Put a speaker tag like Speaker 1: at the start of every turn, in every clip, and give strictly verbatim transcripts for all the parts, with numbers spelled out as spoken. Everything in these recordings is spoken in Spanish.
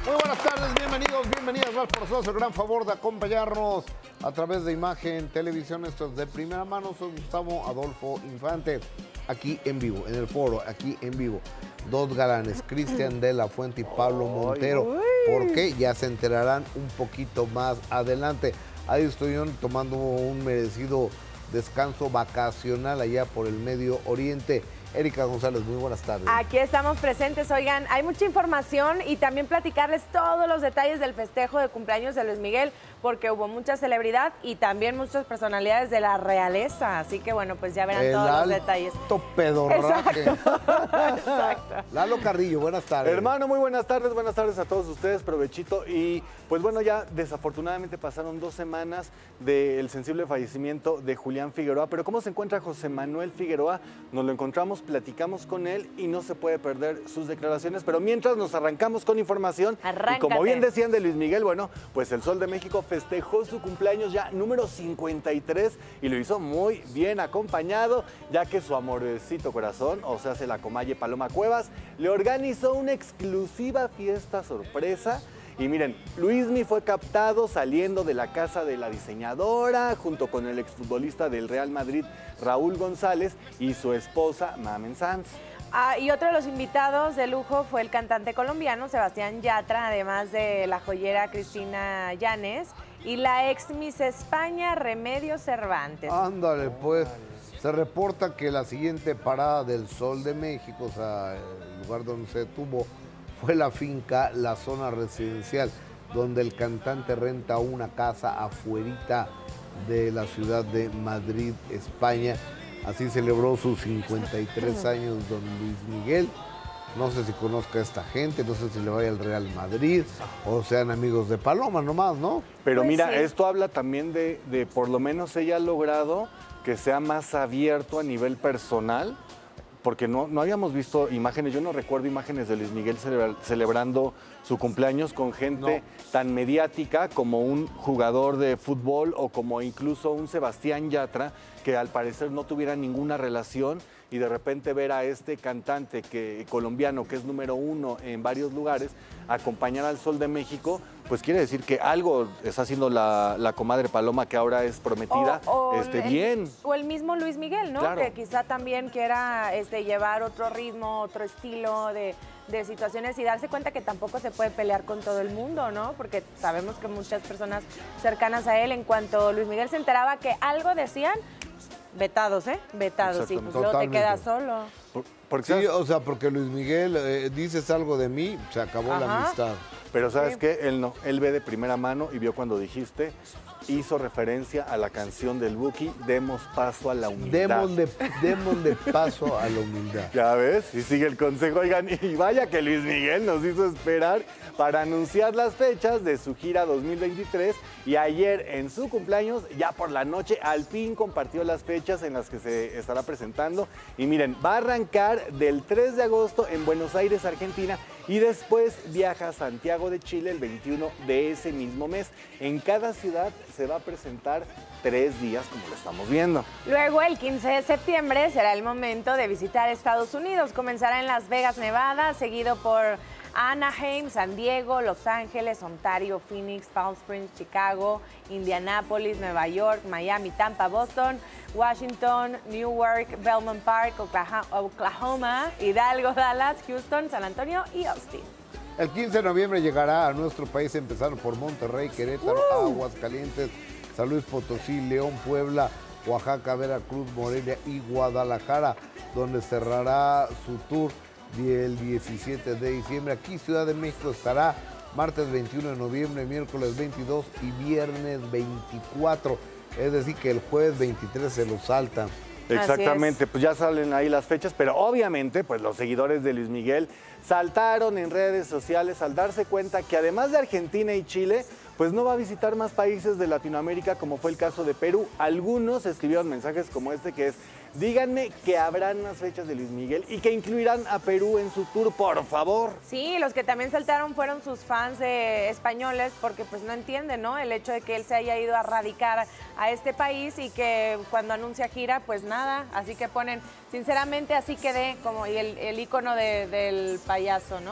Speaker 1: Muy buenas tardes, bienvenidos, bienvenidas más por todos el gran favor de acompañarnos a través de Imagen Televisión. Esto es De Primera Mano. Soy Gustavo Adolfo Infante, aquí en vivo, en el foro, aquí en vivo. Dos galanes, Cristian de la Fuente y Pablo Montero. ¿Por qué? Ya se enterarán un poquito más adelante. Ahí estoy yo tomando un merecido descanso vacacional allá por el Medio Oriente. Erika González, muy buenas tardes.
Speaker 2: Aquí estamos presentes, oigan, hay mucha información y también platicarles todos los detalles del festejo de cumpleaños de Luis Miguel, porque hubo mucha celebridad y también muchas personalidades de la realeza, así que bueno, pues ya verán
Speaker 1: el
Speaker 2: todos
Speaker 1: alto
Speaker 2: los detalles.
Speaker 1: pedorraje.
Speaker 2: Exacto. Exacto.
Speaker 1: Lalo Carrillo, buenas tardes.
Speaker 3: Hermano, muy buenas tardes, buenas tardes a todos ustedes, provechito. Y pues bueno, ya desafortunadamente pasaron dos semanas del sensible fallecimiento de Julián Figueroa, pero ¿cómo se encuentra José Manuel Figueroa? Nos lo encontramos, platicamos con él y no se puede perder sus declaraciones, pero mientras nos arrancamos con información.
Speaker 2: Arráncate.
Speaker 3: Y como bien decían de Luis Miguel, bueno, pues el Sol de México festejó su cumpleaños ya número cincuenta y tres y lo hizo muy bien acompañado, ya que su amorcito corazón, o sea, se la comalle Paloma Cuevas, le organizó una exclusiva fiesta sorpresa. Y miren, Luismi fue captado saliendo de la casa de la diseñadora junto con el exfutbolista del Real Madrid, Raúl González, y su esposa, Mamen Sanz.
Speaker 2: Ah, y otro de los invitados de lujo fue el cantante colombiano Sebastián Yatra, además de la joyera Cristina Llanes y la ex Miss España Remedios Cervantes.
Speaker 1: Ándale, pues. Se reporta que la siguiente parada del Sol de México, o sea, el lugar donde se detuvo, fue la finca La Zona Residencial, donde el cantante renta una casa afuerita de la ciudad de Madrid, España. Así celebró sus cincuenta y tres años don Luis Miguel. No sé si conozca a esta gente, no sé si le vaya al Real Madrid o sean amigos de Paloma nomás, ¿no?
Speaker 3: Pero
Speaker 2: Pues
Speaker 3: mira,
Speaker 2: sí.
Speaker 3: esto habla también de, de por lo menos ella ha logrado que sea más abierto a nivel personal, porque no, no habíamos visto imágenes, yo no recuerdo imágenes de Luis Miguel celebra, celebrando su cumpleaños con gente no. tan mediática como un jugador de fútbol o como incluso un Sebastián Yatra, que al parecer no tuviera ninguna relación, y de repente ver a este cantante que, colombiano que es número uno en varios lugares, acompañar al Sol de México, pues quiere decir que algo está haciendo la, la comadre Paloma, que ahora es prometida,
Speaker 2: O, o
Speaker 3: este,
Speaker 2: el,
Speaker 3: bien.
Speaker 2: O el mismo Luis Miguel, ¿no?
Speaker 3: Claro.
Speaker 2: Que quizá también quiera este, llevar otro ritmo, otro estilo de, de situaciones y darse cuenta que tampoco se puede pelear con todo el mundo, ¿no? Porque sabemos que muchas personas cercanas a él, en cuanto Luis Miguel se enteraba que algo decían, vetados, ¿eh? Vetados, y pues luego te quedas solo.
Speaker 3: Por, porque,
Speaker 1: Sí,
Speaker 3: ¿sabes?
Speaker 1: o sea, porque Luis Miguel, eh, dices algo de mí, se acabó
Speaker 2: Ajá.
Speaker 1: la amistad.
Speaker 3: Pero ¿sabes
Speaker 2: Sí.
Speaker 3: qué? Él no, él ve de primera mano y vio cuando dijiste, hizo referencia a la canción del Buki, Demos Paso a la Humildad.
Speaker 1: Démosle, démosle paso a la humildad.
Speaker 3: Ya ves, y sigue el consejo, oigan, y vaya que Luis Miguel nos hizo esperar para anunciar las fechas de su gira dos mil veintitrés, y ayer en su cumpleaños, ya por la noche, al fin compartió las fechas en las que se estará presentando. Y miren, va a arrancar del tres de agosto en Buenos Aires, Argentina, y después viaja a Santiago de Chile el veintiuno de ese mismo mes. En cada ciudad se va a presentar tres días, como lo estamos viendo.
Speaker 2: Luego, el quince de septiembre, será el momento de visitar Estados Unidos. Comenzará en Las Vegas, Nevada, seguido por Anaheim, San Diego, Los Ángeles, Ontario, Phoenix, Palm Springs, Chicago, Indianápolis, Nueva York, Miami, Tampa, Boston, Washington, Newark, Belmont Park, Oklahoma, Hidalgo, Dallas, Houston, San Antonio y Austin.
Speaker 1: El quince de noviembre llegará a nuestro país, empezando por Monterrey, Querétaro, uh. Aguascalientes, San Luis Potosí, León, Puebla, Oaxaca, Veracruz, Morelia y Guadalajara, donde cerrará su tour el diecisiete de diciembre. Aquí Ciudad de México estará martes veintiuno de noviembre, miércoles veintidós y viernes veinticuatro. Es decir, que el jueves veintitrés se lo saltan.
Speaker 3: Exactamente, pues ya salen ahí las fechas, pero obviamente pues los seguidores de Luis Miguel saltaron en redes sociales al darse cuenta que además de Argentina y Chile, pues no va a visitar más países de Latinoamérica, como fue el caso de Perú. Algunos escribieron mensajes como este, que es: díganme que habrán más fechas de Luis Miguel y que incluirán a Perú en su tour, por favor.
Speaker 2: Sí, los que también saltaron fueron sus fans eh, españoles, porque pues no entienden, ¿no? El hecho de que él se haya ido a radicar a este país y que cuando anuncia gira, pues nada. Así que ponen, sinceramente, así quedé, como y el, el ícono de, del payaso, ¿no?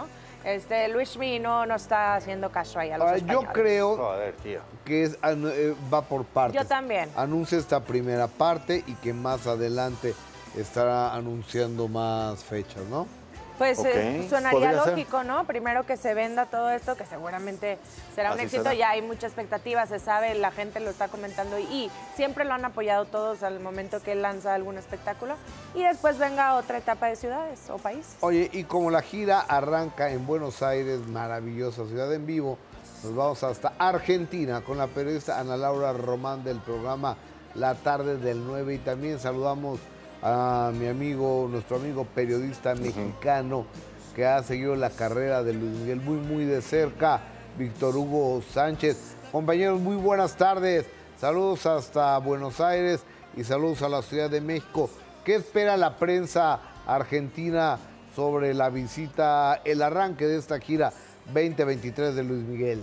Speaker 2: Este, Luis Miguel no, no está haciendo caso ahí a los
Speaker 1: Ahora,
Speaker 2: españoles.
Speaker 1: yo creo
Speaker 3: Joder, tío.
Speaker 1: que es, eh, va por partes.
Speaker 2: Yo también.
Speaker 1: Anuncia esta primera parte y que más adelante estará anunciando más fechas, ¿no?
Speaker 2: Pues
Speaker 3: Ok,
Speaker 2: eh, sonaría
Speaker 3: podría ser.
Speaker 2: lógico, ¿no? Primero que se venda todo esto, que seguramente será un
Speaker 3: Así
Speaker 2: éxito.
Speaker 3: será.
Speaker 2: Ya hay mucha expectativa, se sabe, la gente lo está comentando y, y siempre lo han apoyado todos al momento que él lanza algún espectáculo. Y después venga otra etapa de ciudades o países.
Speaker 1: Oye, y como la gira arranca en Buenos Aires, maravillosa ciudad en vivo, nos vamos hasta Argentina con la periodista Ana Laura Román del programa La Tarde del nueve y también saludamos a mi amigo, nuestro amigo periodista mexicano que ha seguido la carrera de Luis Miguel muy, muy de cerca, Víctor Hugo Sánchez. Compañeros, muy buenas tardes. Saludos hasta Buenos Aires y saludos a la Ciudad de México. ¿Qué espera la prensa argentina sobre la visita, el arranque de esta gira veinte veintitrés de Luis Miguel?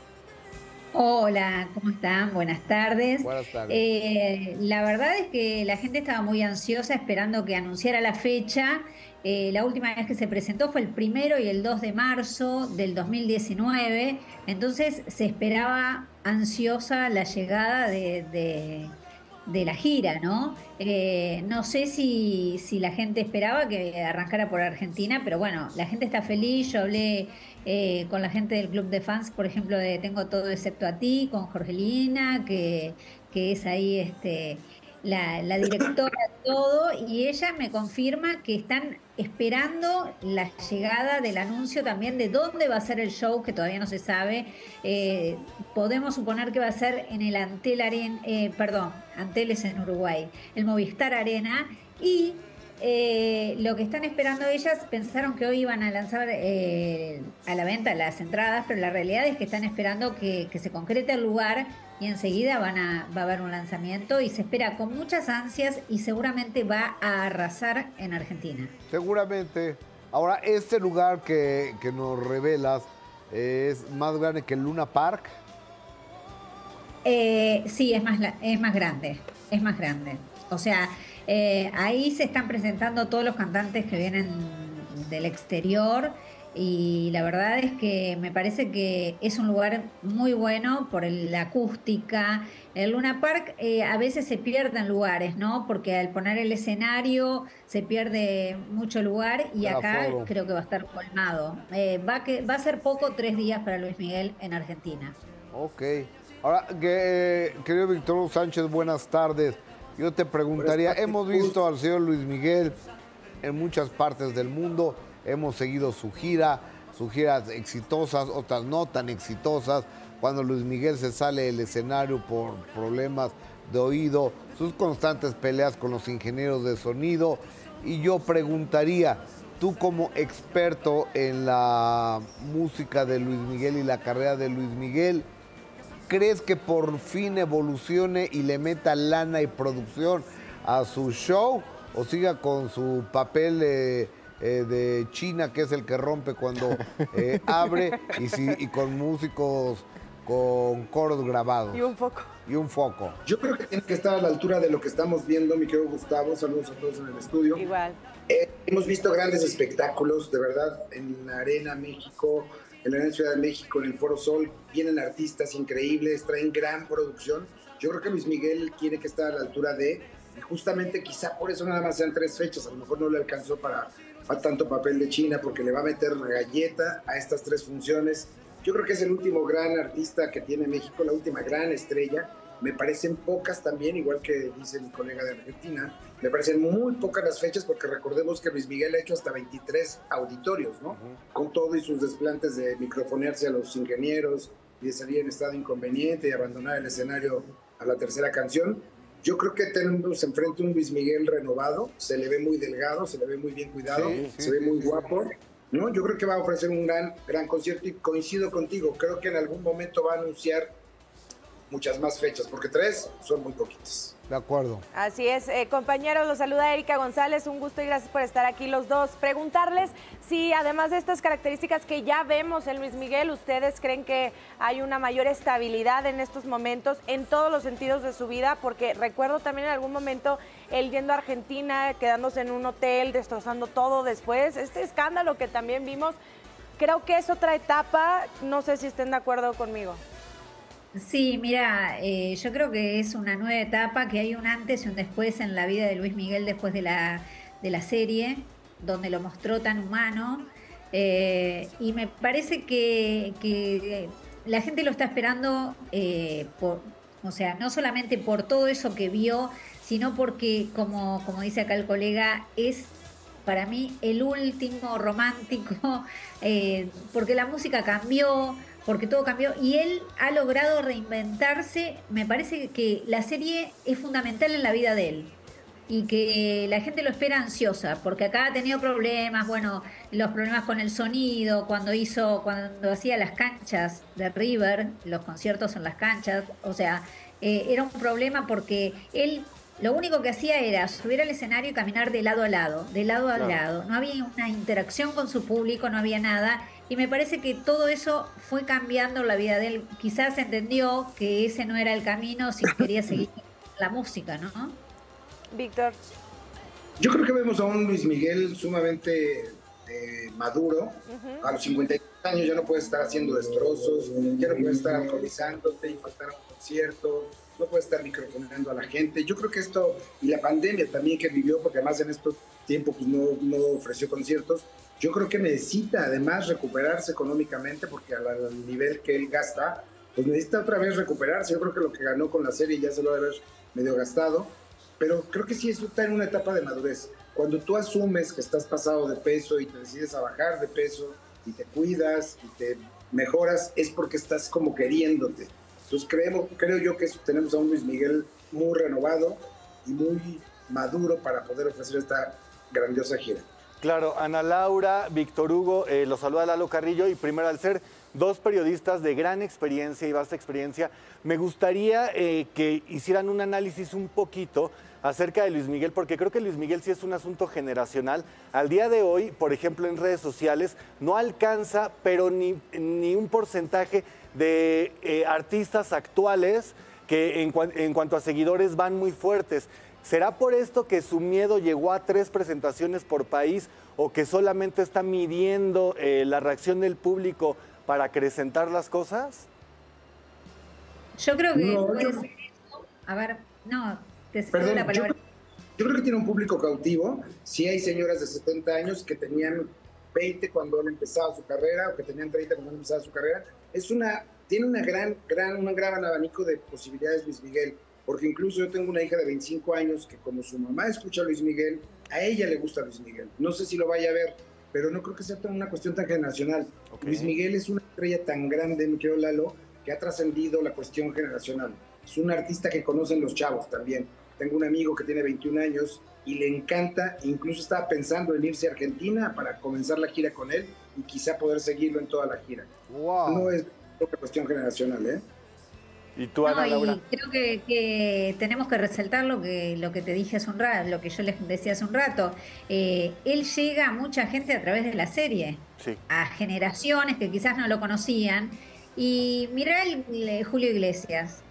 Speaker 4: Hola, ¿cómo están? Buenas tardes.
Speaker 1: Buenas tardes.
Speaker 4: Eh, la verdad es que la gente estaba muy ansiosa esperando que anunciara la fecha. Eh, la última vez que se presentó fue el primero y el dos de marzo del dos mil diecinueve. Entonces se esperaba ansiosa la llegada de, de, de la gira, ¿no? Eh, no sé si, si la gente esperaba que arrancara por Argentina, pero bueno, la gente está feliz. Yo hablé eh, con la gente del club de fans, por ejemplo, de Tengo Todo Excepto a Ti, con Jorgelina, que, que es ahí este, la, la directora de todo, y ella me confirma que están esperando la llegada del anuncio también de dónde va a ser el show, que todavía no se sabe. Eh, podemos suponer que va a ser en el Antel Arena, eh, perdón, Anteles en Uruguay, el Movistar Arena, y eh, lo que están esperando ellas, pensaron que hoy iban a lanzar eh, a la venta las entradas, pero la realidad es que están esperando que, que se concrete el lugar y enseguida van a, va a haber un lanzamiento y se espera con muchas ansias y seguramente va a arrasar en Argentina.
Speaker 1: Seguramente. Ahora, este lugar que, que nos revelas es más grande que el Luna Park.
Speaker 4: Eh, sí, es más, la- es más grande, es más grande. O sea, eh, ahí se están presentando todos los cantantes que vienen del exterior y la verdad es que me parece que es un lugar muy bueno por el- la acústica. El Luna Park eh, a veces se pierde en lugares, ¿no? Porque al poner el escenario se pierde mucho lugar y
Speaker 1: El
Speaker 4: acá
Speaker 1: aforo.
Speaker 4: creo que va a estar colmado. Eh, va, que, va a ser poco tres días para Luis Miguel en Argentina.
Speaker 1: Ok. Ahora, que, querido Víctor Hugo Sánchez, buenas tardes. Yo te preguntaría, hemos visto al señor Luis Miguel en muchas partes del mundo, hemos seguido su gira, sus giras exitosas, otras no tan exitosas, cuando Luis Miguel se sale del escenario por problemas de oído, sus constantes peleas con los ingenieros de sonido. Y yo preguntaría, tú como experto en la música de Luis Miguel y la carrera de Luis Miguel, ¿crees que por fin evolucione y le meta lana y producción a su show o siga con su papel eh, eh, de China, que es el que rompe cuando eh, abre, y, si- y con músicos con coros grabados
Speaker 2: Y un foco.
Speaker 1: y un foco?
Speaker 5: Yo creo que tiene que estar a la altura de lo que estamos viendo, mi querido Gustavo. Saludos a todos en el estudio.
Speaker 2: Igual.
Speaker 5: Eh, hemos visto grandes espectáculos, de verdad, en la Arena México, en la Arena Ciudad de México, en el Foro Sol. Vienen artistas increíbles, traen gran producción. Yo creo que Luis Miguel tiene que estar a la altura de, y justamente quizá por eso nada más sean tres fechas. A lo mejor no le alcanzó para, para tanto papel de China, porque le va a meter la galleta a estas tres funciones. Yo creo que es el último gran artista que tiene México, la última gran estrella. Me parecen pocas también, igual que dice mi colega de Argentina, me parecen muy pocas las fechas porque recordemos que Luis Miguel ha hecho hasta veintitrés auditorios, ¿no? Uh-huh. Con todo y sus desplantes de microfonearse a los ingenieros y de salir en estado inconveniente y abandonar el escenario a la tercera canción. Yo creo que tenemos enfrente un Luis Miguel renovado, se le ve muy delgado, se le ve muy bien cuidado, sí, sí, se ve muy sí, guapo. Sí. ¿No? Yo creo que va a ofrecer un gran, gran concierto y coincido contigo, creo que en algún momento va a anunciar muchas más fechas, porque tres son muy poquitas.
Speaker 1: De acuerdo.
Speaker 2: Así es, eh, compañeros, los saluda Erika González, un gusto y gracias por estar aquí los dos. Preguntarles si además de estas características que ya vemos en Luis Miguel, ¿ustedes creen que hay una mayor estabilidad en estos momentos en todos los sentidos de su vida? Porque recuerdo también en algún momento él yendo a Argentina, quedándose en un hotel, destrozando todo después, este escándalo que también vimos. creo que es otra etapa, no sé si estén de acuerdo conmigo.
Speaker 4: Sí, mira, eh, yo creo que es una nueva etapa, que hay un antes y un después en la vida de Luis Miguel después de la, de la serie, donde lo mostró tan humano. Eh, y me parece que, que la gente lo está esperando, eh, por, o sea, no solamente por todo eso que vio, sino porque, como, como dice acá el colega, es para mí el último romántico, eh, porque la música cambió, porque todo cambió y él ha logrado reinventarse. Me parece que la serie es fundamental en la vida de él y que la gente lo espera ansiosa, porque acá ha tenido problemas, bueno, los problemas con el sonido, cuando hizo, cuando hacía las canchas de River, los conciertos en las canchas, o sea, eh, era un problema porque él lo único que hacía era subir al escenario y caminar de lado a lado, de lado a
Speaker 3: Claro.
Speaker 4: lado. No había una interacción con su público, no había nada. Y me parece que todo eso fue cambiando la vida de él. Quizás entendió que ese no era el camino si quería seguir la música, ¿no?
Speaker 2: Víctor.
Speaker 5: Yo creo que vemos a un Luis Miguel sumamente eh, maduro. Uh-huh. A los cincuenta y tres años ya no puedes estar haciendo destrozos, ya no puedes estar alcoholizándote y faltar a un concierto, no puedes estar microfonando a la gente. Yo creo que esto, y la pandemia también que vivió, porque además en estos tiempos pues, no, no ofreció conciertos, yo creo que necesita además recuperarse económicamente, porque al, al nivel que él gasta, pues necesita otra vez recuperarse. Yo creo que lo que ganó con la serie ya se lo debe haber medio gastado, pero creo que sí, eso está en una etapa de madurez. Cuando tú asumes que estás pasado de peso y te decides a bajar de peso y te cuidas y te mejoras, es porque estás como queriéndote. Entonces creemos, creo yo que eso, tenemos a un Luis Miguel muy renovado y muy maduro para poder ofrecer esta grandiosa gira.
Speaker 3: Claro, Ana Laura, Víctor Hugo, eh, los saluda Lalo Carrillo y primero, al ser dos periodistas de gran experiencia y vasta experiencia, me gustaría eh, que hicieran un análisis un poquito acerca de Luis Miguel, porque creo que Luis Miguel sí es un asunto generacional. Al día de hoy, por ejemplo, en redes sociales, no alcanza, pero ni, ni un porcentaje de eh, artistas actuales que en, cu en cuanto a seguidores van muy fuertes. ¿Será por esto que su miedo llegó a tres presentaciones por país o que solamente está midiendo eh, la reacción del público para acrecentar las cosas?
Speaker 4: Yo creo que
Speaker 5: no,
Speaker 4: puede
Speaker 5: yo...
Speaker 4: ser eso. A ver, no, te
Speaker 5: Perdón,
Speaker 4: la palabra.
Speaker 5: Yo, yo creo que tiene un público cautivo. Sí hay señoras de setenta años que tenían veinte cuando él empezaba su carrera o que tenían treinta cuando él empezaba su carrera. Es una, tiene una gran, gran, un gran abanico de posibilidades Luis Miguel. Porque incluso yo tengo una hija de veinticinco años que como su mamá escucha a Luis Miguel, a ella le gusta Luis Miguel. No sé si lo vaya a ver, pero no creo que sea una cuestión tan generacional. Okay. Luis Miguel es una estrella tan grande, mi querido Lalo, que ha trascendido la cuestión generacional. Es un artista que conocen los chavos también. Tengo un amigo que tiene veintiún años y le encanta, incluso estaba pensando en irse a Argentina para comenzar la gira con él y quizá poder seguirlo en toda la gira.
Speaker 1: Wow.
Speaker 5: No es una cuestión generacional, ¿eh?
Speaker 3: ¿Y tú, Ana
Speaker 4: no,
Speaker 3: Laura?
Speaker 4: Y creo que, que tenemos que resaltar lo que, lo que te dije hace un rato, lo que yo les decía hace un rato. Eh, él llega a mucha gente a través de la serie,
Speaker 3: sí.
Speaker 4: a generaciones que quizás no lo conocían. Y mirá el, el Julio Iglesias.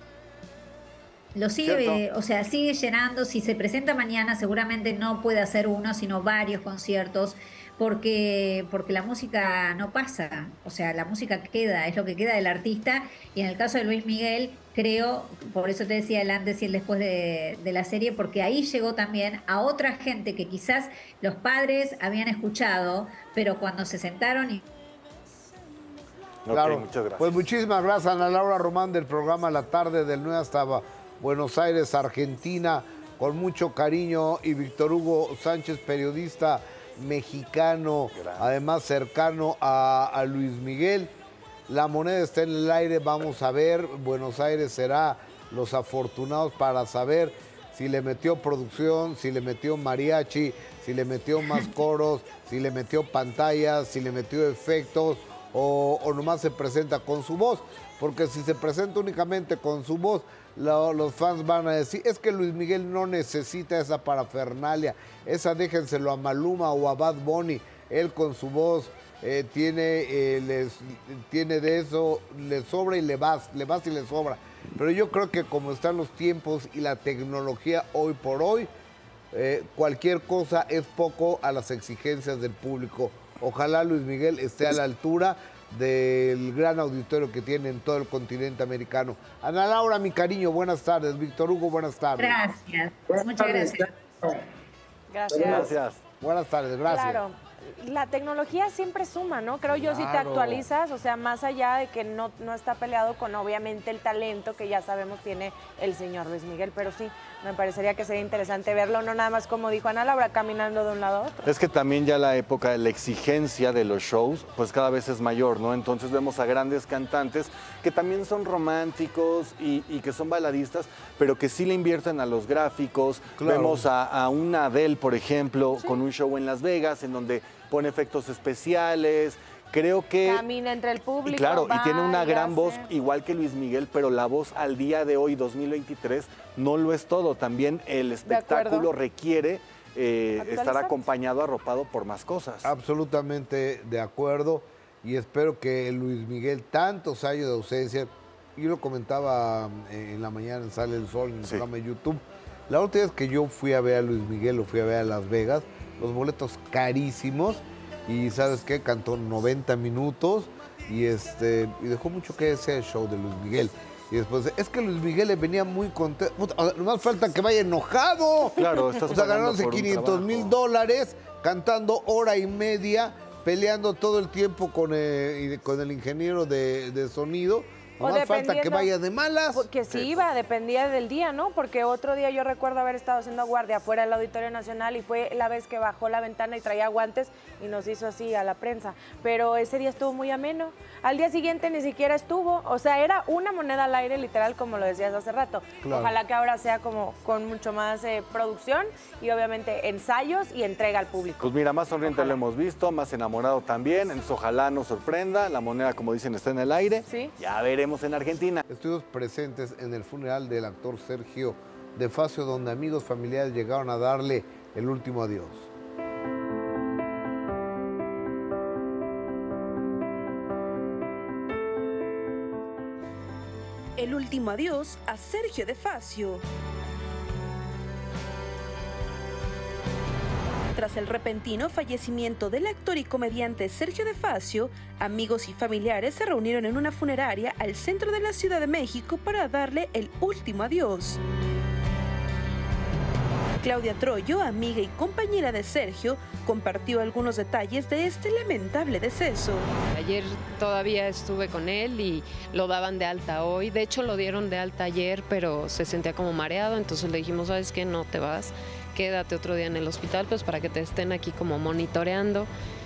Speaker 4: Lo sigue, eh, o sea, sigue llenando. Si se presenta mañana, seguramente no puede hacer uno, sino varios conciertos. Porque, porque la música no pasa, o sea, la música queda, es lo que queda del artista, y en el caso de Luis Miguel, creo, por eso te decía el antes y el después de, de la serie, porque ahí llegó también a otra gente que quizás los padres habían escuchado, pero cuando se sentaron y...
Speaker 1: Claro,
Speaker 3: okay, muchas gracias.
Speaker 1: Pues muchísimas gracias, Ana Laura Román, del programa La Tarde del nueve hasta Buenos Aires, Argentina, con mucho cariño, y Víctor Hugo Sánchez, periodista mexicano,
Speaker 3: Gracias.
Speaker 1: Además cercano a, a Luis Miguel. La moneda está en el aire, vamos a ver. Buenos Aires será los afortunados para saber si le metió producción, si le metió mariachi, si le metió más coros, si le metió pantallas, si le metió efectos o, o nomás se presenta con su voz. Porque si se presenta únicamente con su voz, lo, los fans van a decir, es que Luis Miguel no necesita esa parafernalia, esa déjenselo a Maluma o a Bad Bunny, él con su voz eh, tiene, eh, les, tiene de eso, le sobra y le vas, le vas y le sobra. Pero yo creo que como están los tiempos y la tecnología hoy por hoy, eh, cualquier cosa es poco a las exigencias del público Ojalá Luis Miguel esté a la altura del gran auditorio que tiene en todo el continente americano. Ana Laura, mi cariño, buenas tardes. Víctor Hugo, buenas tardes.
Speaker 4: Gracias.
Speaker 5: Buenas
Speaker 4: Muchas
Speaker 5: tardes.
Speaker 4: gracias.
Speaker 2: Gracias.
Speaker 3: Gracias.
Speaker 1: Buenas tardes, gracias.
Speaker 2: Claro, la tecnología siempre suma, ¿no? Creo yo, si te
Speaker 1: Claro.
Speaker 2: actualizas, o sea, más allá de que no, no está peleado con obviamente el talento que ya sabemos tiene el señor Luis Miguel, pero sí, me parecería que sería interesante verlo, no nada más como dijo Ana Laura, caminando de un lado a otro.
Speaker 3: Es que también ya la época de la exigencia de los shows, pues cada vez es mayor, ¿no? Entonces vemos a grandes cantantes que también son románticos y, y que son baladistas, pero que sí le invierten a los gráficos.
Speaker 1: Claro.
Speaker 3: Vemos a, a una Adele, por ejemplo, con un show en Las Vegas, en donde pone efectos especiales. Creo que...
Speaker 2: Camina entre el público.
Speaker 3: Y claro, y tiene una
Speaker 2: baila,
Speaker 3: gran voz,
Speaker 2: hace-
Speaker 3: igual que Luis Miguel, pero la voz al día de hoy, dos mil veintitrés, no lo es todo. También el espectáculo requiere eh, estar
Speaker 2: Actualizarse.
Speaker 3: acompañado, arropado por más cosas.
Speaker 1: Absolutamente de acuerdo y espero que Luis Miguel, tantos años de ausencia, yo lo comentaba eh, en la mañana en Sale el Sol, en el
Speaker 3: Sí.
Speaker 1: programa de YouTube, la última vez que yo fui a ver a Luis Miguel, lo fui a ver a Las Vegas, los boletos carísimos y ¿sabes qué? Cantó noventa minutos y, este, y dejó mucho que desear el show de Luis Miguel. Y después, es que Luis Miguel le venía muy contento. No más falta que vaya enojado.
Speaker 3: Claro, estás
Speaker 1: O sea,
Speaker 3: pagando
Speaker 1: ganándose
Speaker 3: por un
Speaker 1: quinientos mil
Speaker 3: trabajo.
Speaker 1: dólares, cantando hora y media, peleando todo el tiempo con el, y con el ingeniero de, de sonido.
Speaker 2: O
Speaker 1: No más falta que
Speaker 2: dependiendo-
Speaker 1: vaya de malas.
Speaker 2: Porque sí iba, dependía del día, ¿no? Porque otro día yo recuerdo haber estado haciendo guardia afuera del Auditorio Nacional y fue la vez que bajó la ventana y traía guantes y nos hizo así a la prensa. Pero ese día estuvo muy ameno. Al día siguiente ni siquiera estuvo. O sea, era una moneda al aire, literal, como lo decías hace rato.
Speaker 1: Claro.
Speaker 2: Ojalá que ahora sea como con mucho más eh, producción y obviamente ensayos y entrega al público.
Speaker 3: Pues mira, más sonriente
Speaker 2: Ojalá.
Speaker 3: lo hemos visto, más enamorado también. Entonces, ojalá nos sorprenda. La moneda, como dicen, está en el aire.
Speaker 2: Sí.
Speaker 3: Ya veremos en Argentina.
Speaker 1: Estuvimos presentes en el funeral del actor Sergio de Facio, donde amigos familiares llegaron a darle el último adiós.
Speaker 6: El último adiós a Sergio de Facio. Tras el repentino fallecimiento del actor y comediante Sergio de Facio, amigos y familiares se reunieron en una funeraria al centro de la Ciudad de México para darle el último adiós. Claudia Troyo, amiga y compañera de Sergio, compartió algunos detalles de este lamentable deceso.
Speaker 7: Ayer todavía estuve con él y lo daban de alta hoy. De hecho, lo dieron de alta ayer, pero se sentía como mareado. Entonces le dijimos, ¿sabes qué? No te vas. Quédate otro día en el hospital, pues para que te estén aquí como monitoreando.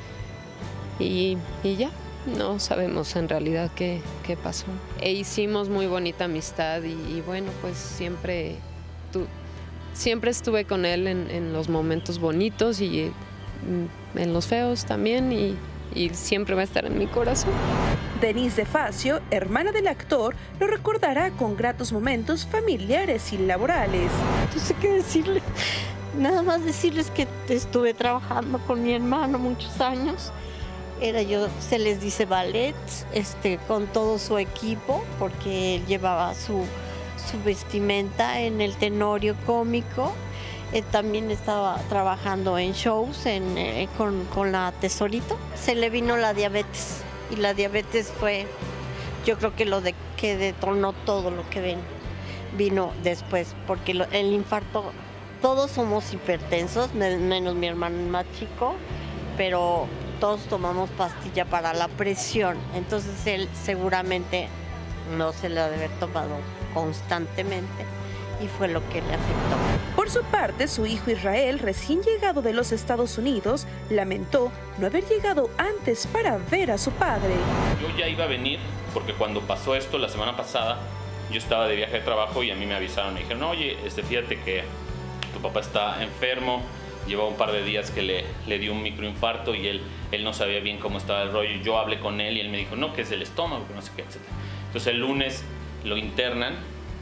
Speaker 7: Y, y ya, no sabemos en realidad qué, qué pasó. E hicimos muy bonita amistad y, y bueno, pues siempre, tu, siempre estuve con él en, en los momentos bonitos y mm, en los feos también y, y siempre va a estar en mi corazón.
Speaker 6: Denise de Facio, hermana del actor, lo recordará con gratos momentos familiares y laborales.
Speaker 8: No sé qué decirle. Nada más decirles que estuve trabajando con mi hermano muchos años. Era yo, se les dice ballet, este, con todo su equipo, porque él llevaba su, su vestimenta en el Tenorio Cómico. Él también estaba trabajando en shows en, eh, con, con la Tesorito. Se le vino la diabetes y la diabetes fue, yo creo que lo de, que detonó todo lo que ven. Vino después, porque lo, el infarto... Todos somos hipertensos, menos mi hermano más chico, pero todos tomamos pastilla para la presión. Entonces él seguramente no se la debe haber tomado constantemente y fue lo que le afectó.
Speaker 6: Por su parte, su hijo Israel, recién llegado de los Estados Unidos, lamentó no haber llegado antes para ver a su padre.
Speaker 9: Yo ya iba a venir porque cuando pasó esto la semana pasada, yo estaba de viaje de trabajo y a mí me avisaron, me dijeron, oye, este, fíjate que tu papá está enfermo, llevaba un par de días que le, le dio un microinfarto y él, él no sabía bien cómo estaba el rollo. Yo hablé con él y él me dijo, no, que es el estómago, que no sé qué, etcétera. Entonces el lunes lo internan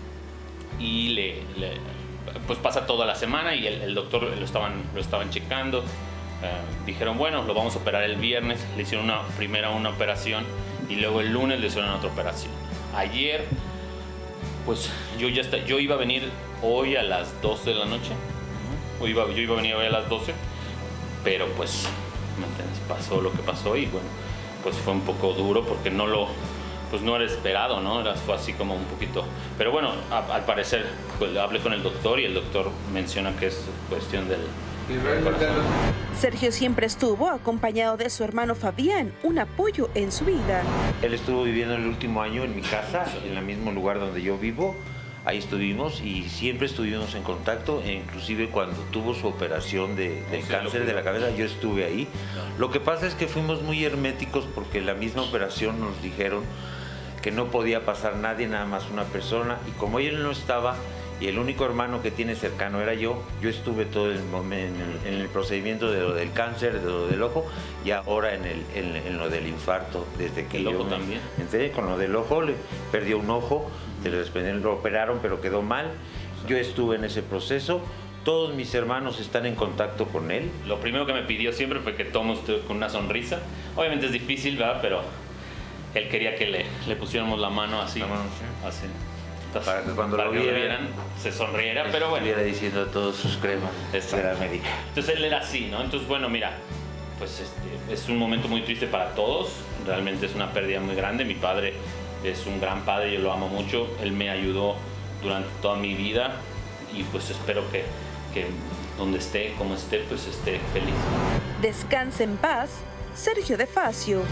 Speaker 9: y le, le pues pasa toda la semana y el, el doctor lo estaban, lo estaban checando. Uh, dijeron, bueno, lo vamos a operar el viernes. Le hicieron una, primero una operación y luego el lunes le hicieron otra operación. Ayer, pues yo ya está, yo iba a venir hoy a las doce de la noche. O iba, yo iba a venir hoy a las doce, pero pues ¿me entiendes? Pasó lo que pasó y bueno, pues fue un poco duro porque no lo, pues no era esperado, ¿no? Era, fue así como un poquito, pero bueno, a, al parecer pues, hablé con el doctor y el doctor menciona que es cuestión del corazón.
Speaker 6: Sergio siempre estuvo acompañado de su hermano Fabián, un apoyo en su vida.
Speaker 10: Él estuvo viviendo el último año en mi casa, en el mismo lugar donde yo vivo. Ahí estuvimos y siempre estuvimos en contacto, e inclusive cuando tuvo su operación de, del cáncer de la cabeza, yo estuve ahí. Lo que pasa es que fuimos muy herméticos porque en la misma operación nos dijeron que no podía pasar nadie, nada más una persona, y como él no estaba, y el único hermano que tiene cercano era yo, yo estuve todo el momento en el, en el procedimiento de lo del cáncer, de lo del ojo, y ahora en, el, en, en lo del infarto, desde que
Speaker 9: ¿El
Speaker 10: yo
Speaker 9: ojo
Speaker 10: me
Speaker 9: también?
Speaker 10: enteré con lo del ojo, le perdió un ojo, se le lo operaron pero quedó mal, yo estuve en ese proceso. Todos mis hermanos están en contacto con él.
Speaker 9: Lo primero que me pidió siempre fue que tomo usted con una sonrisa. Obviamente es difícil, ¿verdad? Pero él quería que le, le pusiéramos la mano así.
Speaker 10: La mano, sí.
Speaker 9: Así.
Speaker 10: Para que cuando
Speaker 9: para
Speaker 10: lo
Speaker 9: que
Speaker 10: vieran,
Speaker 9: vieran se sonriera, pero bueno.
Speaker 10: Estuviera diciendo todos sus cremas de la médica.
Speaker 9: Entonces él era así, ¿no? Entonces, bueno, mira, pues este, es un momento muy triste para todos. Realmente es una pérdida muy grande. Mi padre es un gran padre, yo lo amo mucho. Él me ayudó durante toda mi vida y pues espero que, que donde esté, como esté, pues esté feliz.
Speaker 6: Descanse en paz, Sergio de Facio.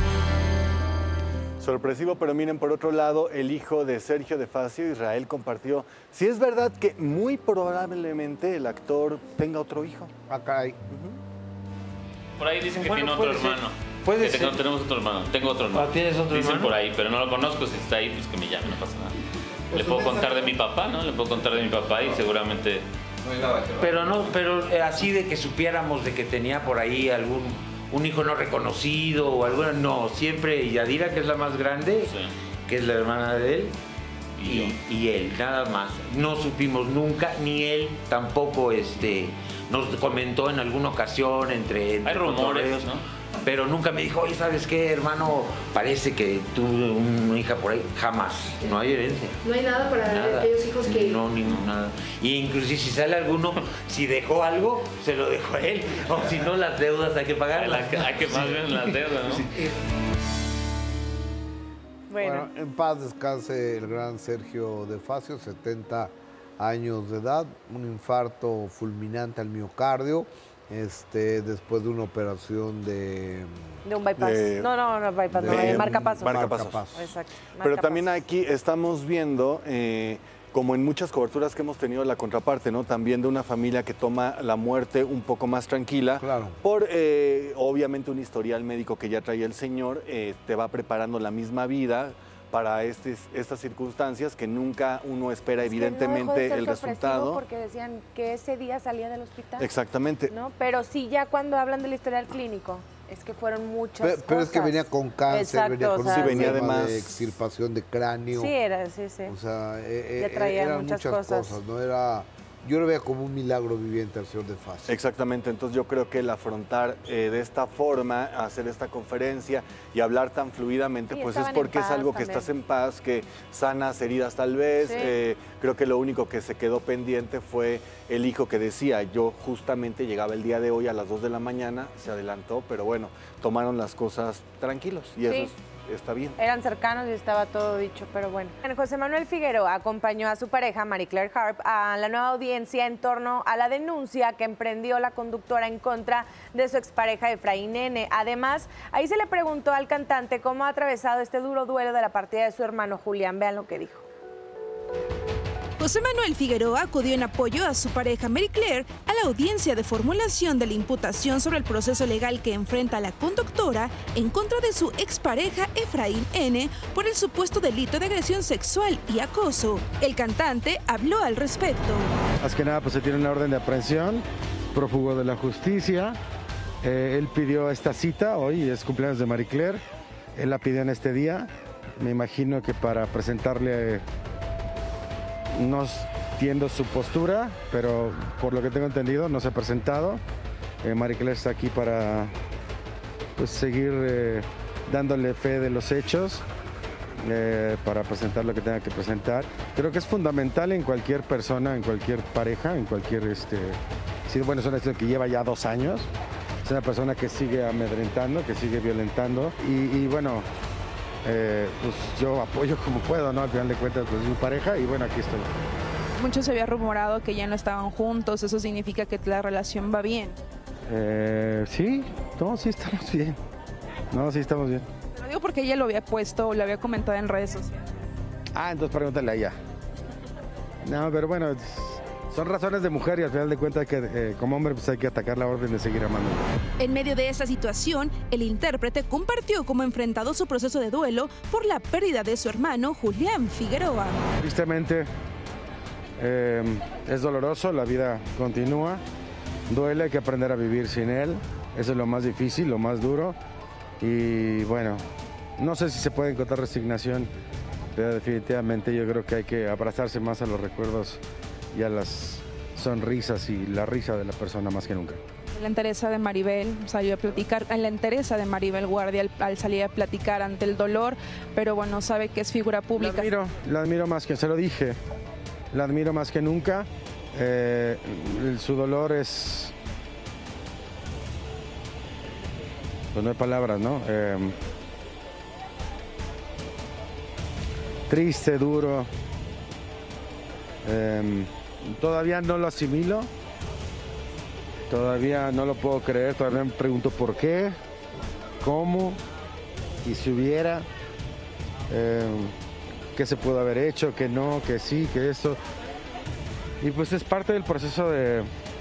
Speaker 3: Sorpresivo, pero miren, por otro lado, el hijo de Sergio de Facio, Israel, compartió si es verdad que muy probablemente el actor tenga otro hijo.
Speaker 1: Acá hay.
Speaker 9: Uh-huh. Por ahí dicen que
Speaker 10: Bueno,
Speaker 9: tiene otro
Speaker 10: puede
Speaker 9: hermano.
Speaker 10: ser. Puede
Speaker 9: que
Speaker 10: ser.
Speaker 9: Tengo, tenemos otro hermano. Tengo otro hermano.
Speaker 10: Ah, ¿tienes otro
Speaker 9: Dicen
Speaker 10: hermano?
Speaker 9: por ahí, pero no lo conozco. Si está ahí, pues que me llame, no pasa nada. Le puedo contar de mi papá, ¿no? Le puedo contar de mi papá y seguramente...
Speaker 10: Pero no, pero eh, así de que supiéramos de que tenía por ahí algún un hijo no reconocido o alguna, no, siempre Yadira, que es la más grande,
Speaker 9: Sí.
Speaker 10: que es la hermana de él,
Speaker 9: Y
Speaker 10: y, y él, nada más. No supimos nunca, ni él tampoco este, nos comentó en alguna ocasión entre, entre
Speaker 9: Hay rumores,
Speaker 10: cotorreos,
Speaker 9: ¿no?
Speaker 10: Pero nunca me dijo, oye, ¿sabes qué, hermano? Parece que tuve una hija por ahí. Jamás. No hay evidencia.
Speaker 11: No hay nada para
Speaker 10: Nada.
Speaker 11: aquellos hijos que...
Speaker 10: No, ni nada. Y inclusive si sale alguno, si dejó algo, se lo dejó a él. O si no, las deudas hay que pagarlas.
Speaker 9: Hay que más bien las deudas, ¿no?
Speaker 10: Sí.
Speaker 2: Bueno.
Speaker 1: Bueno, en paz descanse el gran Sergio de Facio, setenta años de edad, un infarto fulminante al miocardio, este, después de una operación de...
Speaker 2: De un bypass.
Speaker 3: De-
Speaker 2: no, no, no, bypass, no,
Speaker 3: de
Speaker 2: de
Speaker 3: un
Speaker 2: marcapasos.
Speaker 3: marcapasos.
Speaker 1: marcapasos.
Speaker 2: Exacto.
Speaker 3: Pero
Speaker 2: marcapasos.
Speaker 3: también aquí estamos viendo, eh, como en muchas coberturas que hemos tenido, la contraparte, ¿no? También de una familia que toma la muerte un poco más tranquila.
Speaker 1: Claro.
Speaker 3: Por, eh, obviamente, un historial médico que ya traía el señor, eh, te va preparando la misma vida para estes- estas circunstancias que nunca uno espera,
Speaker 2: Es que no dejó de
Speaker 3: evidentemente,
Speaker 2: ser
Speaker 3: el
Speaker 2: sorpresivo
Speaker 3: resultado.
Speaker 2: porque decían que ese día salía del hospital.
Speaker 3: Exactamente.
Speaker 2: ¿No? Pero sí, ya cuando hablan del historial clínico, es que fueron muchas
Speaker 1: Pero, pero es que
Speaker 2: cosas.
Speaker 1: venía con cáncer,
Speaker 2: Exacto,
Speaker 1: venía con
Speaker 2: o sea,
Speaker 1: un
Speaker 3: Sí, venía
Speaker 1: problema
Speaker 3: además-
Speaker 1: de extirpación de cráneo.
Speaker 2: Sí, era, sí, sí.
Speaker 1: O sea, eh,
Speaker 2: Ya
Speaker 1: eh,
Speaker 2: traía
Speaker 1: eran
Speaker 2: muchas
Speaker 1: muchas,
Speaker 2: cosas.
Speaker 1: cosas. ¿no? Era, yo lo veía como un milagro viviente al señor de Facio.
Speaker 3: Exactamente, entonces yo creo que el afrontar eh, de esta forma, hacer esta conferencia y hablar tan fluidamente,
Speaker 2: Sí,
Speaker 3: pues es
Speaker 2: estaban en
Speaker 3: porque es
Speaker 2: paz
Speaker 3: algo que
Speaker 2: también.
Speaker 3: estás en paz, que sanas heridas tal vez.
Speaker 2: Sí.
Speaker 3: Eh, creo que lo único que se quedó pendiente fue el hijo que decía, yo justamente llegaba el día de hoy a las dos de la mañana, se adelantó, pero bueno, tomaron las cosas tranquilos y eso
Speaker 2: Sí.
Speaker 3: es- está bien.
Speaker 2: Eran cercanos y estaba todo dicho, pero bueno. José Manuel Figueroa acompañó a su pareja, Marie Claire Harp, a la nueva audiencia en torno a la denuncia que emprendió la conductora en contra de su expareja Efraín N. Además, ahí se le preguntó al cantante cómo ha atravesado este duro duelo de la partida de su hermano Julián. Vean lo que dijo.
Speaker 6: José Manuel Figueroa acudió en apoyo a su pareja Marie Claire a la audiencia de formulación de la imputación sobre el proceso legal que enfrenta la conductora en contra de su expareja Efraín N. por el supuesto delito de agresión sexual y acoso. El cantante habló al respecto.
Speaker 12: Más que nada, pues se tiene una orden de aprehensión, prófugo de la justicia. Eh, él pidió esta cita, hoy es cumpleaños de Marie Claire. Él la pidió en este día. Me imagino que para presentarle, eh, no entiendo su postura, pero por lo que tengo entendido no se ha presentado. Eh, Marie Claire está aquí para pues, seguir eh, dándole fe de los hechos. Eh, para presentar lo que tenga que presentar. Creo que es fundamental en cualquier persona, en cualquier pareja, en cualquier, este, sí, bueno, es una cuestión que lleva ya dos años, Es una persona que sigue amedrentando, que sigue violentando y, y bueno, eh, pues yo apoyo como puedo, ¿no? Al final de cuentas, pues es mi pareja y bueno, aquí estoy.
Speaker 6: Mucho se había rumorado que ya no estaban juntos, eso significa que la relación va bien.
Speaker 12: Eh, sí, no, sí estamos bien. No, sí estamos bien.
Speaker 6: Te lo digo porque ella lo había puesto o lo había comentado en redes sociales.
Speaker 12: Ah, entonces pregúntale a ella. No, pero bueno, son razones de mujer y al final de cuentas que eh, como hombre pues hay que atacar la orden de seguir amando.
Speaker 6: En medio de esta situación, el intérprete compartió cómo ha enfrentado su proceso de duelo por la pérdida de su hermano Julián Figueroa.
Speaker 12: Tristemente, eh, es doloroso, la vida continúa, duele, hay que aprender a vivir sin él, eso es lo más difícil, lo más duro y bueno, no sé si se puede encontrar resignación, pero definitivamente yo creo que hay que abrazarse más a los recuerdos y a las sonrisas y la risa de la persona más que nunca.
Speaker 6: La entereza de Maribel salió a platicar, la entereza de Maribel Guardia al, al salir a platicar ante el dolor, pero bueno, sabe que es figura pública.
Speaker 12: La admiro, la admiro más que, se lo dije, la admiro más que nunca. Eh, su dolor es, pues no hay palabras, ¿no? Eh, triste, duro. Eh, todavía no lo asimilo. Todavía no lo puedo creer. Todavía me pregunto por qué, cómo, y si hubiera, eh, qué se pudo haber hecho, qué no, que sí, que eso. Y pues es parte del proceso de,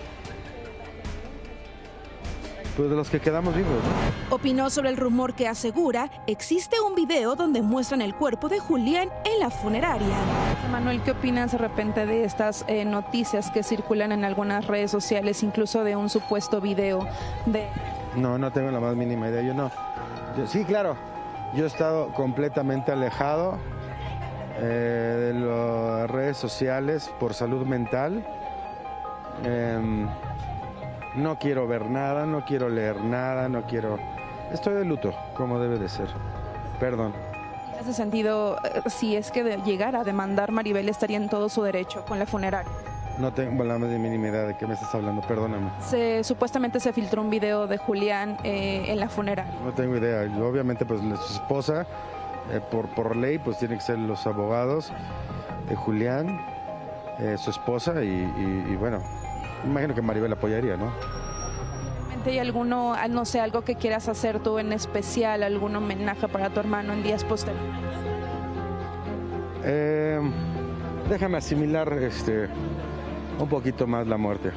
Speaker 12: pues de los que quedamos vivos, ¿no?
Speaker 6: Opinó sobre el rumor que asegura existe un video donde muestran el cuerpo de Julián en la funeraria. Manuel, ¿qué opinas de repente de estas eh, noticias que circulan en algunas redes sociales, incluso de un supuesto video de...
Speaker 12: No, no tengo la más mínima idea, yo no. Yo, sí, claro, yo he estado completamente alejado eh, de las redes sociales por salud mental. Eh, no quiero ver nada, no quiero leer nada, no quiero... Estoy de luto, como debe de ser. Perdón.
Speaker 6: En ese sentido, si es que de llegar a demandar, Maribel estaría en todo su derecho con la funeraria.
Speaker 12: No tengo la más mínima idea de qué me estás hablando, perdóname.
Speaker 6: Se, supuestamente se filtró un video de Julián eh, en la funeraria.
Speaker 12: No tengo idea. Obviamente, pues su esposa, eh, por, por ley, pues tienen que ser los abogados de Julián, eh, su esposa, y, y, y bueno, imagino que Maribel apoyaría, ¿no?
Speaker 6: ¿Hay alguno, no sé, algo que quieras hacer tú en especial, algún homenaje para tu hermano en días posteriores?
Speaker 12: Eh, déjame asimilar este, un poquito más la muerte.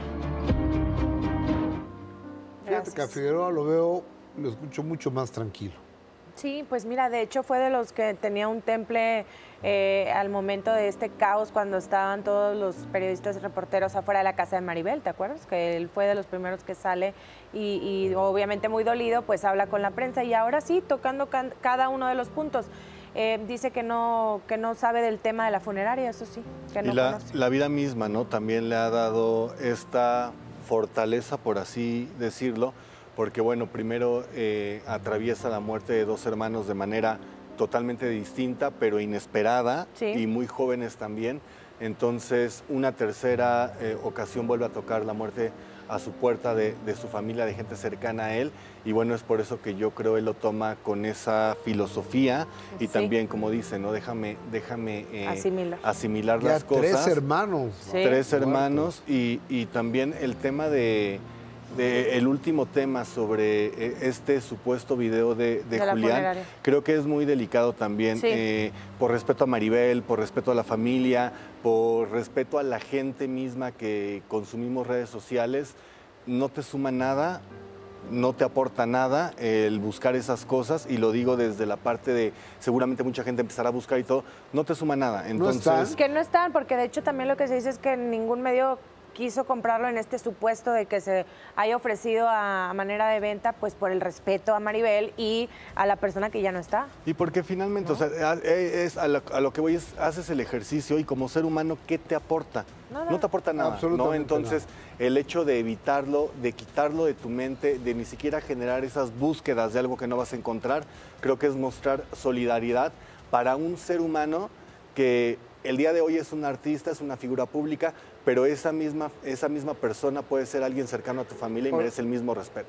Speaker 1: Fíjate que a Figueroa lo veo, lo escucho mucho más tranquilo.
Speaker 2: Sí, pues mira, de hecho fue de los que tenía un temple eh, al momento de este caos cuando estaban todos los periodistas y reporteros afuera de la casa de Maribel, ¿te acuerdas? Que él fue de los primeros que sale y, y obviamente muy dolido, pues habla con la prensa y ahora sí, tocando can, cada uno de los puntos. Eh, dice que no, que no sabe del tema de la funeraria, eso sí, que no
Speaker 3: y la,
Speaker 2: conoce.
Speaker 3: la vida misma, ¿no? También le ha dado esta fortaleza, por así decirlo, porque bueno, primero eh, atraviesa la muerte de dos hermanos de manera totalmente distinta, pero inesperada, sí, y muy jóvenes también. Entonces, una tercera eh, ocasión vuelve a tocar la muerte a su puerta de, de su familia, de gente cercana a él, y bueno, es por eso que yo creo él lo toma con esa filosofía y sí, también, como dice, ¿no? Déjame, déjame eh, asimilar, asimilar las cosas.
Speaker 1: Tres hermanos.
Speaker 3: Sí. Tres hermanos y, y también el tema de... De el último tema sobre este supuesto video de, de, de Julián, creo que es muy delicado también, sí, eh, por respeto a Maribel, por respeto a la familia, por respeto a la gente misma que consumimos redes sociales. No te suma nada, no te aporta nada el buscar esas cosas, y lo digo desde la parte de seguramente mucha gente empezará a buscar y todo, no te suma nada. Entonces,
Speaker 2: no están. Que no están, porque de hecho también lo que se dice es que ningún medio quiso comprarlo en este supuesto de que se haya ofrecido a manera de venta, pues por el respeto a Maribel y a la persona que ya no está.
Speaker 3: Y porque finalmente, ¿no? O sea, es a lo, a lo que voy es, haces el ejercicio y como ser humano, ¿qué te aporta? Nada. No te aporta nada, ¿no? Entonces, nada. El hecho de evitarlo, de quitarlo de tu mente, de ni siquiera generar esas búsquedas de algo que no vas a encontrar, creo que es mostrar solidaridad para un ser humano que el día de hoy es un artista, es una figura pública, pero esa misma, esa misma persona puede ser alguien cercano a tu familia y merece el mismo respeto.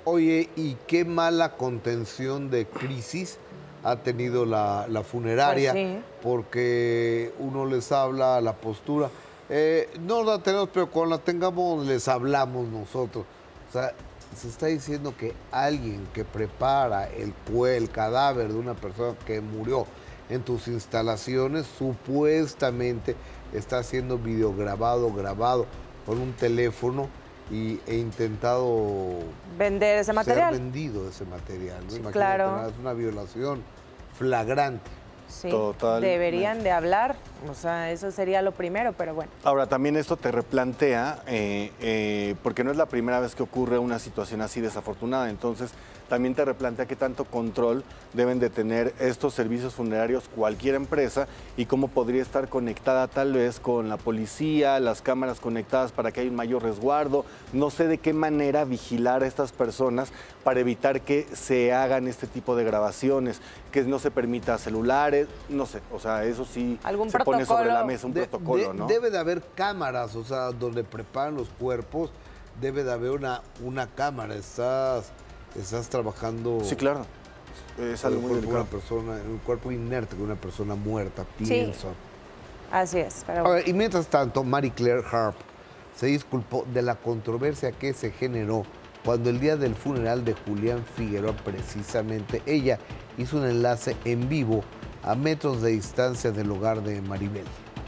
Speaker 1: Oye, ¿y qué mala contención de crisis ha tenido la, la funeraria?
Speaker 2: Pues sí.
Speaker 1: Porque uno les habla a la postura. Eh, no la tenemos, pero cuando la tengamos les hablamos nosotros. O sea, se está diciendo que alguien que prepara el, el cadáver de una persona que murió en tus instalaciones supuestamente está siendo videograbado, grabado con un teléfono y, e intentado
Speaker 2: vender ese material.
Speaker 1: Ser vendido ese material. ¿no?
Speaker 2: Sí,
Speaker 1: Imagínate,
Speaker 2: claro.
Speaker 1: Es una violación flagrante.
Speaker 2: Sí,
Speaker 3: Totalmente.
Speaker 2: deberían de hablar, o sea, eso sería lo primero, pero bueno.
Speaker 3: Ahora, también esto te replantea, eh, eh, porque no es la primera vez que ocurre una situación así desafortunada, entonces también te replantea qué tanto control deben de tener estos servicios funerarios cualquier empresa y cómo podría estar conectada tal vez con la policía, las cámaras conectadas para que haya un mayor resguardo. No sé de qué manera vigilar a estas personas para evitar que se hagan este tipo de grabaciones, que no se permita celulares, no sé, o sea, eso sí
Speaker 2: ¿Algún
Speaker 3: se pone sobre la
Speaker 2: protocolo?
Speaker 3: mesa, un
Speaker 1: De-
Speaker 3: protocolo,
Speaker 1: de-
Speaker 3: ¿no?
Speaker 1: Debe de haber cámaras, o sea, donde preparan los cuerpos, debe de haber una, una cámara. Estás, estás trabajando.
Speaker 3: Sí, claro. Es
Speaker 1: con el
Speaker 3: algo muy
Speaker 1: cuerpo de una
Speaker 3: delicado.
Speaker 1: persona, un cuerpo inerte de una persona muerta,
Speaker 2: Sí.
Speaker 1: pienso.
Speaker 2: Así es, pero
Speaker 1: A
Speaker 2: bueno.
Speaker 1: ver, y mientras tanto, Marie Claire Harp se disculpó de la controversia que se generó cuando el día del funeral de Julián Figueroa, precisamente, ella hizo un enlace en vivo a metros de distancia del hogar de Maribel.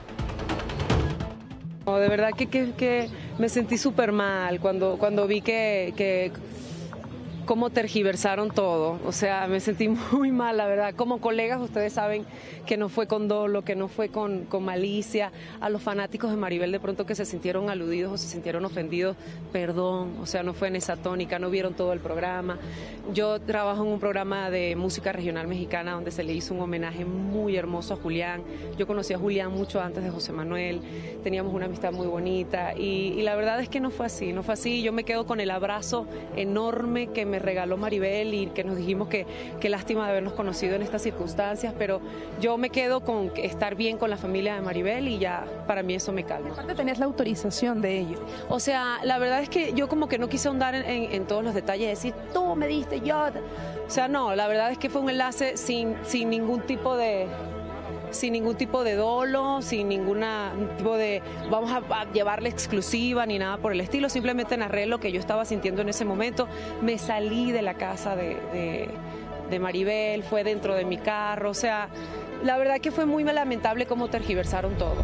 Speaker 11: No, de verdad que, que, que me sentí súper mal cuando, cuando vi que, que cómo tergiversaron todo. O sea, me sentí muy mal, la verdad. Como colegas, ustedes saben que no fue con dolo, que no fue con, con malicia. A los fanáticos de Maribel de pronto que se sintieron aludidos o se sintieron ofendidos, perdón. O sea, no fue en esa tónica, no vieron todo el programa. Yo trabajo en un programa de música regional mexicana donde se le hizo un homenaje muy hermoso a Julián. Yo conocí a Julián mucho antes de José Manuel, teníamos una amistad muy bonita y, y la verdad es que no fue así, no fue así. Yo me quedo con el abrazo enorme que me regaló Maribel y que nos dijimos que qué lástima de habernos conocido en estas circunstancias, pero yo me quedo con estar bien con la familia de Maribel y ya para mí eso me calma.
Speaker 6: Aparte tenías la autorización de ello.
Speaker 11: O sea, la verdad es que yo como que no quise ahondar en, en, en todos los detalles, decir, tú me diste, yo... O sea, no, la verdad es que fue un enlace sin, sin ningún tipo de... sin ningún tipo de dolo, sin ningún tipo de vamos a, a llevarle exclusiva ni nada por el estilo, simplemente narré lo que yo estaba sintiendo en ese momento. Me salí de la casa de, de, de Maribel, fue dentro de mi carro, o sea, la verdad que fue muy lamentable cómo tergiversaron todo.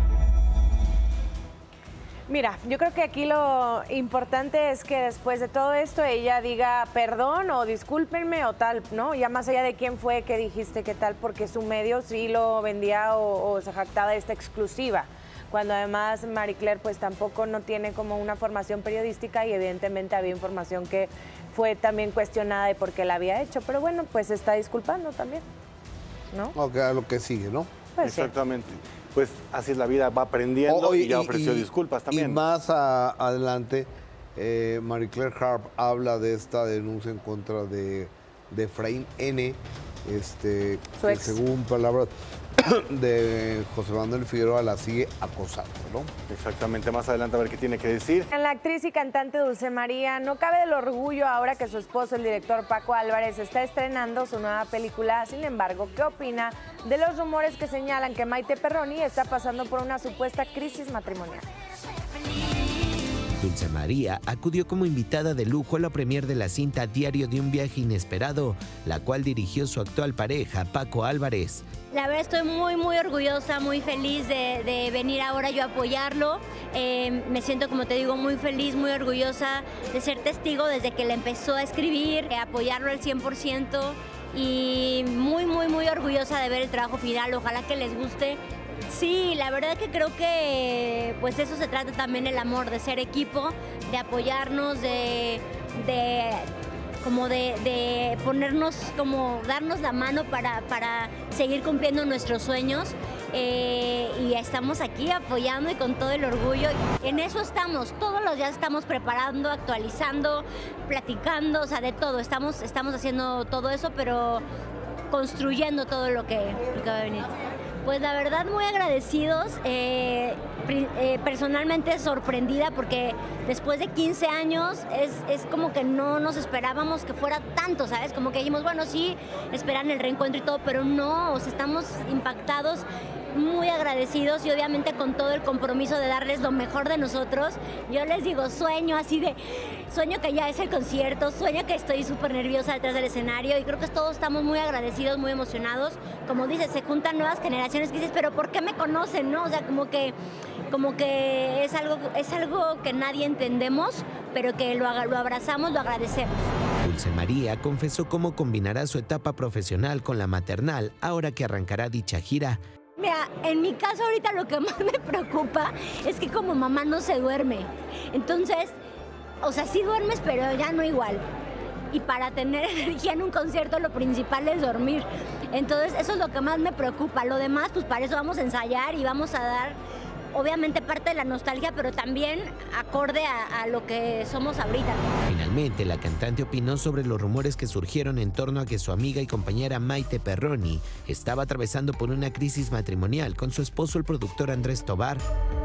Speaker 2: Mira, yo creo que aquí lo importante es que después de todo esto ella diga perdón o discúlpenme o tal, ¿no? Ya más allá de quién fue, qué dijiste, qué tal, porque su medio sí lo vendía o, o se jactaba de esta exclusiva. Cuando además Marie Claire pues tampoco no tiene como una formación periodística y evidentemente había información que fue también cuestionada de por qué la había hecho. Pero bueno, pues se está disculpando también, ¿no?
Speaker 1: Ok, a lo que sigue, ¿no?
Speaker 2: Pues sí.
Speaker 3: Exactamente. Pues así es la vida, va aprendiendo
Speaker 1: Oye,
Speaker 3: y ya ofreció
Speaker 1: y-
Speaker 3: disculpas también.
Speaker 1: Y más a- adelante, eh, Marie Claire Harp habla de esta denuncia en contra de, de Efraín N., este,
Speaker 2: Su
Speaker 1: que
Speaker 2: ex.
Speaker 1: según palabras de José Manuel Figueroa la sigue acosando, ¿no?
Speaker 3: Exactamente, más adelante a ver qué tiene que decir.
Speaker 2: La actriz y cantante Dulce María no cabe del orgullo ahora que su esposo, el director Paco Álvarez, está estrenando su nueva película. Sin embargo, ¿qué opina de los rumores que señalan que Maite Perroni está pasando por una supuesta crisis matrimonial?
Speaker 13: Dulce María acudió como invitada de lujo a la premier de la cinta Diario de un viaje inesperado, la cual dirigió su actual pareja, Paco Álvarez.
Speaker 14: La verdad estoy muy, muy orgullosa, muy feliz de, de venir ahora yo a apoyarlo. Eh, me siento, como te digo, muy feliz, muy orgullosa de ser testigo desde que le empezó a escribir, de apoyarlo al cien por ciento y muy, muy, muy orgullosa de ver el trabajo final. Ojalá que les guste. Sí, la verdad que creo que pues eso se trata también el amor, de ser equipo, de apoyarnos, de... de como de, de ponernos, como darnos la mano para, para seguir cumpliendo nuestros sueños. Eh, y estamos aquí apoyando y con todo el orgullo. En eso estamos, todos los días estamos preparando, actualizando, platicando, o sea, de todo. Estamos, estamos haciendo todo eso, pero construyendo todo lo que, lo que va a venir. Pues la verdad muy agradecidos, eh, eh, personalmente sorprendida porque después de quince años es, es como que no nos esperábamos que fuera tanto, ¿sabes? Como que dijimos, bueno, sí, esperan el reencuentro y todo, pero no, o sea, estamos impactados, muy agradecidos y obviamente con todo el compromiso de darles lo mejor de nosotros. Yo les digo, sueño así de, sueño que ya es el concierto, sueño que estoy súper nerviosa detrás del escenario y creo que todos estamos muy agradecidos, muy emocionados. Como dices, se juntan nuevas generaciones que dices, pero ¿por qué me conocen, no? O sea, como que, como que es algo, es algo que nadie entendemos, pero que lo, lo abrazamos, lo agradecemos.
Speaker 13: Dulce María confesó cómo combinará su etapa profesional con la maternal ahora que arrancará dicha gira.
Speaker 14: Mira, en mi caso ahorita lo que más me preocupa es que como mamá no se duerme. Entonces, o sea, sí duermes, pero ya no igual. Y para tener energía en un concierto lo principal es dormir. Entonces, eso es lo que más me preocupa. Lo demás, pues para eso vamos a ensayar y vamos a dar, obviamente, parte de la nostalgia, pero también acorde a, a lo que somos ahorita.
Speaker 13: Finalmente, la cantante opinó sobre los rumores que surgieron en torno a que su amiga y compañera Maite Perroni estaba atravesando por una crisis matrimonial con su esposo, el productor Andrés Tobar.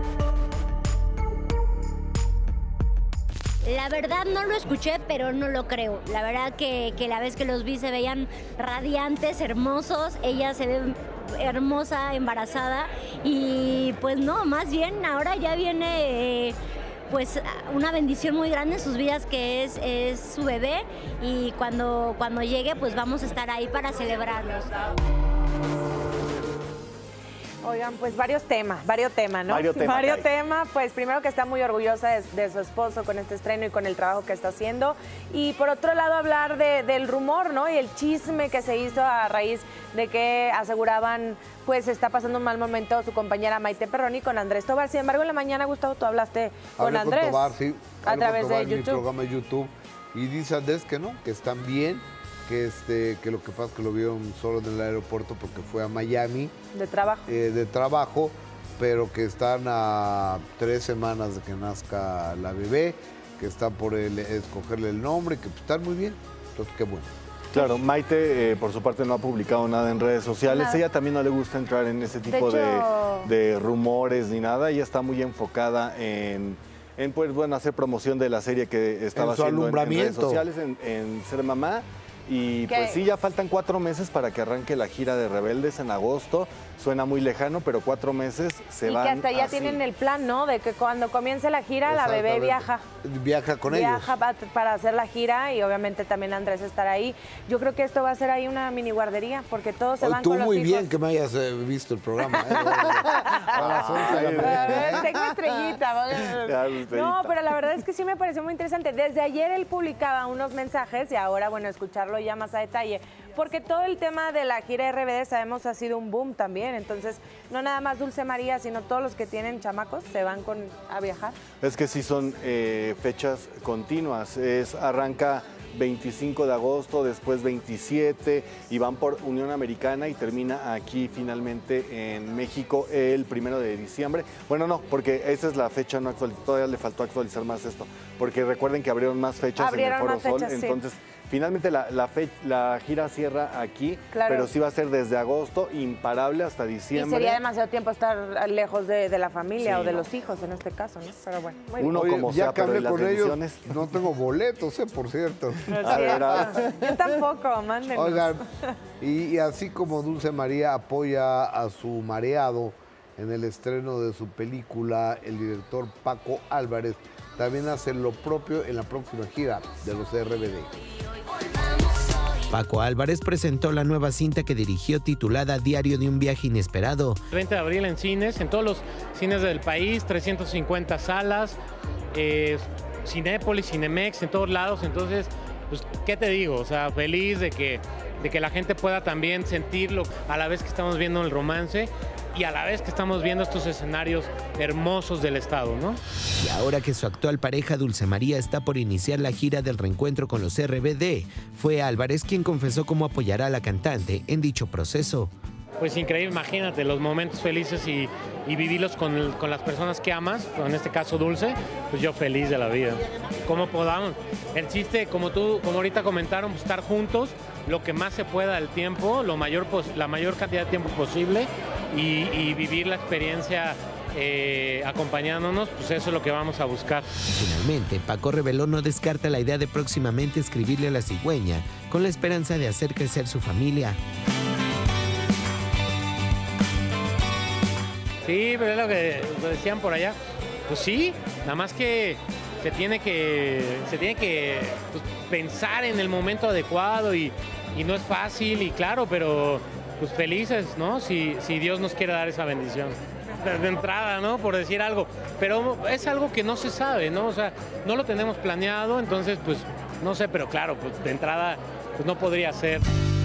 Speaker 14: La verdad no lo escuché, pero no lo creo. La verdad que, que la vez que los vi se veían radiantes, hermosos. Ella se ve hermosa, embarazada. Y pues no, más bien ahora ya viene eh, pues una bendición muy grande en sus vidas, que es, es su bebé. Y cuando, cuando llegue pues vamos a estar ahí para celebrarlos.
Speaker 2: Oigan, pues varios temas, varios temas, ¿no?
Speaker 3: Varios temas.
Speaker 2: Varios temas, pues primero que está muy orgullosa de, de su esposo con este estreno y con el trabajo que está haciendo. Y por otro lado hablar de, del rumor, ¿no? Y el chisme que se hizo a raíz de que aseguraban, pues está pasando un mal momento su compañera Maite Perroni con Andrés Tobar. Sin embargo, en la mañana, Gustavo, tú hablaste con
Speaker 1: Hablé
Speaker 2: Andrés.
Speaker 1: Con Tobar, sí.
Speaker 2: A través
Speaker 1: Tobar
Speaker 2: de
Speaker 1: en mi
Speaker 2: YouTube.
Speaker 1: programa de YouTube. Y dice Andrés que no, que están bien. Que, este, que lo que pasa es que lo vieron solo en el aeropuerto porque fue a Miami.
Speaker 2: De trabajo.
Speaker 1: Eh, de trabajo, pero que están a tres semanas de que nazca la bebé, que están por el, escogerle el nombre, que pues, están muy bien. Entonces, qué bueno.
Speaker 3: Claro, Maite, eh, por su parte, no ha publicado nada en redes sociales.
Speaker 2: Nada.
Speaker 3: Ella también no le gusta entrar en ese tipo de,
Speaker 2: hecho...
Speaker 3: de, de rumores ni nada. Ella está muy enfocada en, en pues, bueno, hacer promoción de la serie que estaba
Speaker 1: En su
Speaker 3: haciendo en, en redes
Speaker 1: alumbramiento.
Speaker 3: sociales, en, en ser mamá. Y
Speaker 2: ¿Qué?
Speaker 3: pues sí, ya faltan cuatro meses para que arranque la gira de Rebeldes en agosto. Suena muy lejano, pero cuatro meses se
Speaker 2: y
Speaker 3: van
Speaker 2: que hasta ya
Speaker 3: así.
Speaker 2: tienen el plan, ¿no? De que cuando comience la gira, la bebé
Speaker 1: Exactamente.
Speaker 2: viaja.
Speaker 1: Viaja con ellos.
Speaker 2: Viaja pa- para hacer la gira y obviamente también Andrés estará ahí. Yo creo que esto va a ser ahí una mini guardería porque todos se
Speaker 1: Hoy
Speaker 2: van
Speaker 1: tú
Speaker 2: con los
Speaker 1: muy
Speaker 2: hijos.
Speaker 1: bien que me hayas eh, visto el programa. ¿eh? A las once de la
Speaker 2: A ver,
Speaker 1: mañana.
Speaker 2: tengo estrellita.
Speaker 3: Ya, estrellita.
Speaker 2: No, pero la verdad es que sí me pareció muy interesante. Desde ayer él publicaba unos mensajes y ahora, bueno, escucharlo ya más a detalle. Porque todo el tema de la gira R B D, sabemos, ha sido un boom también. Entonces, no nada más Dulce María, sino todos los que tienen chamacos se van con, a viajar.
Speaker 3: Es que sí son eh, fechas continuas. Es, arranca veinticinco de agosto, después veintisiete y van por Unión Americana y termina aquí finalmente en México el primero de diciembre. Bueno, no, porque esa es la fecha no actualizada, todavía le faltó actualizar más esto, porque recuerden que abrieron más fechas
Speaker 2: Abrieron
Speaker 3: en el Foro
Speaker 2: más
Speaker 3: Sol,
Speaker 2: fechas, sí.
Speaker 3: entonces finalmente la, la, fe, la gira cierra aquí,
Speaker 2: Claro.
Speaker 3: pero sí va a ser desde agosto, imparable hasta
Speaker 2: Y
Speaker 3: diciembre.
Speaker 2: sería demasiado tiempo estar lejos de, de la familia
Speaker 3: Sí,
Speaker 2: o de
Speaker 3: no.
Speaker 2: los hijos en este caso, ¿no? Pero bueno, muy
Speaker 3: Uno
Speaker 2: bien.
Speaker 3: como
Speaker 1: ya
Speaker 3: sea,
Speaker 1: que hablé
Speaker 3: pero las
Speaker 1: con ellos,
Speaker 3: bendiciones.
Speaker 1: no tengo boletos, eh, por cierto.
Speaker 2: No es
Speaker 3: A ver,
Speaker 2: cierto.
Speaker 3: a ver.
Speaker 2: Yo tampoco, mándenos.
Speaker 1: Oigan, y, y así como Dulce María apoya a su mareado en el estreno de su película, el director Paco Álvarez también hace lo propio en la próxima gira de los R B D.
Speaker 13: Paco Álvarez presentó la nueva cinta que dirigió titulada Diario de un viaje inesperado.
Speaker 15: treinta de abril en cines, en todos los cines del país, trescientas cincuenta salas, eh, Cinépolis, Cinemex, en todos lados. Entonces, pues, ¿qué te digo? O sea, feliz de que, de que la gente pueda también sentirlo a la vez que estamos viendo el romance y a la vez que estamos viendo estos escenarios hermosos del estado, ¿no?
Speaker 13: Y ahora que su actual pareja Dulce María está por iniciar la gira del reencuentro con los R B D, fue Álvarez quien confesó cómo apoyará a la cantante en dicho proceso.
Speaker 15: Pues increíble, imagínate, los momentos felices y, y vivirlos con, con las personas que amas, en este caso Dulce, pues yo feliz de la vida. Como podamos. El chiste, como tú, como ahorita comentaron, pues estar juntos lo que más se pueda del tiempo, lo mayor, la mayor cantidad de tiempo posible y, y vivir la experiencia eh, acompañándonos, pues eso es lo que vamos a buscar.
Speaker 13: Finalmente, Paco reveló no descarta la idea de próximamente escribirle a la cigüeña con la esperanza de hacer crecer su familia.
Speaker 15: Sí, pero es lo que decían por allá. Pues sí, nada más que se tiene que, se tiene que pues, pensar en el momento adecuado y, y no es fácil y claro, pero pues felices, ¿no? Si, si Dios nos quiere dar esa bendición. De entrada, ¿no? Por decir algo. Pero es algo que no se sabe, ¿no? O sea, no lo tenemos planeado, entonces pues no sé, pero claro, pues de entrada pues no podría ser.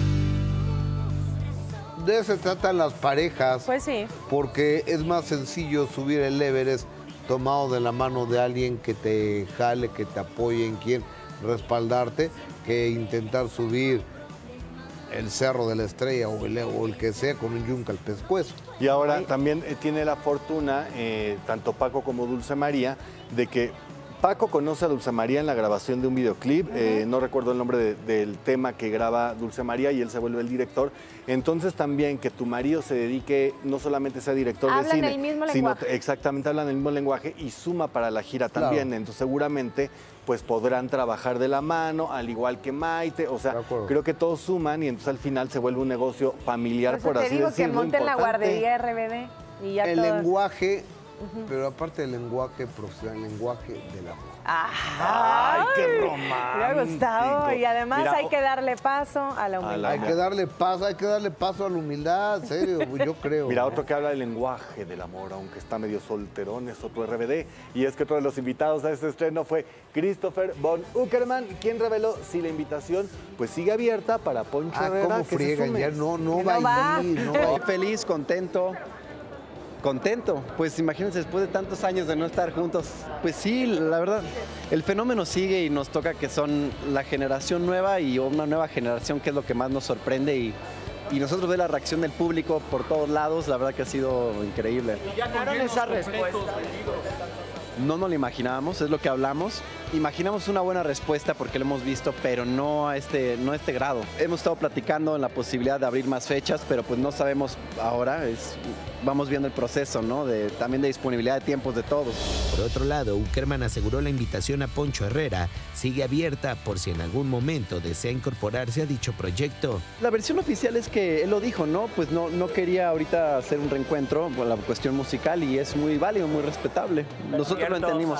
Speaker 1: De eso se tratan las parejas.
Speaker 2: Pues sí.
Speaker 1: Porque es más sencillo subir el Everest tomado de la mano de alguien que te jale, que te apoye, en quien respaldarte, que intentar subir el Cerro de la Estrella o el, o el que sea con un yunque al pescuezo.
Speaker 3: Y ahora también eh, tiene la fortuna, eh, tanto Paco como Dulce María, de que Paco conoce a Dulce María en la grabación de un videoclip, uh-huh. eh, no recuerdo el nombre de, del tema que graba Dulce María y él se vuelve el director. Entonces también que tu marido se dedique, no solamente sea director
Speaker 2: hablan
Speaker 3: de cine,
Speaker 2: el mismo
Speaker 3: sino
Speaker 2: lenguaje.
Speaker 3: exactamente hablan el mismo lenguaje y suma para la gira también. Claro. Entonces seguramente pues podrán trabajar de la mano, al igual que Maite. O sea, creo que todos suman y entonces al final se vuelve un negocio familiar, por, por así decirlo.
Speaker 2: Te digo que monten la guardería R B D y ya
Speaker 1: el
Speaker 2: todos...
Speaker 1: lenguaje... Uh-huh. Pero aparte del lenguaje profesional, el lenguaje del amor.
Speaker 2: ¡Ay,
Speaker 3: qué romántico!
Speaker 2: Me ha gustado. Y además Mira, hay que darle paso a la humildad.
Speaker 1: Hay que darle paso, hay que darle paso a la humildad, en serio, yo creo.
Speaker 3: Mira, otro que habla del lenguaje del amor, aunque está medio solterón, es otro R B D. Y es que otro de los invitados a este estreno fue Christopher von Uckerman, quien reveló si la invitación pues sigue abierta para Poncho
Speaker 1: ah,
Speaker 3: Herrera.
Speaker 1: ¿cómo
Speaker 3: que
Speaker 1: friegan? Ya no, no,
Speaker 2: no
Speaker 1: va,
Speaker 2: va
Speaker 1: a ir, no va.
Speaker 16: Feliz, contento. Contento, pues imagínense, después de tantos años de no estar juntos, pues sí, la verdad, el fenómeno sigue y nos toca que son la generación nueva y una nueva generación que es lo que más nos sorprende y, y nosotros ver la reacción del público por todos lados, la verdad que ha sido increíble.
Speaker 17: ¿Ya ganaron esa respuesta?
Speaker 16: No nos lo imaginábamos, es lo que hablamos. Imaginamos una buena respuesta porque lo hemos visto, pero no a este, no a este grado. Hemos estado platicando en la posibilidad de abrir más fechas, pero pues no sabemos ahora. Es, vamos viendo el proceso, ¿no? De, también de disponibilidad de tiempos de todos.
Speaker 13: Por otro lado, Uckerman aseguró la invitación a Poncho Herrera sigue abierta por si en algún momento desea incorporarse a dicho proyecto.
Speaker 16: La versión oficial es que él lo dijo, ¿no? Pues no, no quería ahorita hacer un reencuentro por la cuestión musical y es muy válido, muy respetable. Nosotros lo entendimos.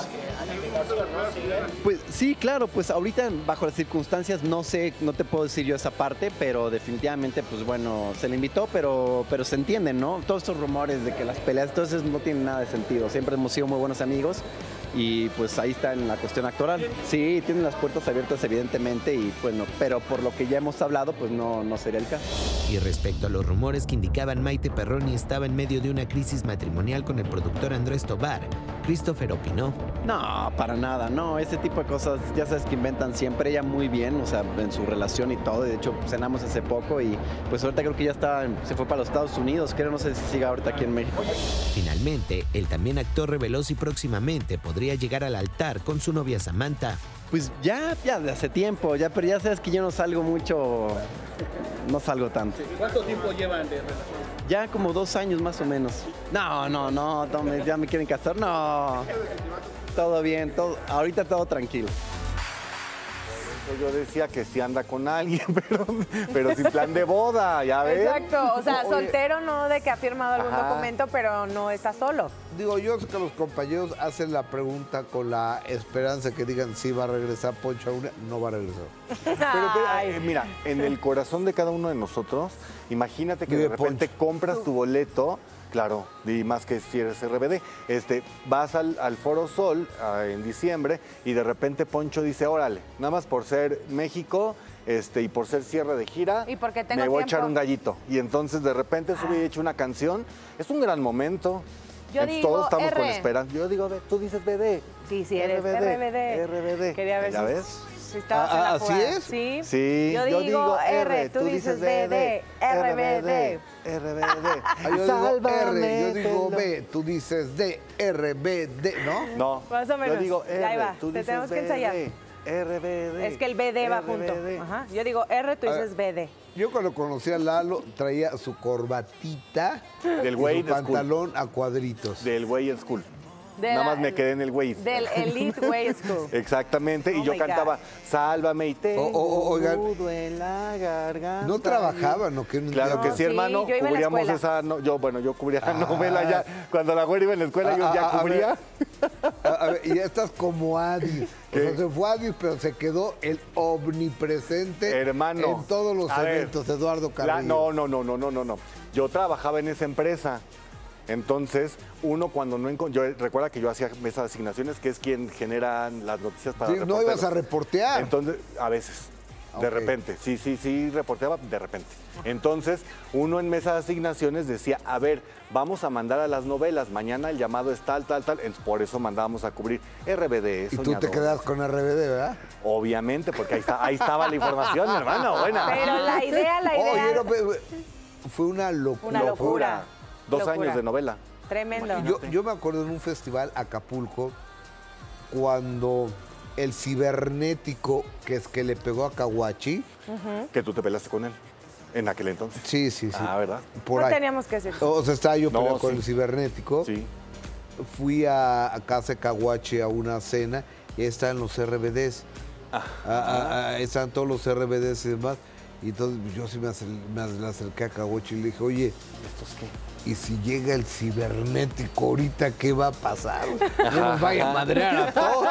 Speaker 16: Pues sí, claro, pues ahorita bajo las circunstancias no sé, no te puedo decir yo esa parte, pero definitivamente pues bueno, se le invitó, pero, pero se entiende, ¿no? Todos estos rumores de que las peleas, entonces no tienen nada de sentido, siempre hemos sido muy buenos amigos y pues ahí está en la cuestión actoral. Sí, tienen las puertas abiertas evidentemente y bueno, pero por lo que ya hemos hablado pues no, no sería el caso.
Speaker 13: Y respecto a los rumores que indicaban Maite Perroni estaba en medio de una crisis matrimonial con el productor Andrés Tobar, Christopher opinó.
Speaker 16: No, para nada, no, ese tipo de cosas ya sabes que inventan siempre, ella muy bien, o sea, en su relación y todo, de hecho cenamos hace poco y pues ahorita creo que ya está, se fue para los Estados Unidos, creo, no sé si siga ahorita aquí en México.
Speaker 13: Finalmente, el también actor reveló si próximamente podría llegar al altar con su novia Samantha.
Speaker 16: Pues ya, ya de hace tiempo, ya, pero ya sabes que yo no salgo mucho, no salgo tanto.
Speaker 17: ¿Cuánto tiempo llevan de relación?
Speaker 16: Ya como dos años más o menos. No, no, no, no me, ya me quieren casar, no. Todo bien, todo, ahorita todo tranquilo.
Speaker 3: Yo decía que sí anda con alguien, pero, pero sin plan de boda, ya ves.
Speaker 2: Exacto, o sea,
Speaker 1: Oye,
Speaker 2: soltero no de que ha firmado algún
Speaker 1: ajá.
Speaker 2: documento, pero no está solo.
Speaker 1: Digo, yo sé que los compañeros hacen la pregunta con la esperanza que digan si va a regresar Poncho Herrera, no va a regresar.
Speaker 3: Pero, pero eh, mira, en el corazón de cada uno de nosotros, imagínate que de repente compras tu boleto. Claro, y más que si eres R B D, este, vas al, al Foro Sol uh, en diciembre y de repente Poncho dice, órale, nada más por ser México este, y por ser cierre de gira,
Speaker 2: ¿Y porque tengo
Speaker 3: me voy
Speaker 2: tiempo?
Speaker 3: a echar un gallito. Y entonces de repente
Speaker 2: Ah.
Speaker 3: subí y hecho una canción, es un gran momento.
Speaker 2: Yo
Speaker 3: entonces,
Speaker 2: digo
Speaker 3: todos estamos
Speaker 2: R.
Speaker 3: con esperanza. Yo digo, tú dices B D.
Speaker 2: Sí, sí, eres R B D.
Speaker 3: R B D.
Speaker 2: Quería ver
Speaker 3: ¿Ya
Speaker 2: si,
Speaker 3: ves?
Speaker 2: si estabas en la
Speaker 1: ¿Así
Speaker 2: jugada.
Speaker 1: es?
Speaker 2: Sí.
Speaker 3: Sí,
Speaker 2: Yo digo,
Speaker 3: yo digo
Speaker 2: R,
Speaker 3: R,
Speaker 2: tú
Speaker 3: tú
Speaker 2: dices
Speaker 3: dices
Speaker 2: B D,
Speaker 3: B D,
Speaker 2: R B D.
Speaker 3: R B D.
Speaker 1: Ah, yo digo
Speaker 3: Sálvame,
Speaker 1: R, yo digo
Speaker 3: pelo.
Speaker 1: B, tú dices D, R, B, D, ¿no?
Speaker 3: No,
Speaker 2: Más o menos.
Speaker 3: yo digo R,
Speaker 2: Ahí va,
Speaker 3: tú
Speaker 2: te
Speaker 3: dices
Speaker 2: tenemos que
Speaker 3: B D,
Speaker 2: ensayar.
Speaker 3: R B D.
Speaker 2: Es que el B D va
Speaker 3: R B D.
Speaker 2: junto. Ajá. Yo digo R, tú
Speaker 1: A ver.
Speaker 2: dices B D.
Speaker 1: Yo cuando conocí a Lalo traía su corbatita
Speaker 3: Del
Speaker 1: y
Speaker 3: güey
Speaker 1: su
Speaker 3: de school.
Speaker 1: pantalón a cuadritos.
Speaker 3: Del güey en school.
Speaker 2: De
Speaker 3: Nada
Speaker 2: la-
Speaker 3: más me quedé en el güey.
Speaker 2: Del Elite Way School.
Speaker 3: Exactamente,
Speaker 2: Oh
Speaker 3: y yo
Speaker 2: my
Speaker 3: cantaba Sálvame y tengo
Speaker 1: O- o- oigan,
Speaker 3: nudo en la garganta.
Speaker 1: ¿No trabajaban, no? Que no
Speaker 3: Claro que
Speaker 1: entiendo.
Speaker 3: sí, hermano.
Speaker 2: yo iba a la
Speaker 3: Cubríamos
Speaker 2: escuela.
Speaker 3: esa. no- yo, bueno, yo cubría la
Speaker 1: Ah.
Speaker 3: novela ya. Cuando la güera iba en la escuela, yo
Speaker 1: Ah,
Speaker 3: ya
Speaker 1: ah, a
Speaker 3: cubría.
Speaker 1: ver, a, a ver, y ya estás como Adis. O sea, se fue Adis, pero se quedó el omnipresente
Speaker 3: Hermano.
Speaker 1: en todos los
Speaker 3: a ver,
Speaker 1: eventos, Eduardo Carrillo.
Speaker 3: la- no, no, no, no, no, no, no. Yo trabajaba en esa empresa. Entonces, uno cuando no encon- yo recuerda que yo hacía mesas de asignaciones, que es quien genera las noticias para
Speaker 1: Sí, no
Speaker 3: reporteros.
Speaker 1: ibas a reportear.
Speaker 3: Entonces, a veces, de
Speaker 1: Ok.
Speaker 3: repente, sí, sí, sí, reporteaba de repente. Entonces, uno en mesa de asignaciones decía, a ver, vamos a mandar a las novelas, mañana el llamado es tal, tal, tal. Entonces, por eso mandábamos a cubrir R B D,
Speaker 1: Y tú te
Speaker 3: Soñador.
Speaker 1: quedas con R B D, ¿verdad?
Speaker 3: Obviamente, porque ahí, está, ahí estaba la información, mi hermano, buena.
Speaker 2: Pero la idea, la idea.
Speaker 1: Oye, no, pero, fue una locura.
Speaker 2: Una locura.
Speaker 3: Dos
Speaker 2: Locura.
Speaker 3: años de novela.
Speaker 2: Tremendo.
Speaker 1: Yo, yo me acuerdo en un festival Acapulco cuando el cibernético que es que le pegó a Caguachi.
Speaker 2: Ujú.
Speaker 3: Que tú te peleaste con él en aquel entonces.
Speaker 1: Sí, sí, sí.
Speaker 3: Ah, ¿verdad?
Speaker 1: Por
Speaker 2: No
Speaker 1: ahí.
Speaker 2: teníamos que decir.
Speaker 1: O sea, estaba yo
Speaker 3: No,
Speaker 1: peleado con
Speaker 3: sí.
Speaker 1: el cibernético.
Speaker 3: Sí.
Speaker 1: Fui a, a casa de Caguachi a una cena y ahí estaban los R B Ds.
Speaker 3: Ah.
Speaker 1: A- a- a- estaban todos los R B Ds y demás. Y entonces yo sí me, acel- me ac- le acerqué a Caguachi y le dije, oye,
Speaker 3: ¿estos qué?
Speaker 1: Y si llega el cibernético ahorita, ¿qué va a pasar? No nos vaya a madrear a todos.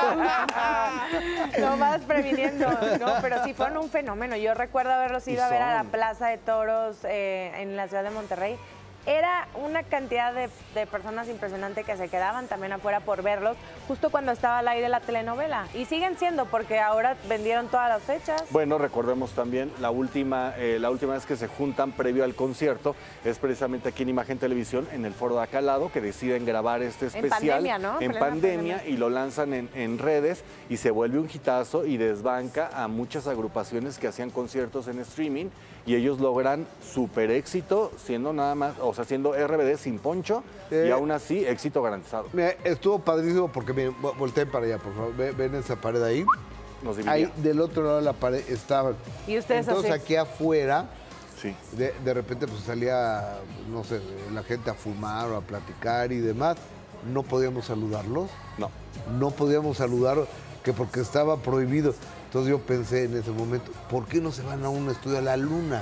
Speaker 2: No vas previniendo, no, pero sí fueron un fenómeno. Yo recuerdo haberlos
Speaker 3: Y
Speaker 2: ido a ver a la
Speaker 3: son.
Speaker 2: Plaza de Toros eh, en la ciudad de Monterrey. Era una cantidad de, de personas impresionante que se quedaban también afuera por verlos, justo cuando estaba al aire la telenovela. Y siguen siendo, porque ahora vendieron todas las fechas.
Speaker 3: Bueno, recordemos también la última, eh, la última vez que se juntan previo al concierto es precisamente aquí en Imagen Televisión, en el Foro de acá al lado, que deciden grabar este especial.
Speaker 2: pandemia, ¿no?
Speaker 3: En
Speaker 2: Plena
Speaker 3: pandemia,
Speaker 2: pandemia.
Speaker 3: y lo lanzan en, en redes y se vuelve un hitazo y desbanca a muchas agrupaciones que hacían conciertos en streaming y ellos logran súper éxito siendo nada más, o sea, siendo R B D sin poncho
Speaker 1: Eh.
Speaker 3: y aún así éxito garantizado.
Speaker 1: Mira, estuvo padrísimo porque, miren, vo- volteen para allá, por favor. Ve- Ven esa pared ahí.
Speaker 3: Nos dividía.
Speaker 1: Ahí del otro lado de la pared estaban.
Speaker 2: Y ustedes
Speaker 1: Entonces
Speaker 2: así.
Speaker 1: aquí afuera,
Speaker 3: Sí.
Speaker 1: de, de repente pues salía, no sé, la gente a fumar o a platicar y demás. No podíamos saludarlos.
Speaker 3: No.
Speaker 1: No podíamos saludarlos, que porque estaba prohibido. Entonces yo pensé en ese momento, ¿por qué no se van a un estudio a la luna?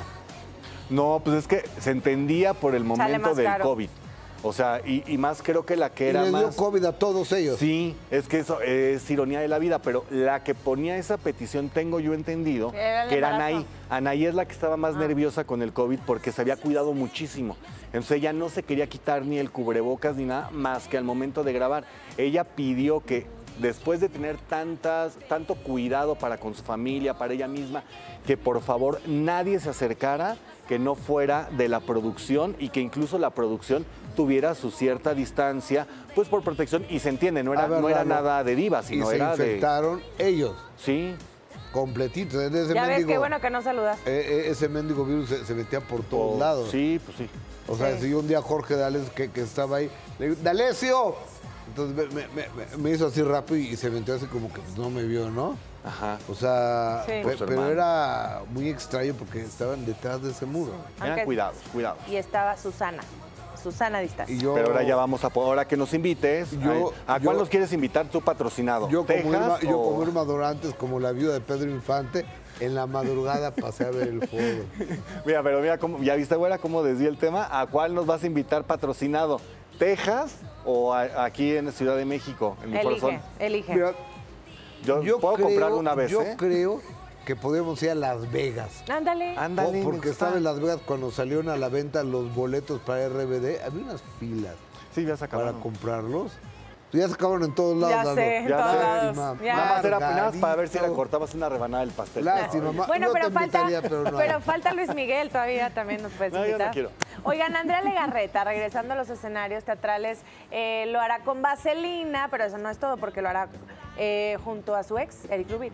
Speaker 3: No, pues es que se entendía por el momento
Speaker 2: más
Speaker 3: del
Speaker 2: caro.
Speaker 3: COVID. O sea, y, y más creo que la que
Speaker 1: Y
Speaker 3: era
Speaker 1: les dio
Speaker 3: más...
Speaker 1: COVID a todos ellos.
Speaker 3: Sí, es que eso es ironía de la vida, pero la que ponía esa petición, tengo yo entendido,
Speaker 2: Era el
Speaker 3: que era
Speaker 2: embarazo.
Speaker 3: Anaí. Anaí es la que estaba más
Speaker 2: Ah.
Speaker 3: nerviosa con el COVID porque se había cuidado muchísimo. Entonces ella no se quería quitar ni el cubrebocas ni nada más que al momento de grabar. Ella pidió que después de tener tantas, tanto cuidado para con su familia, para ella misma, que por favor nadie se acercara que no fuera de la producción y que incluso la producción tuviera su cierta distancia, pues por protección, y se entiende, no era,
Speaker 1: A ver,
Speaker 3: no era
Speaker 1: Lalo,
Speaker 3: nada de diva,
Speaker 1: Y
Speaker 3: sino
Speaker 1: se
Speaker 3: era de...
Speaker 1: infectaron ellos,
Speaker 3: Sí,
Speaker 1: completitos. En ese
Speaker 2: Ya ves,
Speaker 1: mendigo-
Speaker 2: qué bueno que no saludas.
Speaker 1: eh, eh, ese mendigo virus se, se metía por todos
Speaker 3: o-
Speaker 1: lados.
Speaker 3: Sí, pues sí.
Speaker 1: O sea,
Speaker 2: Sí.
Speaker 1: si yo un día Jorge Dales, que, que estaba ahí, le digo, ¡D'Alessio! Entonces me, me- me- me hizo así rápido y se metió así como que pues, no me vio, ¿no?
Speaker 3: Ajá.
Speaker 1: O sea,
Speaker 2: Sí.
Speaker 1: pe-
Speaker 3: Por su
Speaker 1: pero
Speaker 3: hermano.
Speaker 1: era muy extraño porque estaban detrás de ese muro.
Speaker 3: Eran
Speaker 2: Aunque-
Speaker 3: cuidados, cuidados.
Speaker 2: Y estaba Susana. Susana Distancia.
Speaker 1: Y yo,
Speaker 3: Pero ahora ya vamos a... Ahora que nos invites,
Speaker 1: Yo-
Speaker 3: ¿a cuál
Speaker 1: yo-
Speaker 3: nos quieres invitar tú patrocinado?
Speaker 1: yo como,
Speaker 3: ¿Texas
Speaker 1: Irma, yo
Speaker 3: o-
Speaker 1: como Irma Dorantes, como la viuda de Pedro Infante, en la madrugada pasé a ver el foro.
Speaker 3: Mira, pero mira, cómo, ¿ya viste, güera, cómo desvié el tema? ¿A cuál nos vas a invitar patrocinado? ¿Texas o a- aquí en Ciudad de México, en mi
Speaker 2: Elige,
Speaker 3: corazón?
Speaker 2: elige.
Speaker 1: Mira,
Speaker 3: Yo, puedo comprarlo una vez,
Speaker 1: yo
Speaker 3: ¿eh?
Speaker 1: creo que podemos ir a Las Vegas.
Speaker 2: Ándale.
Speaker 3: Ándale.
Speaker 1: Oh, porque estaba en Las Vegas cuando salieron a la venta los boletos para R B D. Había unas filas
Speaker 3: Sí, ya se
Speaker 1: para
Speaker 3: acabaron.
Speaker 1: comprarlos. Ya se acabaron en todos lados.
Speaker 2: Ya
Speaker 1: Lalo.
Speaker 2: sé, en
Speaker 3: Ya
Speaker 2: todos
Speaker 3: sé.
Speaker 2: lados.
Speaker 1: Lástima.
Speaker 2: Ya.
Speaker 3: Nada más era nada más para ver si le
Speaker 1: Margarito.
Speaker 3: cortabas una rebanada del pastel.
Speaker 1: Lástima, ma-
Speaker 2: Bueno,
Speaker 1: yo
Speaker 2: pero
Speaker 1: te
Speaker 2: falta,
Speaker 1: invitaría, pero no.
Speaker 2: pero falta Luis Miguel todavía, también nos puedes
Speaker 3: No, yo no
Speaker 2: invitar.
Speaker 3: quiero.
Speaker 2: Oigan, Andrea Legarreta, regresando a los escenarios teatrales, eh, lo hará con Vaselina, pero eso no es todo, porque lo hará eh, junto a su ex, Eric Rubin.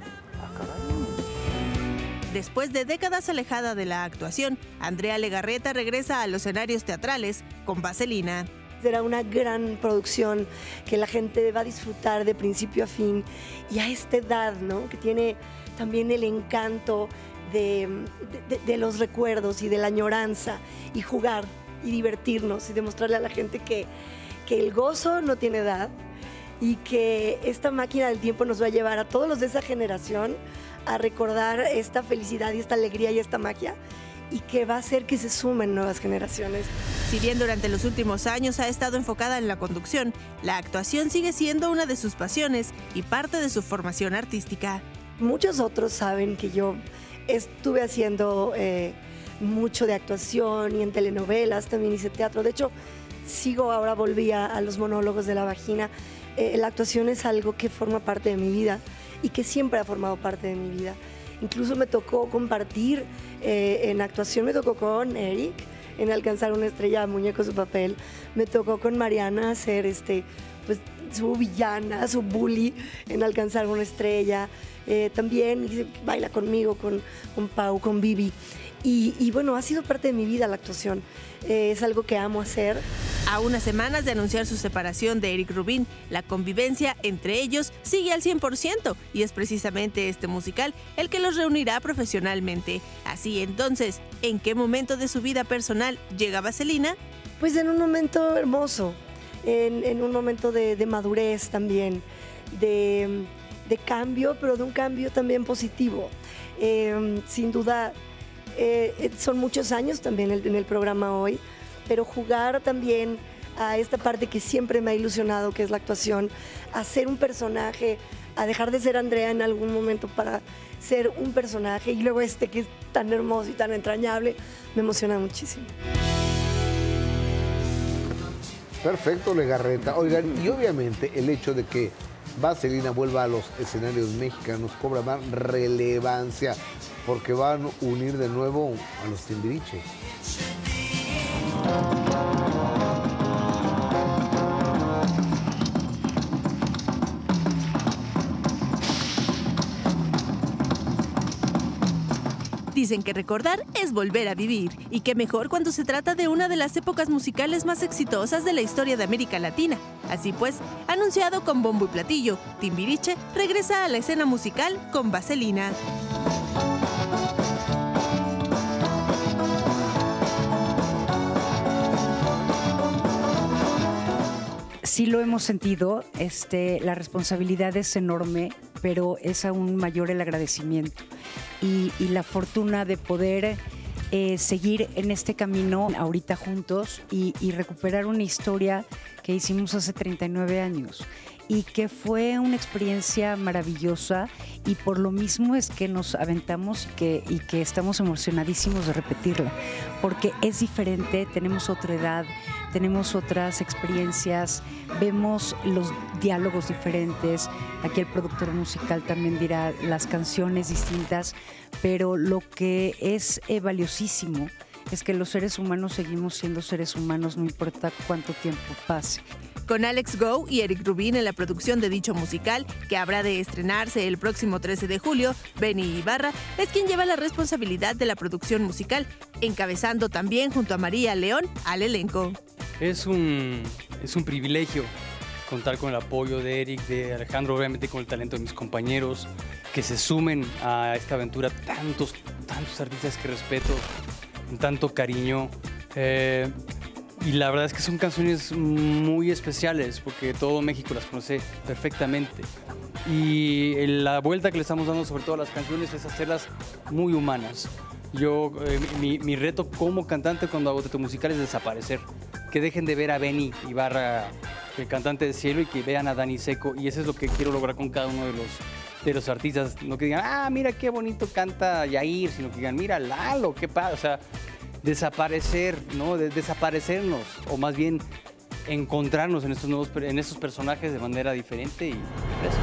Speaker 6: Después de décadas alejada de la actuación, Andrea Legarreta regresa a los escenarios teatrales con Vaselina.
Speaker 18: Será una gran producción que la gente va a disfrutar de principio a fin y a esta edad, ¿no? Que tiene también el encanto de, de, de los recuerdos y de la añoranza y jugar y divertirnos y demostrarle a la gente que, que el gozo no tiene edad y que esta máquina del tiempo nos va a llevar a todos los de esa generación a recordar esta felicidad y esta alegría y esta magia y que va a hacer que se sumen nuevas generaciones.
Speaker 6: Si bien durante los últimos años ha estado enfocada en la conducción, la actuación sigue siendo una de sus pasiones y parte de su formación artística.
Speaker 18: Muchos otros saben que yo estuve haciendo eh, mucho de actuación y en telenovelas, también hice teatro. De hecho, sigo ahora, volví a, a los monólogos de la vagina. Eh, la actuación es algo que forma parte de mi vida y que siempre ha formado parte de mi vida. Incluso me tocó compartir eh, en actuación, me tocó con Eric en Alcanzar una estrella, Muñeco su papel. Me tocó con Mariana hacer este, pues, su villana, su bully en Alcanzar una estrella. Eh, también baila conmigo, con, con Pau, con Vivi. Y, y bueno, ha sido parte de mi vida la actuación. Eh, es algo que amo hacer.
Speaker 6: A unas semanas de anunciar su separación de Eric Rubin, la convivencia entre ellos sigue al cien por ciento y es precisamente este musical el que los reunirá profesionalmente. Así entonces, ¿en qué momento de su vida personal llega Vaselina?
Speaker 18: Pues en un momento hermoso, en, en un momento de, de madurez también, de, de cambio, pero de un cambio también positivo. Eh, sin duda, eh, son muchos años también en el programa hoy, pero jugar también a esta parte que siempre me ha ilusionado, que es la actuación, a ser un personaje, a dejar de ser Andrea en algún momento para ser un personaje y luego este que es tan hermoso y tan entrañable, me emociona muchísimo.
Speaker 1: Perfecto, Legarreta. Oigan, y obviamente el hecho de que Vaselina vuelva a los escenarios mexicanos cobra más relevancia porque van a unir de nuevo a los Timbiriche.
Speaker 6: Dicen que recordar es volver a vivir, y qué mejor cuando se trata de una de las épocas musicales más exitosas de la historia de América Latina. Así pues, anunciado con bombo y platillo, Timbiriche regresa a la escena musical con Vaselina.
Speaker 19: Sí lo hemos sentido, este, la responsabilidad es enorme, pero es aún mayor el agradecimiento y, y la fortuna de poder eh, seguir en este camino ahorita juntos y, y recuperar una historia que hicimos hace treinta y nueve años y que fue una experiencia maravillosa y por lo mismo es que nos aventamos y que, y que estamos emocionadísimos de repetirla, porque es diferente, tenemos otra edad, tenemos otras experiencias, vemos los diálogos diferentes, aquí el productor musical también dirá las canciones distintas, pero lo que es eh, valiosísimo es que los seres humanos seguimos siendo seres humanos, no importa cuánto tiempo pase.
Speaker 6: Con Alex Go y Eric Rubin en la producción de dicho musical, que habrá de estrenarse el próximo trece de julio, Benny Ibarra es quien lleva la responsabilidad de la producción musical, encabezando también junto a María León al elenco.
Speaker 20: Es un, es un privilegio contar con el apoyo de Eric, de Alejandro, obviamente con el talento de mis compañeros, que se sumen a esta aventura tantos, tantos artistas que respeto, con tanto cariño. Eh, y la verdad es que son canciones muy especiales porque todo México las conoce perfectamente. Y la vuelta que le estamos dando sobre todo a las canciones es hacerlas muy humanas. Yo, eh, mi, mi reto como cantante cuando hago teatro musical es desaparecer. Que dejen de ver a Benny Ibarra, el cantante de Cielo, y que vean a Dani Seco. Y eso es lo que quiero lograr con cada uno de los, de los artistas. No que digan, ah, mira qué bonito canta Yair, sino que digan, mira Lalo, qué padre. O sea, desaparecer, ¿no? De, desaparecernos, o más bien encontrarnos en estos nuevos, en estos personajes de manera diferente y fresca.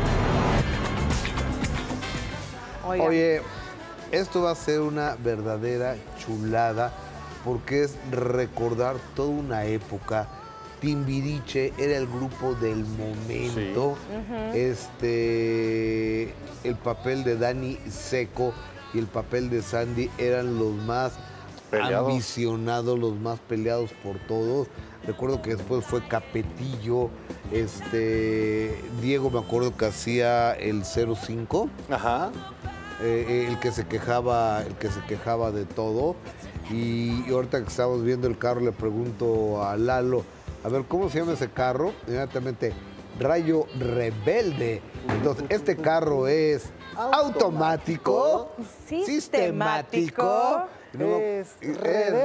Speaker 1: Oye, esto va a ser una verdadera chulada porque es recordar toda una época. Timbiriche era el grupo del momento. Sí. Uh-huh. Este, el papel de Dani Seco y el papel de Sandy eran los más peleados, ambicionados, los más peleados por todos. Recuerdo que después fue Capetillo, este, Diego me acuerdo que hacía el cero cinco.
Speaker 3: Ajá.
Speaker 1: eh, el que se quejaba, el que se quejaba de todo. Y, y ahorita que estamos viendo el carro, le pregunto a Lalo, a ver, ¿cómo se llama ese carro? Inmediatamente, Rayo Rebelde. Entonces, este carro es automático,
Speaker 2: sistemático,
Speaker 1: sistemático
Speaker 2: es
Speaker 1: es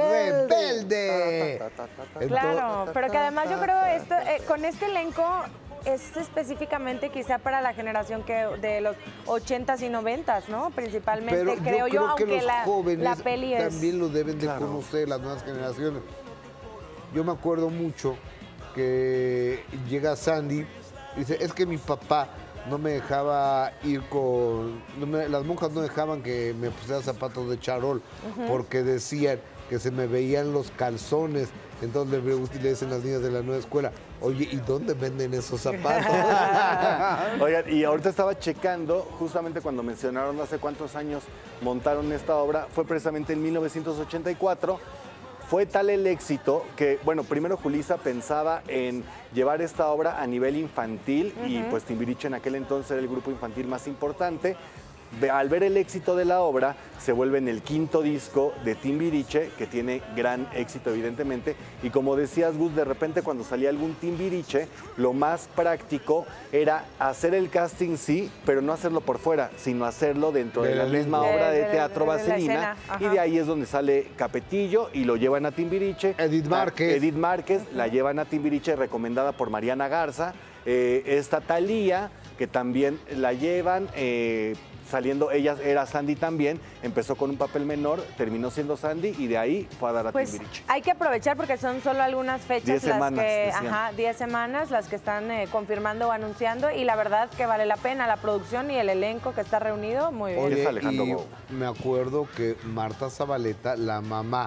Speaker 1: rebelde.
Speaker 2: Claro, pero que además yo creo esto, eh, con este elenco es específicamente quizá para la generación que de los ochentas y noventas, ¿no? Principalmente,
Speaker 1: Pero
Speaker 2: creo yo,
Speaker 1: yo, creo
Speaker 2: aunque
Speaker 1: que los
Speaker 2: la,
Speaker 1: jóvenes
Speaker 2: la peli es...
Speaker 1: también lo deben de
Speaker 2: Claro.
Speaker 1: conocer, las nuevas generaciones. Yo me acuerdo mucho que llega Sandy y dice, es que mi papá no me dejaba ir con... no me- las monjas no dejaban que me pusiera zapatos de charol
Speaker 21: Ujú.
Speaker 1: porque decían que se me veían los calzones. Entonces le pregunté- le dicen las niñas de la nueva escuela, oye, ¿y dónde venden esos zapatos?
Speaker 3: Oigan, y ahorita estaba checando, justamente cuando mencionaron hace cuántos años montaron esta obra, fue precisamente en mil novecientos ochenta y cuatro. Fue tal el éxito que, bueno, primero Julissa pensaba en llevar esta obra a nivel infantil y
Speaker 21: Ujú.
Speaker 3: pues Timbiriche en aquel entonces era el grupo infantil más importante. Ve- Al ver el éxito de la obra, se vuelve en el quinto disco de Timbiriche, que tiene gran éxito evidentemente. Y como decías, Gus, de repente cuando salía algún Timbiriche, lo más práctico era hacer el casting, sí, pero no hacerlo por fuera, sino hacerlo dentro de,
Speaker 1: De
Speaker 3: la
Speaker 1: la
Speaker 3: misma
Speaker 1: lengua.
Speaker 3: obra
Speaker 1: De-
Speaker 3: de
Speaker 1: de-
Speaker 3: teatro
Speaker 1: de la
Speaker 3: Vaselina.
Speaker 1: escena,
Speaker 3: Y
Speaker 1: ajá.
Speaker 3: de ahí es donde sale Capetillo y lo llevan a Timbiriche.
Speaker 1: Edith Márquez.
Speaker 3: Edith Márquez la llevan a Timbiriche, recomendada por Mariana Garza. Eh, esta Thalía, que también la llevan, eh, saliendo, ella era Sandy también, empezó con un papel menor, terminó siendo Sandy y de ahí fue a dar a
Speaker 2: Pues
Speaker 3: Timbiriche.
Speaker 2: hay que aprovechar porque son solo algunas fechas
Speaker 3: Diez
Speaker 2: las
Speaker 3: semanas,
Speaker 2: que,
Speaker 3: decían.
Speaker 2: ajá, diez semanas las que están eh, confirmando o anunciando y la verdad que vale la pena la producción y el elenco que está reunido, muy bien.
Speaker 1: Oye, y me acuerdo que Marta Zabaleta, la mamá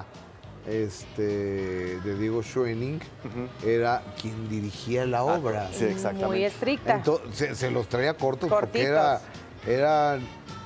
Speaker 1: este, de Diego Schoening, era quien dirigía la obra.
Speaker 2: sí, exactamente. Muy estricta.
Speaker 1: Entonces, se, se los traía cortos porque
Speaker 2: Cortitos.
Speaker 1: era, eran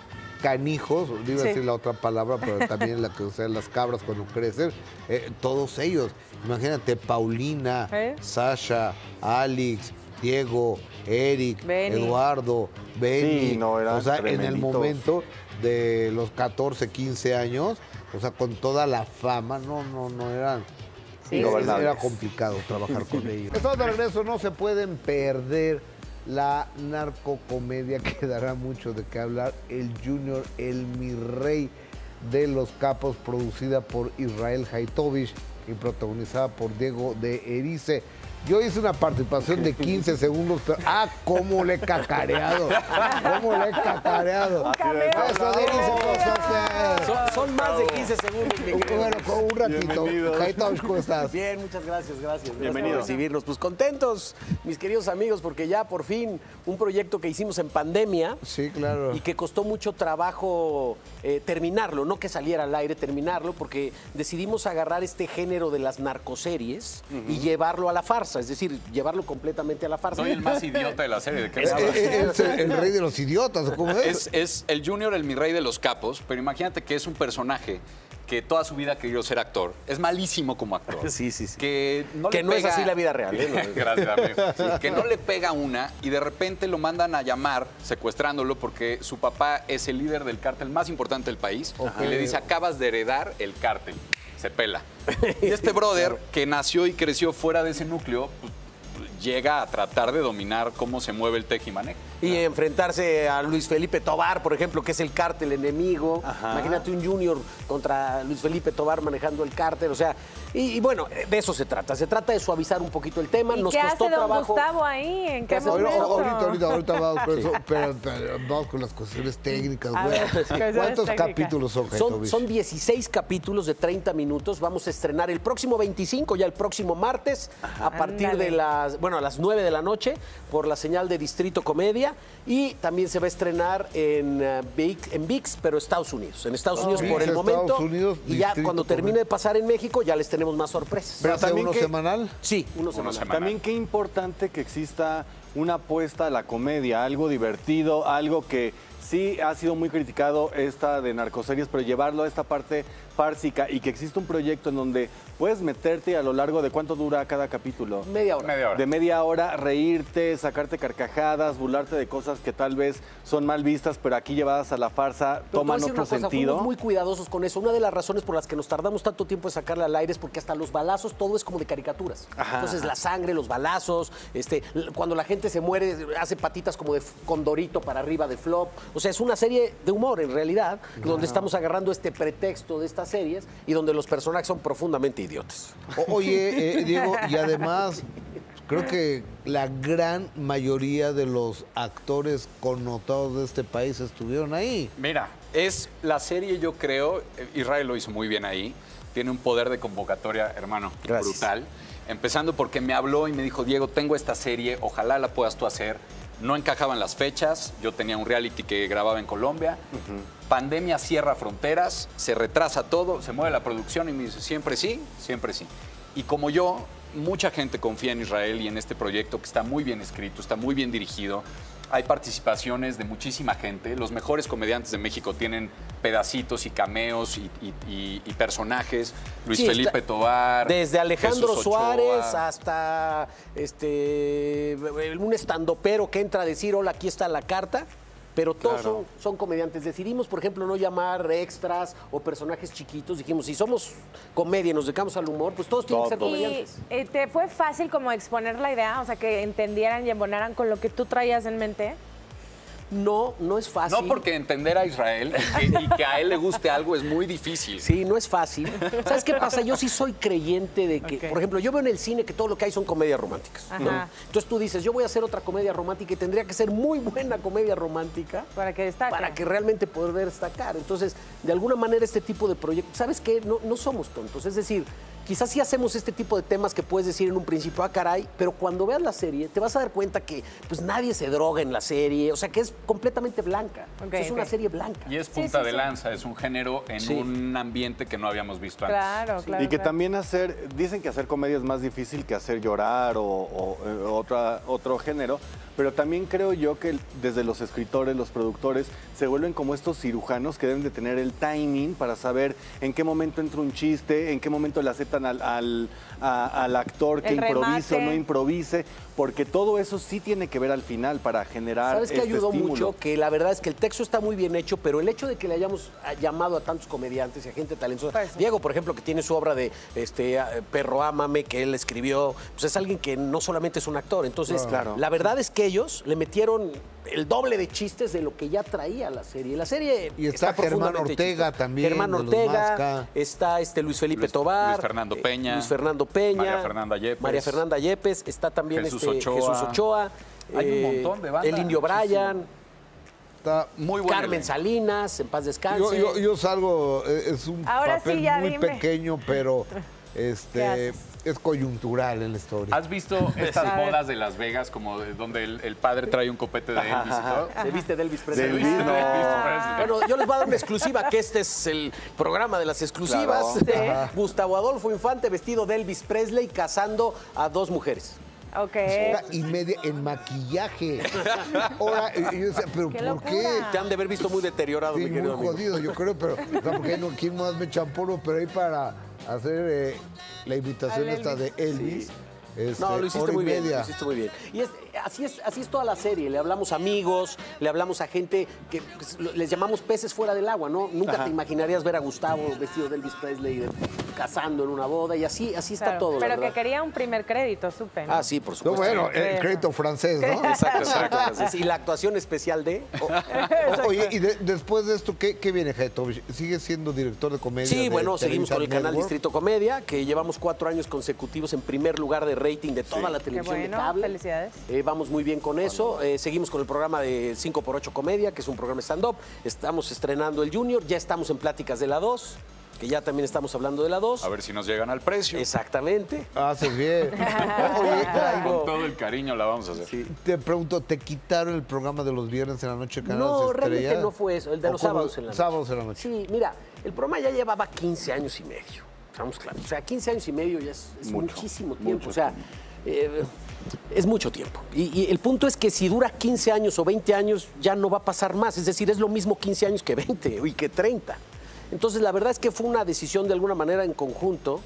Speaker 1: canijos, iba a
Speaker 2: Sí.
Speaker 1: decir la otra palabra, pero también la que usan las cabras cuando crecen, eh, todos ellos. Imagínate, Paulina,
Speaker 2: ¿Eh?
Speaker 1: Sasha, Alex, Diego, Eric,
Speaker 2: Benny.
Speaker 1: Eduardo, Benny.
Speaker 3: Sí, no, eran
Speaker 1: o sea, en el
Speaker 3: tremenditos.
Speaker 1: momento de los catorce, quince años, o sea, con toda la fama, no, no, no eran...
Speaker 3: Sí.
Speaker 1: era-
Speaker 3: Ingobernables.
Speaker 1: era complicado trabajar con ellos. Estamos de regreso, no se pueden perder la narcocomedia que dará mucho de qué hablar. El Junior, el mi rey de los capos, producida por Israel Haitovich y protagonizada por Diego de Erice. Yo hice una participación de quince segundos, pero ¡ah, cómo le he cacareado! ¿Cómo le he cacareado?
Speaker 22: Un cameo.
Speaker 1: Eso de Erice González.
Speaker 22: Son, son más de quince segundos, mi querido.
Speaker 1: Bueno, con un ratito.
Speaker 22: Bienvenidos.
Speaker 1: Haitovich, ¿cómo estás?
Speaker 22: Bien, muchas gracias, gracias. Gracias
Speaker 3: Bienvenido.
Speaker 22: por recibirnos. Pues contentos, mis queridos amigos, porque ya por fin un proyecto que hicimos en pandemia.
Speaker 1: Sí, claro.
Speaker 22: Y que costó mucho trabajo eh, terminarlo, no que saliera al aire, terminarlo, porque decidimos agarrar este género de las narcoseries y llevarlo a la farsa, es decir, llevarlo completamente a la farsa.
Speaker 23: Soy el más idiota de la serie. ¿De qué
Speaker 22: Es-
Speaker 23: me hablas?
Speaker 1: Es el, el rey de los idiotas, ¿o ¿cómo es?
Speaker 23: Es, es el Junior, el mi rey de los capos, pero imagínate que es un personaje que toda su vida ha querido ser actor. Es malísimo como actor.
Speaker 22: Sí, sí, sí.
Speaker 23: Que no,
Speaker 22: Que
Speaker 23: le
Speaker 22: no es
Speaker 23: pega-
Speaker 22: así la vida real, ¿eh? No.
Speaker 23: Gracias, amigo. Sí, que no le pega una y de repente lo mandan a llamar secuestrándolo porque su papá es el líder del cártel más importante del país
Speaker 1: Ok.
Speaker 23: y le dice, acabas de heredar el cártel. Se pela. Y este brother que nació y creció fuera de ese núcleo, pues, llega a tratar de dominar cómo se mueve el tejimanejo.
Speaker 22: Y enfrentarse a Luis Felipe Tobar, por ejemplo, que es el cártel enemigo. Imagínate un Junior contra Luis Felipe Tobar manejando el cártel. O sea, y, y bueno, de eso se trata. Se trata de suavizar un poquito el tema.
Speaker 2: ¿Y
Speaker 22: Nos
Speaker 2: qué
Speaker 22: costó
Speaker 2: hace don
Speaker 22: trabajo.
Speaker 2: Gustavo ahí? ¿En qué
Speaker 22: hace-
Speaker 2: momento?
Speaker 1: Ahorita, ahorita, ahorita vamos con eso, pero, pero vamos con las cuestiones técnicas,
Speaker 22: A
Speaker 1: güey.
Speaker 22: ver, cuestiones
Speaker 1: ¿Cuántos
Speaker 22: técnicas.
Speaker 1: capítulos son,
Speaker 22: Son,
Speaker 1: Haitovich?
Speaker 22: son dieciséis capítulos de treinta minutos. Vamos a estrenar el próximo veinticinco, ya el próximo martes, a partir
Speaker 2: Ándale.
Speaker 22: de las, bueno, a las nueve de la noche, por la señal de Distrito Comedia. Y también se va a estrenar en, eh, VIX, en VIX, pero Estados Unidos. En Estados
Speaker 1: Oh,
Speaker 22: Unidos
Speaker 1: VIX,
Speaker 22: por el
Speaker 1: Estados
Speaker 22: momento.
Speaker 1: Unidos,
Speaker 22: y ya
Speaker 1: Distrito
Speaker 22: cuando termine de pasar en México, ya les tenemos más sorpresas.
Speaker 3: Pero también
Speaker 1: uno
Speaker 3: que-
Speaker 1: semanal?
Speaker 22: Sí, uno semanal.
Speaker 3: También qué importante que exista una apuesta a la comedia, algo divertido, algo que Sí, ha sido muy criticado esta de narcoseries, pero llevarlo a esta parte fársica y que existe un proyecto en donde puedes meterte a lo largo de cuánto dura cada capítulo.
Speaker 22: Media hora.
Speaker 23: Media hora.
Speaker 3: De media hora, reírte, sacarte carcajadas, burlarte de cosas que tal vez son mal vistas, pero aquí llevadas a la farsa
Speaker 22: Pero
Speaker 3: toman
Speaker 22: te voy a decir
Speaker 3: otro
Speaker 22: una cosa,
Speaker 3: sentido.
Speaker 22: fuimos muy cuidadosos con eso. Una de las razones por las que nos tardamos tanto tiempo en sacarla al aire es porque hasta los balazos todo es como de caricaturas.
Speaker 3: Ajá.
Speaker 22: Entonces la sangre, los balazos, este, cuando la gente se muere hace patitas como de condorito para arriba de flop. O sea, es una serie de humor en realidad,
Speaker 3: Ajá.
Speaker 22: donde estamos agarrando este pretexto de estas series y donde los personajes son profundamente idiotas.
Speaker 1: O- Oye, eh, Diego, y además creo que la gran mayoría de los actores connotados de este país estuvieron ahí.
Speaker 23: Mira, es la serie, yo creo, Israel lo hizo muy bien ahí, tiene un poder de convocatoria, hermano,
Speaker 22: Gracias.
Speaker 23: brutal. Empezando porque me habló y me dijo, Diego, tengo esta serie, ojalá la puedas tú hacer. No encajaban las fechas, yo tenía un reality que grababa en Colombia. Pandemia cierra fronteras, se retrasa todo, se mueve la producción y me dice, siempre sí, siempre sí. Y como yo, mucha gente confía en Israel y en este proyecto que está muy bien escrito, está muy bien dirigido. Hay participaciones de muchísima gente. Los mejores comediantes de México tienen pedacitos y cameos y, y- y- y personajes. Luis
Speaker 22: Sí,
Speaker 23: Felipe
Speaker 22: está-
Speaker 23: Tobar.
Speaker 22: Desde Alejandro
Speaker 23: Jesús Ochoa.
Speaker 22: Suárez hasta este un estandopero que entra a decir, hola, aquí está la carta. Pero todos
Speaker 3: Claro.
Speaker 22: son, son comediantes. Decidimos, por ejemplo, no llamar extras o personajes chiquitos. Dijimos, si somos comedia y nos dedicamos al humor, pues todos tienen que ser
Speaker 2: ¿Y
Speaker 22: comediantes.
Speaker 2: eh, te fue fácil como exponer la idea? O sea, que entendieran y embonaran con lo que tú traías en mente.
Speaker 22: No, no es fácil.
Speaker 23: No, porque entender a Israel y que, y que a él le guste algo es muy difícil.
Speaker 22: Sí, no es fácil. ¿Sabes qué pasa? Yo sí soy creyente de que,
Speaker 2: Ok.
Speaker 22: por ejemplo, yo veo en el cine que todo lo que hay son comedias románticas. ¿no?
Speaker 2: Ajá.
Speaker 22: Entonces tú dices, yo voy a hacer otra comedia romántica y tendría que ser muy buena comedia romántica
Speaker 2: Para que destaque.
Speaker 22: para que realmente poder destacar. Entonces, de alguna manera este tipo de proyectos, ¿sabes qué? No, no somos tontos. Es decir, quizás sí hacemos este tipo de temas que puedes decir en un principio, ah, caray, pero cuando veas la serie te vas a dar cuenta que pues nadie se droga en la serie, o sea que es completamente blanca.
Speaker 2: Ok,
Speaker 22: O sea, es
Speaker 2: ok.
Speaker 22: una serie blanca.
Speaker 23: Y es
Speaker 2: Sí,
Speaker 23: punta
Speaker 2: sí,
Speaker 23: de
Speaker 2: sí.
Speaker 23: lanza, es un género en
Speaker 22: Sí.
Speaker 23: un ambiente que no habíamos visto antes.
Speaker 2: Claro, claro.
Speaker 3: Y que
Speaker 2: claro.
Speaker 3: también hacer, dicen que hacer comedia es más difícil que hacer llorar o, o, eh, otra, otro género, pero también creo yo que desde los escritores, los productores, se vuelven como estos cirujanos que deben de tener el timing para saber en qué momento entra un chiste, en qué momento le aceptan al, al, a- al actor que
Speaker 2: El
Speaker 3: improvise o
Speaker 2: remate.
Speaker 3: no improvise, porque todo eso sí tiene que ver al final para generar
Speaker 22: ¿Sabes qué
Speaker 3: este
Speaker 22: ayudó
Speaker 3: estímulo.
Speaker 22: mucho? Que la verdad es que el texto está muy bien hecho, pero el hecho de que le hayamos ah, llamado a tantos comediantes y a gente talentosa.
Speaker 2: Pues sí.
Speaker 22: Diego, por ejemplo, que tiene su obra de este ah, Perro Ámame, que él escribió, pues es alguien que no solamente es un actor. Entonces,
Speaker 3: Claro.
Speaker 22: la verdad es que ellos le metieron el doble de chistes de lo que ya traía la serie. La serie
Speaker 1: Y está Germán
Speaker 22: profundamente
Speaker 1: Ortega
Speaker 22: chistosa.
Speaker 1: también,
Speaker 22: Germán
Speaker 1: de los
Speaker 22: Ortega,
Speaker 1: Masca.
Speaker 22: está este Luis Felipe
Speaker 23: Luis-
Speaker 22: Tobar,
Speaker 23: Luis Fernando
Speaker 22: eh,
Speaker 23: Peña,
Speaker 22: Luis Fernando Peña,
Speaker 23: María Fernanda Yepes,
Speaker 22: María Fernanda Yepes, está también
Speaker 23: Jesús
Speaker 22: este,
Speaker 23: Ochoa.
Speaker 22: Jesús Ochoa.
Speaker 23: Hay un
Speaker 22: eh,
Speaker 23: montón de banda.
Speaker 22: El Indio
Speaker 23: Muchísimo.
Speaker 22: Brian.
Speaker 1: Está
Speaker 23: Muy buen
Speaker 22: Carmen
Speaker 23: elenco.
Speaker 22: Salinas, en paz descanse.
Speaker 1: Yo, yo, yo salgo, eh, es un
Speaker 2: Ahora
Speaker 1: papel
Speaker 2: sí, ya
Speaker 1: muy
Speaker 2: dime.
Speaker 1: pequeño, pero
Speaker 2: ¿Qué
Speaker 1: este
Speaker 2: haces?
Speaker 1: es coyuntural en la historia.
Speaker 23: ¿Has visto estas
Speaker 2: A ver.
Speaker 23: bodas de Las Vegas como de- donde el, el padre trae un copete de Elvis y todo?
Speaker 22: ¿Se viste de Elvis Presley?
Speaker 3: De Elvis, no.
Speaker 22: Bueno, yo les voy a dar una exclusiva, que este es el programa de las exclusivas.
Speaker 3: Claro.
Speaker 22: Ajá. Gustavo Adolfo Infante vestido de Elvis Presley casando a dos mujeres.
Speaker 2: Ok.
Speaker 1: Hora y media en maquillaje. Ahora, y yo decía, ¿pero
Speaker 2: ¡Qué
Speaker 1: por
Speaker 2: locura!
Speaker 1: qué?
Speaker 22: Te han de haber visto muy deteriorado,
Speaker 1: Sí,
Speaker 22: mi
Speaker 1: muy
Speaker 22: querido amigo.
Speaker 1: jodido, yo creo, pero o sea, porque no, ¿quién más me echan polvo? Pero ahí para hacer eh, la invitación
Speaker 2: Al
Speaker 1: esta de Elvis. este,
Speaker 22: No, lo hiciste
Speaker 1: hora y
Speaker 22: muy bien,
Speaker 1: media.
Speaker 22: lo hiciste muy bien. Y es, así, es, así es toda la serie. Le hablamos a amigos, le hablamos a gente que pues, lo- les llamamos peces fuera del agua, ¿no? Nunca
Speaker 3: Ajá.
Speaker 22: te imaginarías ver a Gustavo vestido de Elvis Presley de- casando en una boda y así, así está
Speaker 2: Claro,
Speaker 22: todo, la
Speaker 2: pero que
Speaker 22: verdad.
Speaker 2: quería un primer crédito, supe, ¿no?
Speaker 22: Ah, sí, por
Speaker 1: No,
Speaker 22: supuesto.
Speaker 1: bueno,
Speaker 2: Sí.
Speaker 1: el crédito francés, ¿no?
Speaker 22: Exacto, exacto. Y la actuación especial de...
Speaker 1: O- Oye, y de- después de esto, ¿qué, qué viene, Jaitovich? ¿Sigues siendo director de comedia?
Speaker 22: Sí,
Speaker 1: de
Speaker 22: bueno, seguimos
Speaker 1: Televisa
Speaker 22: con el canal
Speaker 1: Network?
Speaker 22: Distrito Comedia, que llevamos cuatro años consecutivos en primer lugar de rating de toda la
Speaker 2: Qué
Speaker 22: televisión
Speaker 2: bueno,
Speaker 22: de cable.
Speaker 2: felicidades.
Speaker 22: Eh, vamos muy bien con eso. Eh, seguimos con el programa de cinco por ocho Comedia, que es un programa stand-up. Estamos estrenando el Junior, ya estamos en pláticas de la dos, que ya también estamos hablando de la dos.
Speaker 23: A ver si nos llegan al precio.
Speaker 22: Exactamente.
Speaker 1: Haces bien. Oye,
Speaker 23: Con todo el cariño la vamos a hacer.
Speaker 1: te pregunto, ¿te quitaron el programa de los viernes en la noche? Canal
Speaker 22: No,
Speaker 1: Estrella?
Speaker 22: realmente no fue eso, el de
Speaker 1: ¿O
Speaker 22: los
Speaker 1: cómo?
Speaker 22: sábados en la noche.
Speaker 1: Sábados en la noche.
Speaker 22: Sí, mira, el programa ya llevaba quince años y medio. Estamos claros. O sea, quince años y medio ya es, es
Speaker 3: Mucho,
Speaker 22: muchísimo tiempo.
Speaker 3: mucho
Speaker 22: o sea, eh, es mucho tiempo. Y, y el punto es que si dura quince años o veinte años, ya no va a pasar más. Es decir, es lo mismo quince años que veinte y que treinta. Entonces, la verdad es que fue una decisión de alguna manera en conjunto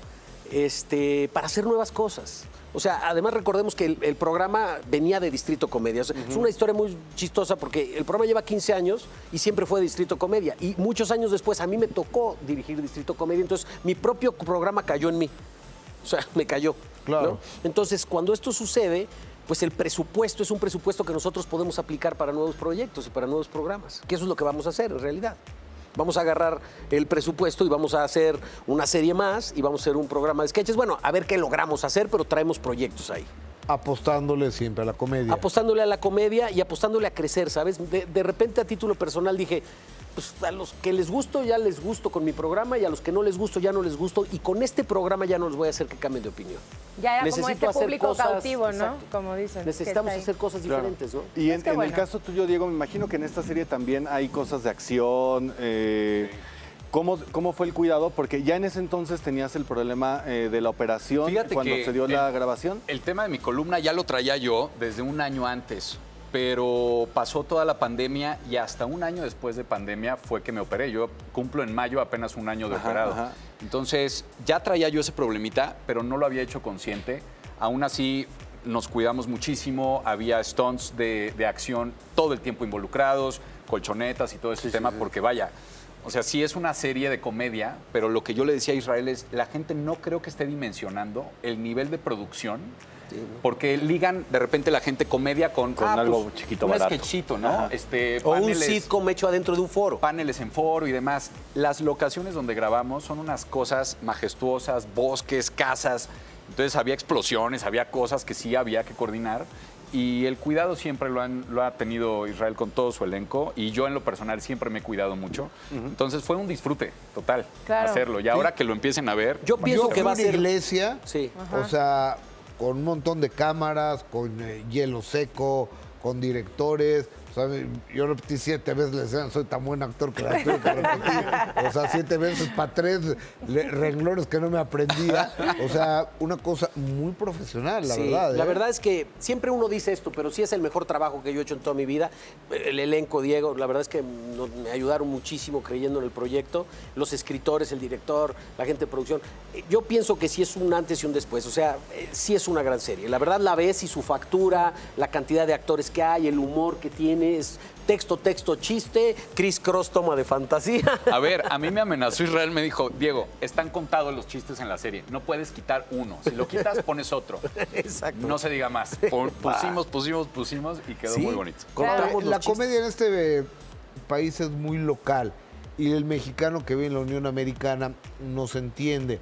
Speaker 22: este, para hacer nuevas cosas. O sea, además recordemos que el, el programa venía de Distrito Comedia. O sea, uh-huh. Es una historia muy chistosa porque el programa lleva quince años y siempre fue de Distrito Comedia. Y muchos años después a mí me tocó dirigir Distrito Comedia, entonces mi propio programa cayó en mí. O sea, me cayó. Claro. ¿No? Entonces, cuando esto sucede, pues el presupuesto es un presupuesto que nosotros podemos aplicar para nuevos proyectos y para nuevos programas. Que eso es lo que vamos a hacer en realidad. Vamos a agarrar el presupuesto y vamos a hacer una serie más y vamos a hacer un programa de sketches. Bueno, a ver qué logramos hacer, pero traemos proyectos ahí.
Speaker 1: Apostándole siempre a la comedia.
Speaker 22: Apostándole a la comedia y apostándole a crecer, ¿sabes? De, de repente a título personal dije, pues a los que les gusto ya les gusto con mi programa y a los que no les gusto ya no les gusto y con este programa ya no les voy a hacer que cambien de opinión.
Speaker 2: Ya era
Speaker 22: Necesito
Speaker 2: como este público
Speaker 22: cosas,
Speaker 2: cautivo, ¿no?
Speaker 22: Exacto.
Speaker 2: Como dicen.
Speaker 22: Necesitamos hacer cosas diferentes,
Speaker 3: claro.
Speaker 22: ¿no?
Speaker 3: Y en,
Speaker 22: es que
Speaker 3: en
Speaker 22: bueno.
Speaker 3: el caso tuyo, Diego, me imagino que en esta serie también hay cosas de acción. Eh, ¿cómo, ¿Cómo fue el cuidado? Porque ya en ese entonces tenías el problema eh, de la operación.
Speaker 23: Fíjate
Speaker 3: cuando
Speaker 23: que
Speaker 3: se dio
Speaker 23: el,
Speaker 3: la grabación.
Speaker 23: El tema de mi columna ya lo traía yo desde un año antes. Pero pasó toda la pandemia y hasta un año después de pandemia fue que me operé. Yo cumplo en mayo apenas un año de
Speaker 3: Ajá,
Speaker 23: operado.
Speaker 3: ajá.
Speaker 23: Entonces ya traía yo ese problemita, pero no lo había hecho consciente. Aún así nos cuidamos muchísimo, había stunts de, de acción todo el tiempo involucrados, colchonetas y todo ese sí, tema, sí, sí. Porque vaya, o sea, sí es una serie de comedia, pero lo que yo le decía a Israel es, la gente no creo que esté dimensionando el nivel de producción. Sí, ¿no? Porque ligan de repente la gente comedia con,
Speaker 3: con
Speaker 23: ah,
Speaker 3: algo
Speaker 23: pues,
Speaker 3: chiquito,
Speaker 23: un
Speaker 3: barato.
Speaker 23: sketchito, ¿no? Este,
Speaker 22: o
Speaker 23: paneles,
Speaker 22: un sitcom hecho adentro de un foro.
Speaker 23: Paneles en foro y demás. Las locaciones donde grabamos son unas cosas majestuosas, bosques, casas. Entonces había explosiones, había cosas que sí había que coordinar. Y el cuidado siempre lo, han, lo ha tenido Israel con todo su elenco. Y yo en lo personal siempre me he cuidado mucho. Uh-huh. Entonces fue un disfrute total claro. hacerlo. Y ahora sí. que lo empiecen a ver.
Speaker 22: Yo pienso
Speaker 1: yo
Speaker 22: que va a ser
Speaker 1: una iglesia.
Speaker 22: Sí.
Speaker 1: O sea, con un montón de cámaras, con eh, hielo seco, con directores. O sea, yo repetí siete veces, le decían, soy tan buen actor que la tuve que repetir. O sea, siete veces para tres renglones que no me aprendía. O sea, una cosa muy profesional, la
Speaker 22: sí,
Speaker 1: verdad. ¿eh?
Speaker 22: La verdad es que siempre uno dice esto, pero sí es el mejor trabajo que yo he hecho en toda mi vida. El elenco, Diego, la verdad es que me ayudaron muchísimo creyendo en el proyecto. Los escritores, el director, la gente de producción. Yo pienso que sí es un antes y un después. O sea, sí es una gran serie. La verdad la ves y su factura, la cantidad de actores que hay, el humor que tiene. Es texto, texto, chiste, Chris Cross toma de fantasía.
Speaker 23: A ver, a mí me amenazó Israel, me dijo, Diego, están contados los chistes en la serie, no puedes quitar uno, si lo quitas pones otro.
Speaker 22: Exacto.
Speaker 23: No se diga más. Pusimos, pusimos, pusimos y quedó ¿sí? muy bonito.
Speaker 1: Claro. La comedia en este eh, país es muy local y el mexicano que vive en la Unión Americana no se entiende.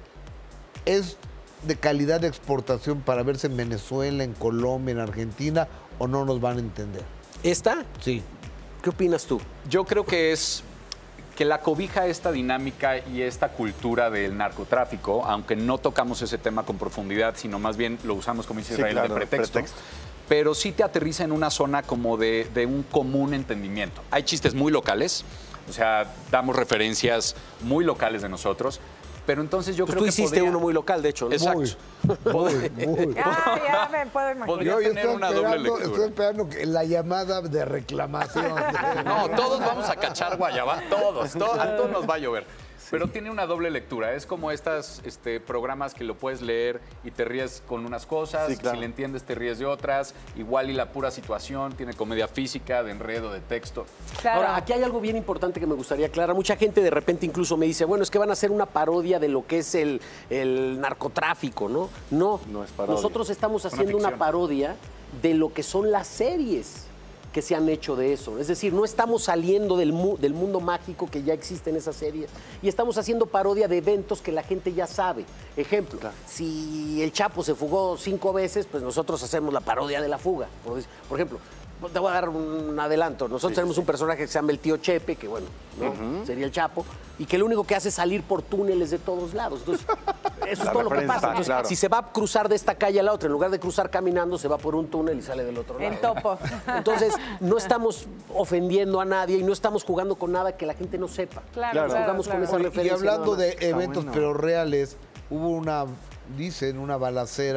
Speaker 1: ¿Es de calidad de exportación para verse en Venezuela, en Colombia, en Argentina o no nos van a entender?
Speaker 22: ¿Esta?
Speaker 1: Sí.
Speaker 22: ¿Qué opinas tú?
Speaker 23: Yo creo que es que la cobija esta dinámica y esta cultura del narcotráfico, aunque no tocamos ese tema con profundidad, sino más bien lo usamos, como dice Israel, sí, claro, de pretexto, pretexto, pero sí te aterriza en una zona como de, de un común entendimiento. Hay chistes muy locales, o sea, damos referencias muy locales de nosotros, pero entonces yo
Speaker 22: pues
Speaker 23: creo
Speaker 22: tú
Speaker 23: que
Speaker 22: hiciste
Speaker 23: podría...
Speaker 22: uno muy local, de hecho. ¿no?
Speaker 23: Exacto.
Speaker 1: Muy, muy, muy.
Speaker 2: Ah, ya me puedo imaginar.
Speaker 23: Podría
Speaker 1: yo, yo
Speaker 23: tener una doble lectura.
Speaker 1: Estoy esperando que la llamada de reclamación.
Speaker 23: No, todos vamos a cachar guayaba, todos, todos, a todos nos va a llover. Pero tiene una doble lectura, es como estos este, programas que lo puedes leer y te ríes con unas cosas, sí, claro. Si le entiendes te ríes de otras, igual y la pura situación, tiene comedia física, de enredo, de texto.
Speaker 22: Claro. Ahora, aquí hay algo bien importante que me gustaría aclarar. Mucha gente de repente incluso me dice, bueno, es que van a hacer una parodia de lo que es el, el narcotráfico, ¿no? No,
Speaker 3: no es parodia.
Speaker 22: Nosotros estamos haciendo una, una parodia de lo que son las series que se han hecho de eso. Es decir, no estamos saliendo del, mu del mundo mágico que ya existe en esa serie y estamos haciendo parodia de eventos que la gente ya sabe. Ejemplo, claro. Si el Chapo se fugó cinco veces, pues nosotros hacemos la parodia de la fuga. Por, por ejemplo, te voy a dar un adelanto. Nosotros sí, tenemos sí. un personaje que se llama el Tío Chepe, que bueno, ¿no? Uh-huh. Sería el Chapo, y que lo único que hace es salir por túneles de todos lados. Entonces, eso la es todo lo que pasa. Entonces, claro. Si se va a cruzar de esta calle a la otra, en lugar de cruzar caminando, se va por un túnel y sale del otro lado.
Speaker 2: En topo.
Speaker 22: Entonces, no estamos ofendiendo a nadie y no estamos jugando con nada que la gente no sepa.
Speaker 2: Claro, claro,
Speaker 22: jugamos
Speaker 2: claro.
Speaker 22: con esa
Speaker 1: Oye,
Speaker 22: referencia.
Speaker 1: y hablando de eventos,
Speaker 22: bueno.
Speaker 1: pero reales, hubo una, dicen, una balacera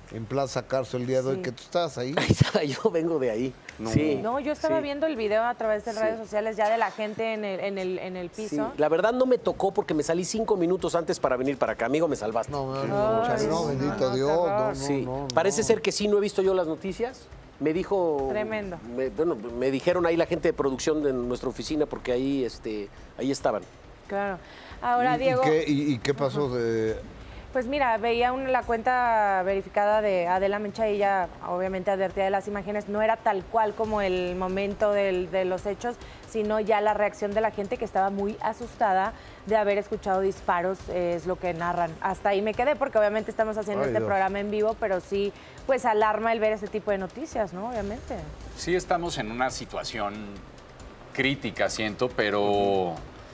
Speaker 1: en Plaza Carso el día de hoy,
Speaker 2: Sí.
Speaker 1: que tú estabas ahí.
Speaker 22: Ahí estaba yo, vengo de ahí.
Speaker 1: No.
Speaker 22: Sí.
Speaker 2: No, yo estaba
Speaker 22: Sí.
Speaker 2: viendo el video a través de
Speaker 22: Sí.
Speaker 2: redes sociales ya de la gente en el, en el, en el
Speaker 22: Sí,
Speaker 2: piso.
Speaker 22: la verdad no me tocó porque me salí cinco minutos antes para venir para acá. Amigo, me salvaste.
Speaker 1: No, no, no, Ay, no, bendito Dios. No, no,
Speaker 22: sí.
Speaker 1: no, no.
Speaker 22: Parece ser que sí, no he visto yo las noticias. Me dijo...
Speaker 2: Tremendo.
Speaker 22: Me, bueno, me dijeron ahí la gente de producción de nuestra oficina porque ahí, este, ahí estaban.
Speaker 2: Claro. Ahora,
Speaker 1: ¿Y,
Speaker 2: Diego.
Speaker 1: ¿Y qué, y, y qué pasó? De...
Speaker 2: Pues mira, veía un- la cuenta verificada de Adela Mecha y ella obviamente advertía de las imágenes, no era tal cual como el momento del- de los hechos, sino ya la reacción de la gente que estaba muy asustada de haber escuchado disparos, eh, es lo que narran. Hasta ahí me quedé porque obviamente estamos haciendo
Speaker 23: Ay,
Speaker 2: este
Speaker 23: Dios.
Speaker 2: programa en vivo, pero sí, pues alarma el ver ese tipo de noticias, ¿no? Obviamente.
Speaker 23: Sí estamos en una situación crítica, siento, pero...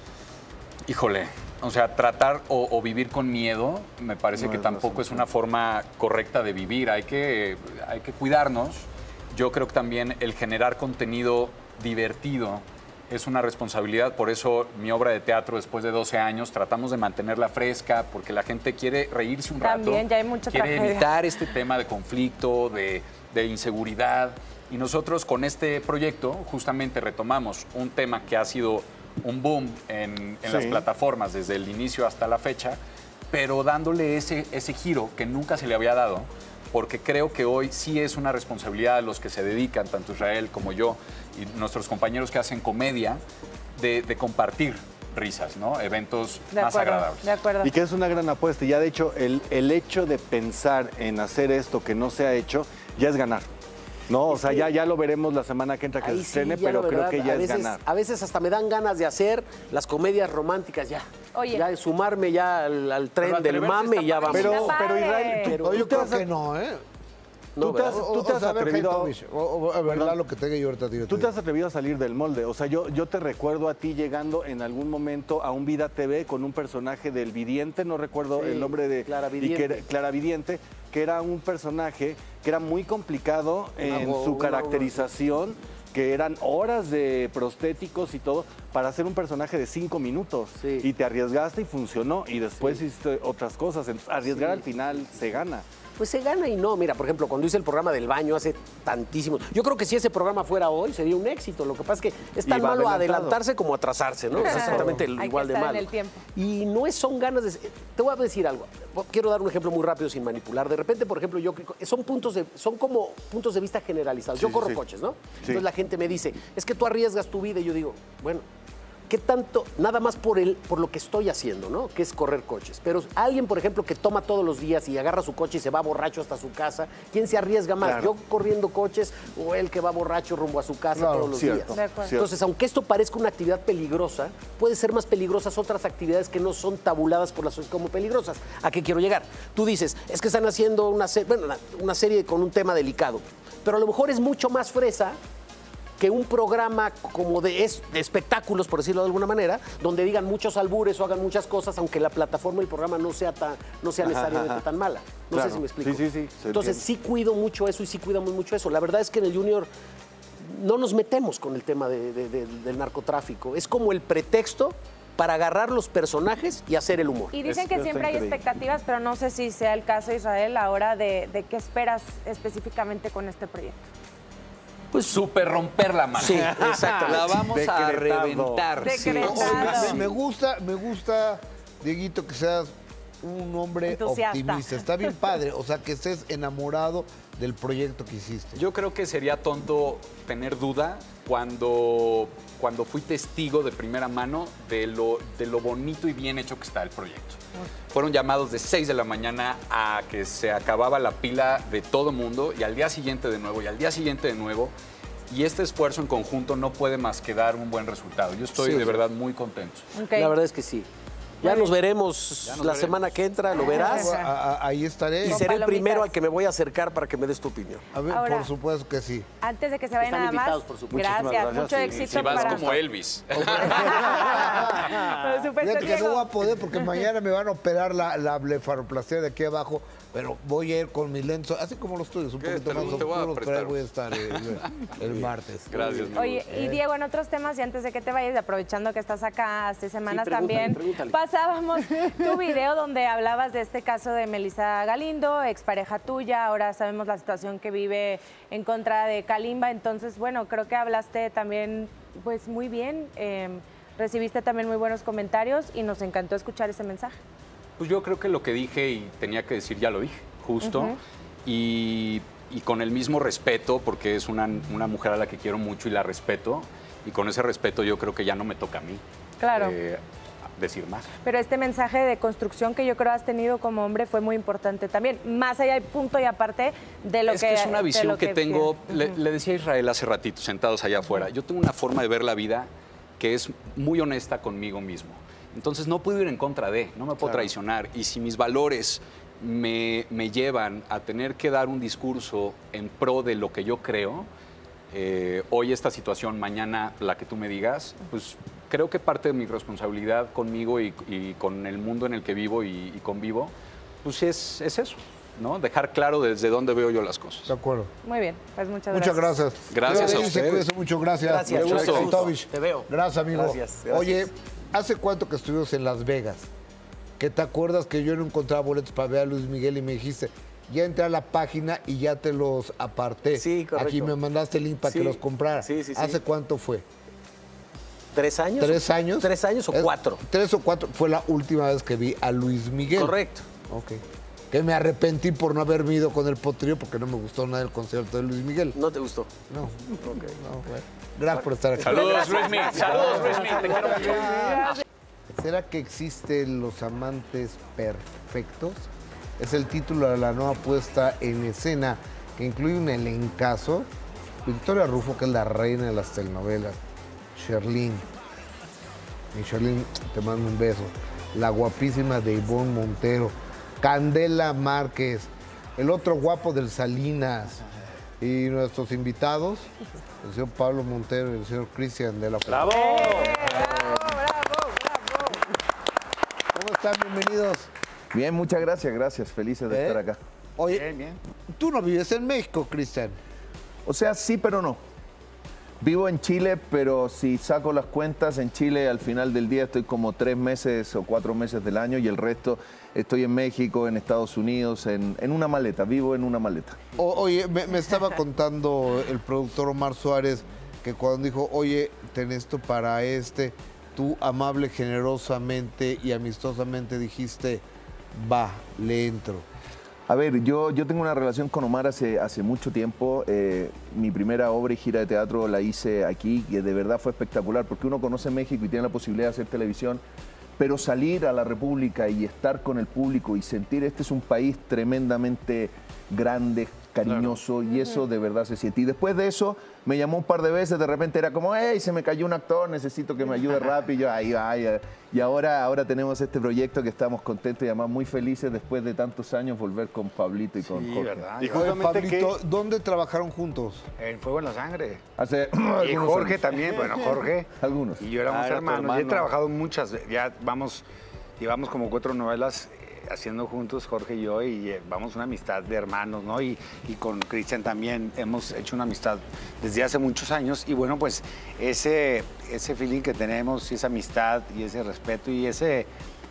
Speaker 23: Híjole, o sea, tratar o, o vivir con miedo me parece
Speaker 3: No
Speaker 23: que
Speaker 3: es la
Speaker 23: tampoco es
Speaker 3: solución.
Speaker 23: una forma correcta de vivir. Hay que, hay que cuidarnos. Yo creo que también el generar contenido divertido es una responsabilidad. Por eso mi obra de teatro, después de doce años, tratamos de mantenerla fresca porque la gente quiere reírse un rato.
Speaker 2: También ya hay mucha
Speaker 23: Quiere
Speaker 2: tragedia.
Speaker 23: evitar este tema de conflicto, de, de inseguridad. Y nosotros con este proyecto justamente retomamos un tema que ha sido un boom en, en las
Speaker 3: Sí.
Speaker 23: plataformas desde el inicio hasta la fecha, pero dándole ese, ese giro que nunca se le había dado, porque creo que hoy sí es una responsabilidad de los que se dedican, tanto Israel como yo, y nuestros compañeros que hacen comedia, de, de compartir risas, ¿no? Eventos
Speaker 2: De
Speaker 23: más
Speaker 2: acuerdo,
Speaker 23: agradables.
Speaker 2: de acuerdo.
Speaker 3: Y que es una gran apuesta. Y ya de hecho, el, el hecho de pensar en hacer esto que no se ha hecho, ya es ganar. No, o sea, ya, ya lo veremos la semana que entra que
Speaker 22: Ahí
Speaker 3: se
Speaker 22: sí,
Speaker 3: estrene,
Speaker 22: ya
Speaker 3: pero
Speaker 22: la
Speaker 3: creo
Speaker 22: verdad,
Speaker 3: que
Speaker 22: a
Speaker 3: ya es
Speaker 22: veces,
Speaker 3: ganar.
Speaker 22: A veces hasta me dan ganas de hacer las comedias románticas ya.
Speaker 2: Oye.
Speaker 22: Ya de sumarme ya al, al tren
Speaker 3: Pero
Speaker 22: del
Speaker 3: atreverse
Speaker 22: mame
Speaker 3: está
Speaker 22: y ya vamos.
Speaker 3: padre. Pero- Está pero, Israel,
Speaker 2: padre.
Speaker 3: tú-
Speaker 22: Pero-
Speaker 1: No, yo
Speaker 3: tú te
Speaker 1: creo
Speaker 3: vas a-
Speaker 1: que no, ¿eh?
Speaker 22: No,
Speaker 3: tú te has,
Speaker 22: ¿verdad?
Speaker 3: tú te
Speaker 1: O
Speaker 3: has
Speaker 1: sea, a ver,
Speaker 3: atrevido...
Speaker 1: Haitovich, o- o- a ver,
Speaker 3: Perdón.
Speaker 1: Lalo, que tenga yo ahorita. Yo
Speaker 3: Tú te has atrevido a salir del molde. O sea, yo, yo te recuerdo a ti llegando en algún momento a un Vida T V con un personaje del Vidiente, no recuerdo
Speaker 22: Sí,
Speaker 3: el nombre de...
Speaker 22: Clara
Speaker 3: y que
Speaker 22: Vidiente.
Speaker 3: era- Clara Vidiente, que era un personaje que era muy complicado en
Speaker 22: Una-
Speaker 3: su
Speaker 22: una-
Speaker 3: caracterización, que eran horas de prostéticos y todo, para hacer un personaje de cinco minutos.
Speaker 22: Sí.
Speaker 3: Y te arriesgaste y funcionó. Y después
Speaker 22: Sí.
Speaker 3: hiciste otras cosas. Entonces, arriesgar
Speaker 22: Sí.
Speaker 3: al final se gana.
Speaker 22: Pues se gana y no. Mira, por ejemplo, cuando hice el programa del baño hace tantísimo. Yo creo que si ese programa fuera hoy sería un éxito. Lo que pasa es que es tan
Speaker 3: Y va
Speaker 22: malo
Speaker 3: adelantado.
Speaker 22: adelantarse como atrasarse, ¿no? Es
Speaker 2: Exacto.
Speaker 22: exactamente
Speaker 2: Hay
Speaker 22: igual
Speaker 2: que
Speaker 22: de
Speaker 2: estar
Speaker 22: malo.
Speaker 2: en el tiempo.
Speaker 22: Y no es, son ganas de... Te voy a decir algo. Quiero dar un ejemplo muy rápido sin manipular. De repente, por ejemplo, yo son puntos de, son como puntos de vista generalizados. yo
Speaker 3: Sí,
Speaker 22: corro
Speaker 3: sí.
Speaker 22: coches, ¿no?
Speaker 3: Sí.
Speaker 22: Entonces la gente me dice, es que tú arriesgas tu vida. Y yo digo, bueno, ¿qué tanto? Nada más por, el, por lo que estoy haciendo, ¿no? Que es correr coches. Pero alguien, por ejemplo, que toma todos los días y agarra su coche y se va borracho hasta su casa, ¿quién se arriesga más?
Speaker 3: Claro.
Speaker 22: ¿Yo corriendo coches o él que va borracho rumbo a su casa
Speaker 1: Claro,
Speaker 22: todos los
Speaker 3: cierto,
Speaker 22: días?
Speaker 2: De acuerdo.
Speaker 3: cierto.
Speaker 22: Entonces, aunque esto parezca una actividad peligrosa, puede ser más peligrosas otras actividades que no son tabuladas por la sociedad como peligrosas. ¿A qué quiero llegar? Tú dices, es que están haciendo una, se- bueno, una, una serie con un tema delicado, pero a lo mejor es mucho más fresa que un programa como de, es- de espectáculos, por decirlo de alguna manera, donde digan muchos albures o hagan muchas cosas, aunque la plataforma del programa no sea, tan, no sea
Speaker 3: Ajá,
Speaker 22: necesariamente
Speaker 3: ajá.
Speaker 22: tan mala. No
Speaker 3: Claro.
Speaker 22: sé si me explico.
Speaker 3: Sí, sí, sí, se
Speaker 22: Entonces
Speaker 3: entiende.
Speaker 22: sí cuido mucho eso y sí cuidamos mucho eso. La verdad es que en el Junior no nos metemos con el tema de- de- de- del narcotráfico. Es como el pretexto para agarrar los personajes y hacer el humor.
Speaker 2: Y dicen
Speaker 3: Es-
Speaker 2: que
Speaker 3: está
Speaker 2: siempre hay
Speaker 3: increíble.
Speaker 2: expectativas, pero no sé si sea el caso, Israel, ahora de, de qué esperas específicamente con este proyecto.
Speaker 22: Pues
Speaker 23: Súper romper la mano.
Speaker 22: sí, exactamente.
Speaker 23: La vamos a
Speaker 3: Decretado.
Speaker 23: reventar.
Speaker 2: Decretado.
Speaker 1: Oye,
Speaker 2: Sí.
Speaker 1: me, me gusta, me gusta, Dieguito, que seas un hombre
Speaker 2: Entusiasta.
Speaker 1: optimista. Está bien padre. O sea, que estés enamorado del proyecto que hiciste.
Speaker 23: Yo creo que sería tonto tener duda cuando, cuando fui testigo de primera mano de lo, de lo bonito y bien hecho que está el proyecto. Fueron llamados de seis de la mañana a que se acababa la pila de todo mundo y al día siguiente de nuevo y al día siguiente de nuevo. Y este esfuerzo en conjunto no puede más que dar un buen resultado. Yo estoy
Speaker 22: Sí.
Speaker 23: de verdad muy contento.
Speaker 2: Ok.
Speaker 22: La verdad es que sí. Ya nos veremos
Speaker 23: Ya nos
Speaker 22: la
Speaker 23: veremos.
Speaker 22: semana que entra, lo verás.
Speaker 1: A- a- ahí estaré.
Speaker 22: Y
Speaker 2: Con
Speaker 22: seré el
Speaker 2: palomitas.
Speaker 22: primero al que me voy a acercar para que me des tu opinión.
Speaker 1: A ver,
Speaker 2: Ahora-
Speaker 1: por supuesto que sí.
Speaker 2: Antes de que se vayan
Speaker 22: Están
Speaker 2: nada más,
Speaker 22: invitados, por supuesto.
Speaker 2: gracias,
Speaker 3: Muchísimas gracias,
Speaker 2: mucho
Speaker 3: sí.
Speaker 2: éxito
Speaker 23: Si vas
Speaker 2: para...
Speaker 23: como Elvis.
Speaker 2: Por supuesto,
Speaker 1: Fíjate que no
Speaker 2: Diego.
Speaker 1: voy a poder porque mañana me van a operar la, la blefaroplastia de aquí abajo pero voy a ir con mis lentes, así como los tuyos, un poquito más oscuros, pero ahí voy a estar eh, el, el martes.
Speaker 23: Gracias.
Speaker 2: Oye, y Diego, en otros temas, y antes de que te vayas, aprovechando que estás acá hace semanas
Speaker 22: Sí, pregúntale,
Speaker 2: también,
Speaker 22: pregúntale.
Speaker 2: pasábamos tu video donde hablabas de este caso de Melissa Galindo, expareja tuya, ahora sabemos la situación que vive en contra de Kalimba, entonces, bueno, creo que hablaste también, pues, muy bien, eh, recibiste también muy buenos comentarios y nos encantó escuchar ese mensaje.
Speaker 23: Pues yo creo que lo que dije y tenía que decir ya lo dije, justo.
Speaker 2: Ujú.
Speaker 23: y, y con el mismo respeto, porque es una, una mujer a la que quiero mucho y la respeto. Y con ese respeto yo creo que ya no me toca a mí
Speaker 2: Claro.
Speaker 23: eh, decir más.
Speaker 2: Pero este mensaje de construcción que yo creo has tenido como hombre fue muy importante también, más allá del punto y aparte de lo
Speaker 23: es
Speaker 2: que...
Speaker 23: que es una
Speaker 2: de
Speaker 23: visión
Speaker 2: lo
Speaker 23: que, tengo,
Speaker 2: Ujú.
Speaker 23: le, le decía a Israel hace ratito, sentados allá afuera, yo tengo una forma de ver la vida que es muy honesta conmigo mismo. Entonces no puedo ir en contra de, no me puedo
Speaker 22: Claro.
Speaker 23: traicionar. Y si mis valores me, me llevan a tener que dar un discurso en pro de lo que yo creo, eh, hoy esta situación, mañana la que tú me digas, pues creo que parte de mi responsabilidad conmigo y, y con el mundo en el que vivo y, y convivo, pues es, es eso, ¿no? Dejar claro desde dónde veo yo las cosas.
Speaker 1: De acuerdo.
Speaker 2: Muy bien, pues muchas
Speaker 1: Muchas
Speaker 2: gracias.
Speaker 1: gracias.
Speaker 23: Gracias
Speaker 1: Cuídate,
Speaker 23: a ustedes.
Speaker 1: Cuídese mucho, gracias.
Speaker 22: Gracias,
Speaker 1: Mucho
Speaker 22: mucho
Speaker 1: gusto.
Speaker 22: gusto.
Speaker 1: Tovich.
Speaker 22: Te veo.
Speaker 1: Gracias, amigo.
Speaker 22: Gracias, gracias.
Speaker 1: Oye, ¿hace cuánto que estuvimos en Las Vegas? ¿Que te acuerdas que yo no encontraba boletos para ver a Luis Miguel y me dijiste, ya entré a la página y ya te los aparté?
Speaker 22: Sí, correcto.
Speaker 1: Aquí me mandaste el link para
Speaker 22: Sí,
Speaker 1: que los comprara.
Speaker 22: sí, sí, sí.
Speaker 1: ¿Hace cuánto fue?
Speaker 22: ¿Tres años?
Speaker 1: ¿Tres años?
Speaker 22: ¿Tres años o
Speaker 1: Es-
Speaker 22: cuatro?
Speaker 1: Tres o cuatro. Fue la última vez que vi a Luis Miguel.
Speaker 22: Correcto.
Speaker 1: Ok. Que me arrepentí por no haberme ido con el potrillo porque no me gustó nada el concierto de Luis Miguel.
Speaker 22: ¿No te gustó?
Speaker 1: No. No, bueno. Gracias por estar aquí.
Speaker 23: Saludos, Luismi. Saludos, Luismi. Te quiero mucho.
Speaker 1: ¿Será que existen los amantes perfectos? Es el título de la nueva puesta en escena que incluye un elencazo. Victoria Rufo, que es la reina de las telenovelas. Sherlyn. Y Sherlyn, te mando un beso. La guapísima de Ivonne Montero. Candela Márquez. El otro guapo del Salinas. Y nuestros invitados, el señor Pablo Montero y el señor Cristian de la
Speaker 22: ¡Bravo!
Speaker 1: ¿Cómo están? Bienvenidos.
Speaker 4: Bien, muchas gracias, gracias. Felices de
Speaker 1: ¿Eh?
Speaker 4: estar acá.
Speaker 1: Oye, tú no vives en México, Cristian.
Speaker 4: O sea, sí, pero no. Vivo en Chile, pero si saco las cuentas, en Chile al final del día estoy como tres meses o cuatro meses del año y el resto estoy en México, en Estados Unidos, en, en una maleta, vivo en una maleta.
Speaker 1: O- oye, me, me estaba contando el productor Omar Suárez que cuando dijo, oye, ten esto para este, tú amable, generosamente y amistosamente dijiste, va, le entro.
Speaker 4: A ver, yo, yo tengo una relación con Omar hace, hace mucho tiempo. Eh, mi primera obra y gira de teatro la hice aquí, que de verdad fue espectacular, porque uno conoce México y tiene la posibilidad de hacer televisión, pero salir a la República y estar con el público y sentir, este es un país tremendamente grande, cariñoso, y eso de verdad se siente. Y después de eso, me llamó un par de veces, de repente era como, hey, se me cayó un actor, necesito que me ayude rápido, y yo, ahí va, ahí va. Y ahora, ahora tenemos este proyecto que estamos contentos y además muy felices después de tantos años volver con Pablito y con
Speaker 5: Sí,
Speaker 4: Jorge.
Speaker 5: ¿verdad?
Speaker 1: Y Oye, Pablito, ¿dónde trabajaron juntos?
Speaker 5: En Fuego en la Sangre.
Speaker 4: Hace
Speaker 5: Y
Speaker 4: algunos
Speaker 5: Jorge
Speaker 4: años.
Speaker 5: también, bueno, Jorge.
Speaker 4: Algunos.
Speaker 5: Y yo éramos
Speaker 4: Ah, era tu
Speaker 5: hermanos. Yo he
Speaker 4: hermano.
Speaker 5: trabajado muchas, ya vamos, llevamos como cuatro novelas eh, haciendo juntos, Jorge y yo, y eh, vamos una amistad de hermanos, ¿no? Y, y con Cristian también hemos hecho una amistad desde hace muchos años. Y bueno, pues ese, ese feeling que tenemos, y esa amistad, y ese respeto, y ese,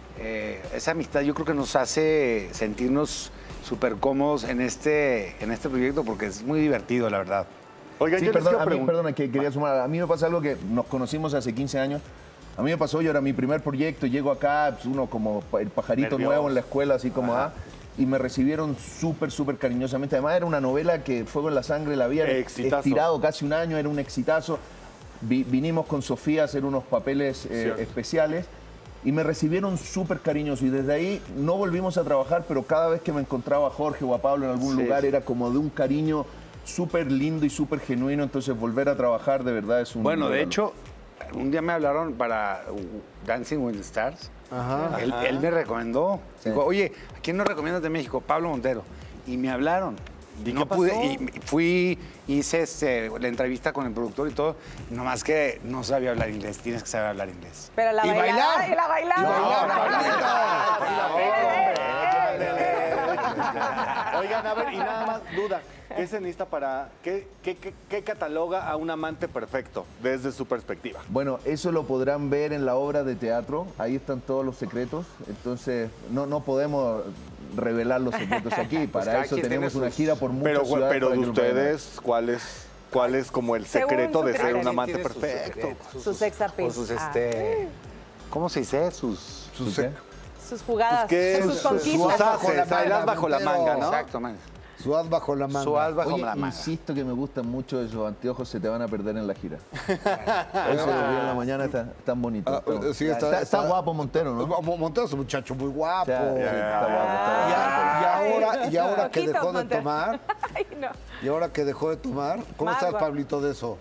Speaker 5: eh, esa amistad yo creo que nos hace sentirnos súper cómodos en este, en este proyecto porque es muy divertido, la verdad.
Speaker 4: Oigan, sí, perdón, a mí, perdona, que quería sumar. A mí me pasa algo que nos conocimos hace quince años. A mí me pasó, yo era mi primer proyecto, llego acá, pues, uno como pa- el pajarito
Speaker 5: Nervioso.
Speaker 4: nuevo en la escuela, así como, ah, y me recibieron súper, súper cariñosamente. Además, era una novela que Fuego en la Sangre la habían
Speaker 22: Exitazo.
Speaker 4: estirado casi un año, era un exitazo. Vi- vinimos con Sofía a hacer unos papeles eh,
Speaker 22: Cierto.
Speaker 4: especiales y me recibieron súper cariñoso. Y desde ahí no volvimos a trabajar, pero cada vez que me encontraba a Jorge o a Pablo en algún
Speaker 22: Sí,
Speaker 4: lugar
Speaker 22: sí.
Speaker 4: era como de un cariño súper lindo y súper genuino. Entonces, volver a trabajar de verdad es un.
Speaker 5: Bueno, de
Speaker 4: regalo.
Speaker 5: hecho, un día me hablaron para uh, Dancing with the Stars.
Speaker 1: Ajá.
Speaker 5: Él,
Speaker 1: Ajá.
Speaker 5: él me recomendó.
Speaker 1: Sí.
Speaker 5: Dijo, oye, ¿a quién nos recomiendas de México? Pablo Montero. Y me hablaron.
Speaker 22: ¿Y
Speaker 5: no
Speaker 22: qué
Speaker 5: pude,
Speaker 22: pasó?
Speaker 5: y fui, hice este, la entrevista con el productor y todo, nomás que no sabía hablar inglés, tienes que saber hablar inglés.
Speaker 2: Pero la
Speaker 5: Y
Speaker 2: bailada,
Speaker 5: bailar.
Speaker 2: y la bailada.
Speaker 5: Y bailar,
Speaker 3: Oigan, a ver, y nada más, duda, ¿qué se necesita para, qué, qué, qué, qué cataloga a un amante perfecto desde su perspectiva?
Speaker 4: Bueno, eso lo podrán ver en la obra de teatro, ahí están todos los secretos, entonces no, no podemos revelar los secretos aquí, para
Speaker 3: Pues
Speaker 4: eso tenemos
Speaker 3: sus...
Speaker 4: una gira por muchas
Speaker 3: pero,
Speaker 4: ciudades.
Speaker 3: Pero
Speaker 4: para
Speaker 3: de
Speaker 4: que lo puedan ver.
Speaker 3: ustedes, ¿cuál es, cuál es como el secreto de ser un amante perfecto?
Speaker 2: Sus sex appeal.
Speaker 5: O sus, este, ¿cómo se dice? Sus...
Speaker 3: sus
Speaker 2: Sus jugadas,
Speaker 3: ¿Qué?
Speaker 2: sus conquistas.
Speaker 3: Sus haces, bailas bajo la manga, ¿no?
Speaker 5: Exacto, man.
Speaker 1: Su as bajo la manga.
Speaker 5: Su as bajo
Speaker 4: Oye,
Speaker 5: la manga.
Speaker 4: insisto que me gustan mucho esos anteojos, se te van a perder en la gira. Hoy se los vi en la mañana, están tan bonitos.
Speaker 1: Ah,
Speaker 4: Está,
Speaker 1: sí, está-
Speaker 4: está- está
Speaker 1: está-
Speaker 4: guapo Montero, ¿no?
Speaker 1: Mo- Montero es un muchacho muy guapo.
Speaker 4: Ya, ya, está guapo, está
Speaker 1: Y a- y ahora, y ahora que
Speaker 2: Poquito,
Speaker 1: dejó de
Speaker 2: Montero.
Speaker 1: tomar,
Speaker 2: Ay, no.
Speaker 1: y ahora que dejó de tomar, ¿cómo
Speaker 2: Más
Speaker 1: estás,
Speaker 2: guapo.
Speaker 1: Pablito, de eso?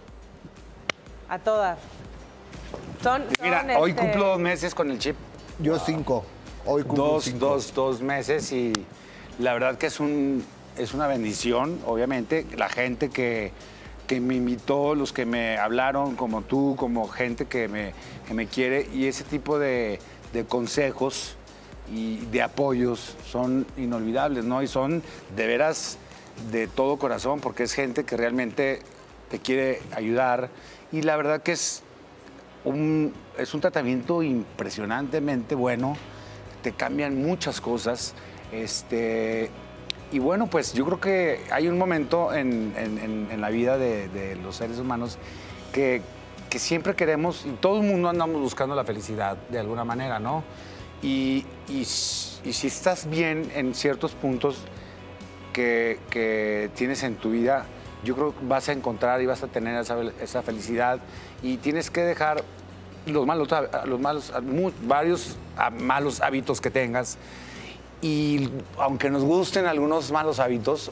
Speaker 2: A todas. Son, son,
Speaker 5: Mira, hoy
Speaker 2: este,
Speaker 5: cumplo dos meses con el chip.
Speaker 1: Yo cinco. Hoy cumplo
Speaker 5: Dos,
Speaker 1: cinco.
Speaker 5: dos, dos meses y la verdad que es un es una bendición, obviamente. La gente que, que me invitó, los que me hablaron, como tú, como gente que me, que me quiere, y ese tipo de, de consejos y de apoyos son inolvidables, ¿no? Y son de veras de todo corazón, porque es gente que realmente te quiere ayudar. Y la verdad que es un, es un tratamiento impresionantemente bueno. Te cambian muchas cosas. Este, y bueno, pues yo creo que hay un momento en, en- en- en la vida de, de los seres humanos que, que siempre queremos, y todo el mundo andamos buscando la felicidad de alguna manera, ¿no? Y, y s- y si estás bien en ciertos puntos que, que tienes en tu vida, yo creo que vas a encontrar y vas a tener esa, esa felicidad, y tienes que dejar los malos, los malos, mu- varios ah, malos hábitos que tengas. Y aunque nos gusten algunos malos hábitos,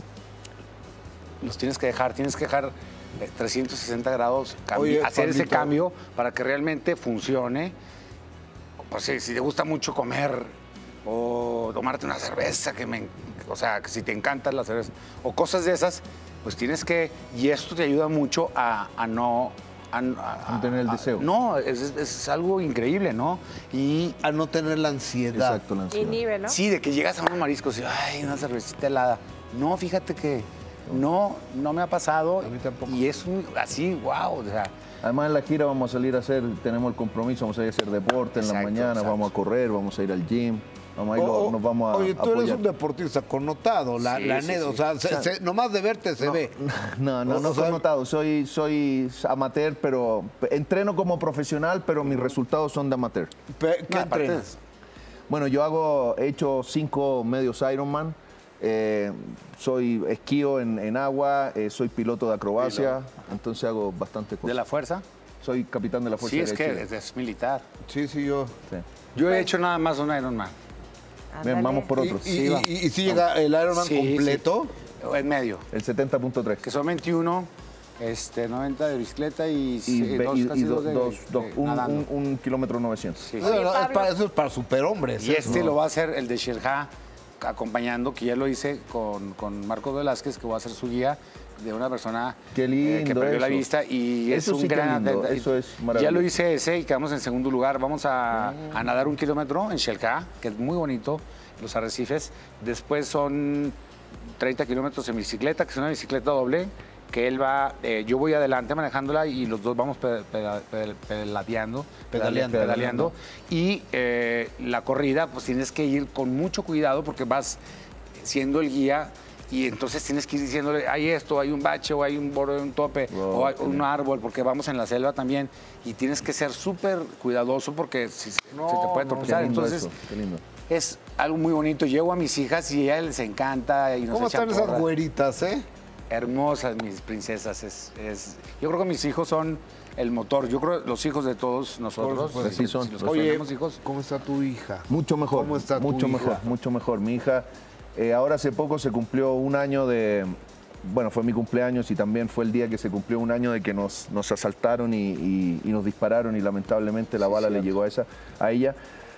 Speaker 5: los tienes que dejar, tienes que dejar eh, trescientos sesenta grados, cambi-
Speaker 1: Oye,
Speaker 5: hacer ese
Speaker 1: Pablito.
Speaker 5: cambio para que realmente funcione. Pues si, si te gusta mucho comer o tomarte una cerveza, que me, o sea, que si te encanta la cerveza, o cosas de esas, pues tienes que, y esto te ayuda mucho a, a no... A, a-
Speaker 4: No tener el
Speaker 5: a-
Speaker 4: deseo.
Speaker 5: No, es, es- es algo increíble, ¿no? Y
Speaker 1: a no tener la ansiedad.
Speaker 4: Exacto, la ansiedad.
Speaker 2: Inhibe, ¿no?
Speaker 5: Sí, de que llegas a unos mariscos y, ay, una cervecita helada. No, fíjate que no, no me ha pasado.
Speaker 1: A mí tampoco.
Speaker 5: Y es un, así, wow, o sea,
Speaker 4: Además en la gira vamos a salir a hacer, tenemos el compromiso, vamos a ir a hacer deporte en las
Speaker 5: Exacto,
Speaker 4: mañanas,
Speaker 5: exacto.
Speaker 4: vamos a correr, vamos a ir al gym, vamos a ir,
Speaker 1: O- o-
Speaker 4: nos vamos a
Speaker 1: Oye, tú eres
Speaker 4: apoyar.
Speaker 1: un deportista connotado, la,
Speaker 5: Sí,
Speaker 1: la
Speaker 5: sí,
Speaker 1: neta,
Speaker 5: sí.
Speaker 1: o sea, se- se- nomás de verte se
Speaker 4: No,
Speaker 1: ve.
Speaker 4: No, no,
Speaker 1: O
Speaker 4: no
Speaker 1: sea,
Speaker 4: soy notado, soy, soy amateur, pero entreno como profesional, pero mis resultados son de amateur.
Speaker 1: Pe- ¿Qué
Speaker 5: No, aparte
Speaker 1: entrenas?
Speaker 4: Bueno, yo hago, he hecho cinco medios Ironman, eh, soy esquío en, en agua, eh, soy piloto de acrobacia, entonces hago bastante cosas.
Speaker 5: de la fuerza.
Speaker 4: Soy capitán de la Fuerza
Speaker 5: Sí, es
Speaker 4: Aérea de
Speaker 5: que
Speaker 4: Chile.
Speaker 5: es, es militar.
Speaker 1: Sí, sí, yo.
Speaker 4: Sí.
Speaker 5: Yo he hecho nada más un Ironman.
Speaker 4: Bien,
Speaker 2: Ándale.
Speaker 4: vamos por
Speaker 1: ¿Y,
Speaker 4: otros.
Speaker 1: y,
Speaker 5: Sí, va.
Speaker 1: y- y si llega el Ironman
Speaker 5: Sí,
Speaker 1: completo?
Speaker 5: En medio.
Speaker 4: El setenta punto tres.
Speaker 5: Que son veintiuno, este, noventa de bicicleta y,
Speaker 4: Y,
Speaker 5: sí,
Speaker 4: ve-
Speaker 5: dos,
Speaker 4: y-
Speaker 5: casi
Speaker 4: y do-
Speaker 5: dos de,
Speaker 4: dos, dos-
Speaker 5: de
Speaker 4: un,
Speaker 5: nadando.
Speaker 4: un- un kilómetro novecientos.
Speaker 5: Sí.
Speaker 1: No, no, es
Speaker 2: Pablo.
Speaker 1: para- eso es para superhombres.
Speaker 5: Y
Speaker 1: eso.
Speaker 5: este lo va a hacer el de Shirja, acompañando, que ya lo hice con, con Marcos Velázquez, que va a ser su guía de una persona
Speaker 4: Qué
Speaker 5: eh, que
Speaker 4: lindo
Speaker 5: perdió la
Speaker 4: eso.
Speaker 5: vista. Y
Speaker 4: Eso
Speaker 5: es un
Speaker 4: sí que
Speaker 5: gran
Speaker 4: lindo,
Speaker 5: atleta.
Speaker 4: eso es
Speaker 5: Ya
Speaker 4: maravilloso.
Speaker 5: lo hice ese y quedamos en segundo lugar. Vamos a, a nadar un kilómetro en Shelka, que es muy bonito, los arrecifes. Después son treinta kilómetros en bicicleta, que es una bicicleta doble, que él va, eh, yo voy adelante manejándola y los dos vamos pe- peda- pedal- pedaleando,
Speaker 1: Pedaleando.
Speaker 5: pedaleando. Y eh, la corrida, pues tienes que ir con mucho cuidado porque vas siendo el guía y entonces tienes que ir diciéndole, hay esto, hay un bache o hay un borde, un tope
Speaker 4: Wow,
Speaker 5: o hay
Speaker 4: qué
Speaker 5: un
Speaker 4: bien.
Speaker 5: árbol, porque vamos en la selva también y tienes que ser súper cuidadoso porque si, se se te puede
Speaker 4: Qué
Speaker 5: tropezar.
Speaker 4: lindo
Speaker 5: Entonces,
Speaker 4: eso, qué lindo.
Speaker 5: es algo muy bonito. Llevo a mis hijas y a ellas les encanta. Y nos
Speaker 1: ¿Cómo
Speaker 5: echan
Speaker 1: están esas
Speaker 5: porras.
Speaker 1: güeritas, eh?
Speaker 5: Hermosas mis princesas. Es, es- Yo creo que mis hijos son el motor. Yo creo que los hijos de todos nosotros.
Speaker 1: supuesto.
Speaker 4: Así son.
Speaker 5: Si los
Speaker 1: Oye,
Speaker 5: tenemos hijos.
Speaker 1: ¿cómo está tu hija?
Speaker 4: Mucho mejor.
Speaker 1: ¿Cómo está tu
Speaker 4: mucho
Speaker 1: hija?
Speaker 4: mejor, mucho mejor. Mi hija, eh, ahora hace poco se cumplió un año de. Bueno, fue mi cumpleaños y también fue el día que se cumplió un año de que nos, nos asaltaron y, y- y nos dispararon y lamentablemente la bala le llegó a, esa, a ella.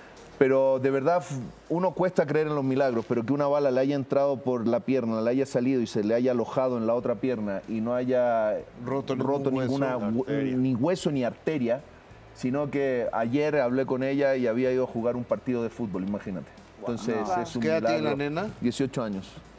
Speaker 4: Pero de verdad, f- uno cuesta creer en los milagros, pero que una bala le haya entrado por la pierna, le haya salido y se le haya alojado en la otra pierna y no haya
Speaker 1: Roto ningún hueso,
Speaker 4: ninguna hu-
Speaker 1: arteria.
Speaker 4: ni hueso ni arteria, sino que ayer hablé con ella y había ido a jugar un partido de fútbol, imagínate. Entonces
Speaker 1: Wow.
Speaker 4: es un
Speaker 1: ¿Qué edad tiene
Speaker 4: milagro.
Speaker 1: la nena?
Speaker 4: dieciocho años.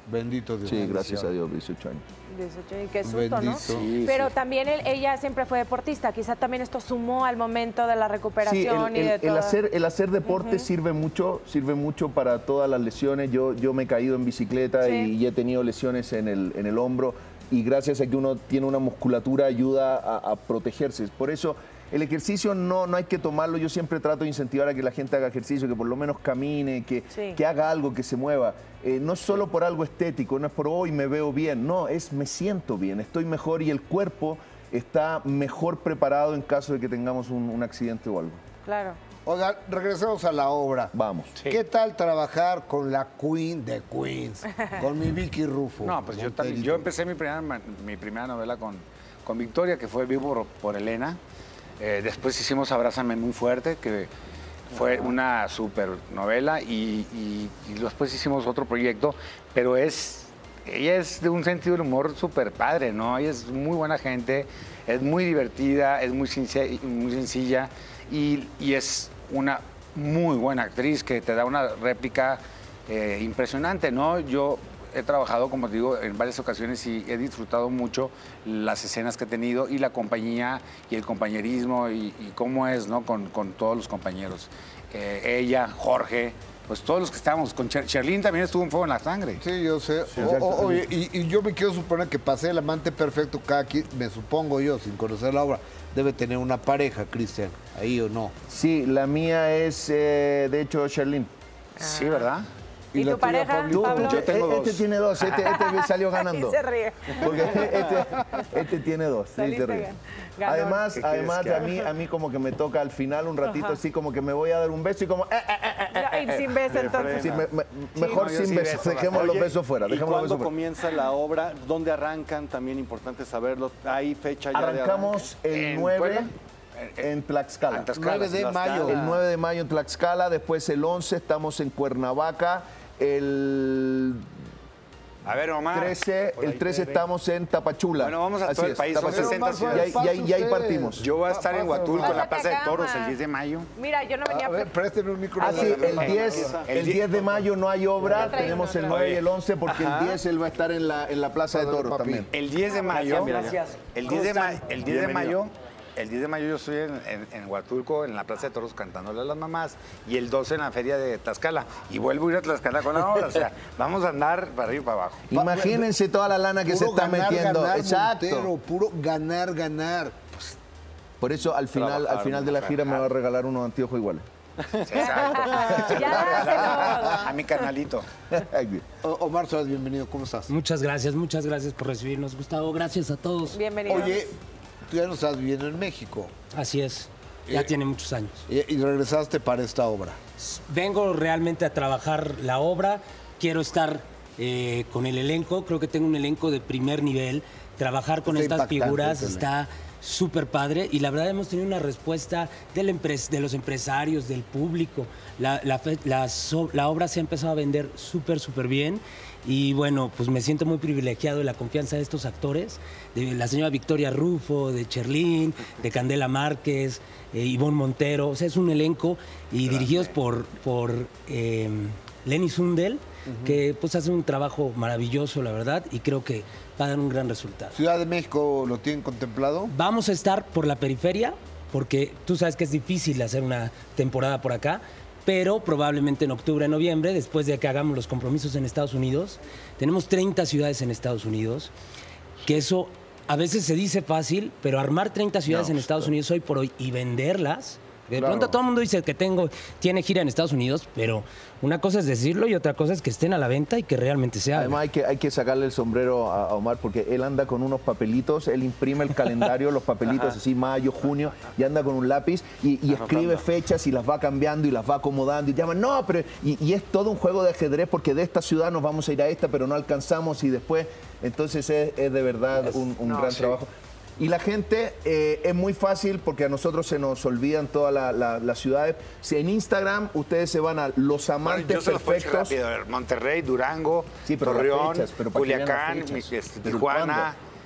Speaker 1: Bendito Dios.
Speaker 4: Sí, gracias a Dios, dieciocho años.
Speaker 2: dieciocho, y qué susto,
Speaker 1: Bendito.
Speaker 2: ¿no?
Speaker 1: Sí,
Speaker 2: Pero
Speaker 1: sí.
Speaker 2: también él- ella siempre fue deportista, quizá también esto sumó al momento de la recuperación
Speaker 4: Sí, el,
Speaker 2: y de
Speaker 4: el-
Speaker 2: todo.
Speaker 4: el hacer, el hacer deporte
Speaker 2: Ujú.
Speaker 4: sirve mucho, sirve mucho para todas las lesiones. Yo, yo me he caído en bicicleta
Speaker 2: Sí.
Speaker 4: y he tenido lesiones en el, en el hombro, y gracias a que uno tiene una musculatura ayuda a, a protegerse. Por eso el ejercicio no, no hay que tomarlo. Yo siempre trato de incentivar a que la gente haga ejercicio, que por lo menos camine, que,
Speaker 2: Sí.
Speaker 4: que haga algo, que se mueva. Eh, no solo por algo estético, no es por hoy me veo bien, no, es me siento bien, estoy mejor y el cuerpo está mejor preparado en caso de que tengamos un, un accidente o algo.
Speaker 2: Claro.
Speaker 1: Oiga, regresemos a la obra.
Speaker 4: Vamos.
Speaker 1: ¿Qué tal trabajar con la Queen de Queens? Con mi Vicky Rufo.
Speaker 5: No, pues yo también. Yo empecé mi primera, mi primera novela con, con Victoria, que fue Vivo por, por Elena. Eh, después hicimos Abrázame muy fuerte, que fue una super novela. Y, y- y después hicimos otro proyecto, pero es... Ella es de un sentido del humor súper padre, ¿no? Ella es muy buena gente, es muy divertida, es muy, since- muy sencilla y, y es una muy buena actriz que te da una réplica eh, impresionante, ¿no? Yo he trabajado, como te digo, en varias ocasiones y he disfrutado mucho las escenas que he tenido y la compañía y el compañerismo y, y cómo es, ¿no? Con, con todos los compañeros. Eh, ella, Jorge, pues todos los que estábamos, con Cher Cherlyn también estuvo un fuego en la sangre.
Speaker 1: Sí, yo sé.
Speaker 5: Sí,
Speaker 1: O-
Speaker 5: exacto.
Speaker 1: o- oye, y, y yo me quiero suponer que pasé el amante perfecto, cada quien, me supongo yo, sin conocer la obra, debe tener una pareja, Cristian, ahí o no.
Speaker 4: Sí, la mía es, eh, de hecho, Sherlyn.
Speaker 5: Sí, ¿verdad?
Speaker 2: ¿Y
Speaker 1: la
Speaker 2: tu
Speaker 1: tuya,
Speaker 2: pareja,
Speaker 1: Pablito?
Speaker 2: Pablo?
Speaker 4: Yo tengo
Speaker 1: Este-
Speaker 4: dos. Este tiene dos, este, este salió ganando.
Speaker 2: Y se ríe.
Speaker 4: Porque este, este tiene dos, sí,
Speaker 2: Saliste
Speaker 4: se ríe.
Speaker 2: ganón.
Speaker 4: Además,
Speaker 5: ¿Qué quieres
Speaker 4: además
Speaker 5: que
Speaker 4: a
Speaker 5: haga?
Speaker 4: mí, a mí como que me toca al final un ratito
Speaker 2: Ajá.
Speaker 4: así como que me voy a dar un beso y como... eh, eh, eh, eh, eh,
Speaker 2: Ya, y
Speaker 4: eh.
Speaker 2: sin beso, entonces.
Speaker 4: Sí, me- me-
Speaker 2: Sí.
Speaker 4: mejor
Speaker 3: No, yo
Speaker 4: sin
Speaker 3: sí
Speaker 4: besos,
Speaker 3: beso,
Speaker 4: dejemos
Speaker 3: Oye,
Speaker 4: los besos fuera.
Speaker 3: ¿Y
Speaker 4: Dejemos los
Speaker 3: cuándo
Speaker 4: besos fuera.
Speaker 3: comienza la obra? ¿Dónde arrancan? También importante saberlo. ¿Hay fecha ya de
Speaker 4: Arrancamos el
Speaker 5: ¿En
Speaker 4: nueve
Speaker 5: Puebla?
Speaker 4: en Tlaxcala.
Speaker 5: En Tlaxcala,
Speaker 1: nueve de
Speaker 5: Tlaxcala.
Speaker 1: mayo.
Speaker 4: El nueve de mayo en Tlaxcala, después el once estamos en Cuernavaca, el
Speaker 5: A ver, Omar.
Speaker 4: trece,
Speaker 5: Por
Speaker 4: el
Speaker 5: ahí
Speaker 4: trece
Speaker 5: te ve.
Speaker 4: estamos en Tapachula.
Speaker 5: Bueno, vamos a
Speaker 4: Así
Speaker 5: todo el
Speaker 4: es,
Speaker 5: país, son
Speaker 4: Tapachula.
Speaker 5: sesenta
Speaker 1: Pero, Omar,
Speaker 5: ciudades.
Speaker 4: Y ahí, y ahí
Speaker 1: Pase
Speaker 4: partimos.
Speaker 5: Yo voy a estar en
Speaker 1: Pásate,
Speaker 5: Huatulco, en la
Speaker 2: Omar.
Speaker 5: Plaza de Toros,
Speaker 2: Pásate
Speaker 5: el diez de mayo.
Speaker 2: Mira, yo no venía
Speaker 1: A ver, présteme un micro.
Speaker 4: Ah, sí, el
Speaker 5: Eh,
Speaker 4: diez,
Speaker 5: el
Speaker 4: el
Speaker 5: die-
Speaker 4: diez de mayo no hay obra,
Speaker 2: Ya trae
Speaker 4: tenemos
Speaker 2: uno,
Speaker 4: el
Speaker 2: otra
Speaker 4: nueve y
Speaker 5: vez.
Speaker 4: el once porque
Speaker 5: Ajá.
Speaker 4: el diez él va a estar en la, en la Plaza de
Speaker 1: Padre,
Speaker 4: Toros
Speaker 1: papi.
Speaker 4: también.
Speaker 5: El diez de mayo.
Speaker 10: Gracias.
Speaker 5: El
Speaker 10: ¿Cómo
Speaker 5: diez de, ma-
Speaker 10: están?
Speaker 5: el diez de
Speaker 3: Bienvenido.
Speaker 5: mayo. El diez de mayo yo estoy en, en- en Huatulco, en la Plaza de Toros, cantándole a las mamás. Y el doce en la feria de Tlaxcala. Y vuelvo a ir a Tlaxcala con la obra. O sea, vamos a andar para arriba y para abajo.
Speaker 4: Imagínense toda la lana que se
Speaker 1: Puro
Speaker 4: está
Speaker 1: ganar,
Speaker 4: metiendo.
Speaker 1: ganar,
Speaker 4: Exacto.
Speaker 1: Montero, puro ganar, ganar.
Speaker 4: Por eso al final, al
Speaker 5: Trabajar,
Speaker 4: final de la gira me va a regalar unos anteojos iguales.
Speaker 5: Exacto.
Speaker 2: Ya,
Speaker 5: A mi canalito.
Speaker 1: O- Omar Suárez, bienvenido, ¿cómo estás?
Speaker 7: Muchas gracias, muchas gracias por recibirnos, Gustavo. Gracias a todos.
Speaker 2: Bienvenido.
Speaker 1: Oye, tú ya no estás viviendo en México
Speaker 7: Así es, ya
Speaker 1: Eh,
Speaker 7: tiene muchos años.
Speaker 1: y, y regresaste para esta obra.
Speaker 7: Vengo realmente a trabajar la obra, quiero estar eh, con el elenco, creo que tengo un elenco de primer nivel, trabajar con
Speaker 1: Está
Speaker 7: estas
Speaker 1: impactante
Speaker 7: figuras
Speaker 1: este
Speaker 7: está súper padre y la verdad hemos tenido una respuesta del empres- de los empresarios, del público. La, la fe- la so- la obra se ha empezado a vender súper, súper bien y bueno, pues me siento muy privilegiado de la confianza de estos actores, de la señora Victoria Rufo, de Cherlyn, de Candela Márquez, eh, Ivonne Montero, o sea, es un elenco y dirigidos por, por eh, Lenny Sundel, que pues hace un trabajo maravilloso, la verdad, y creo que va a dar un gran resultado.
Speaker 1: ¿Ciudad de México lo tienen contemplado?
Speaker 7: Vamos a estar por la periferia, porque tú sabes que es difícil hacer una temporada por acá, pero probablemente en octubre, noviembre, después de que hagamos los compromisos en Estados Unidos, tenemos treinta ciudades en Estados Unidos, que eso a veces se dice fácil, pero armar treinta ciudades en Estados Unidos hoy por hoy y venderlas. De
Speaker 4: Claro.
Speaker 7: pronto todo el mundo dice que tengo, tiene gira en Estados Unidos, pero una cosa es decirlo y otra cosa es que estén a la venta y que realmente se hagan.
Speaker 4: Además hay que, hay que sacarle el sombrero a, a Omar porque él anda con unos papelitos, él imprime el calendario, los papelitos así, mayo, junio, y anda con un lápiz y, y escribe fechas y las va cambiando y las va acomodando y llaman, no, pero... Y, y es todo un juego de ajedrez porque de esta ciudad nos vamos a ir a esta, pero no alcanzamos y después... Entonces es, es de verdad un, un
Speaker 5: No,
Speaker 4: gran
Speaker 5: sí.
Speaker 4: trabajo. Y la gente eh, es muy fácil porque a nosotros se nos olvidan todas la- la- las ciudades. Si en Instagram ustedes se van a Los
Speaker 5: Bueno,
Speaker 4: Amantes
Speaker 5: yo se los puedo decir
Speaker 4: Perfectos.
Speaker 5: rápido. Monterrey, Durango,
Speaker 4: Sí, pero las
Speaker 5: Torreón,
Speaker 4: fechas, pero para que vean las
Speaker 5: Culiacán,
Speaker 4: fechas.
Speaker 5: este,
Speaker 4: Pero
Speaker 5: Tijuana,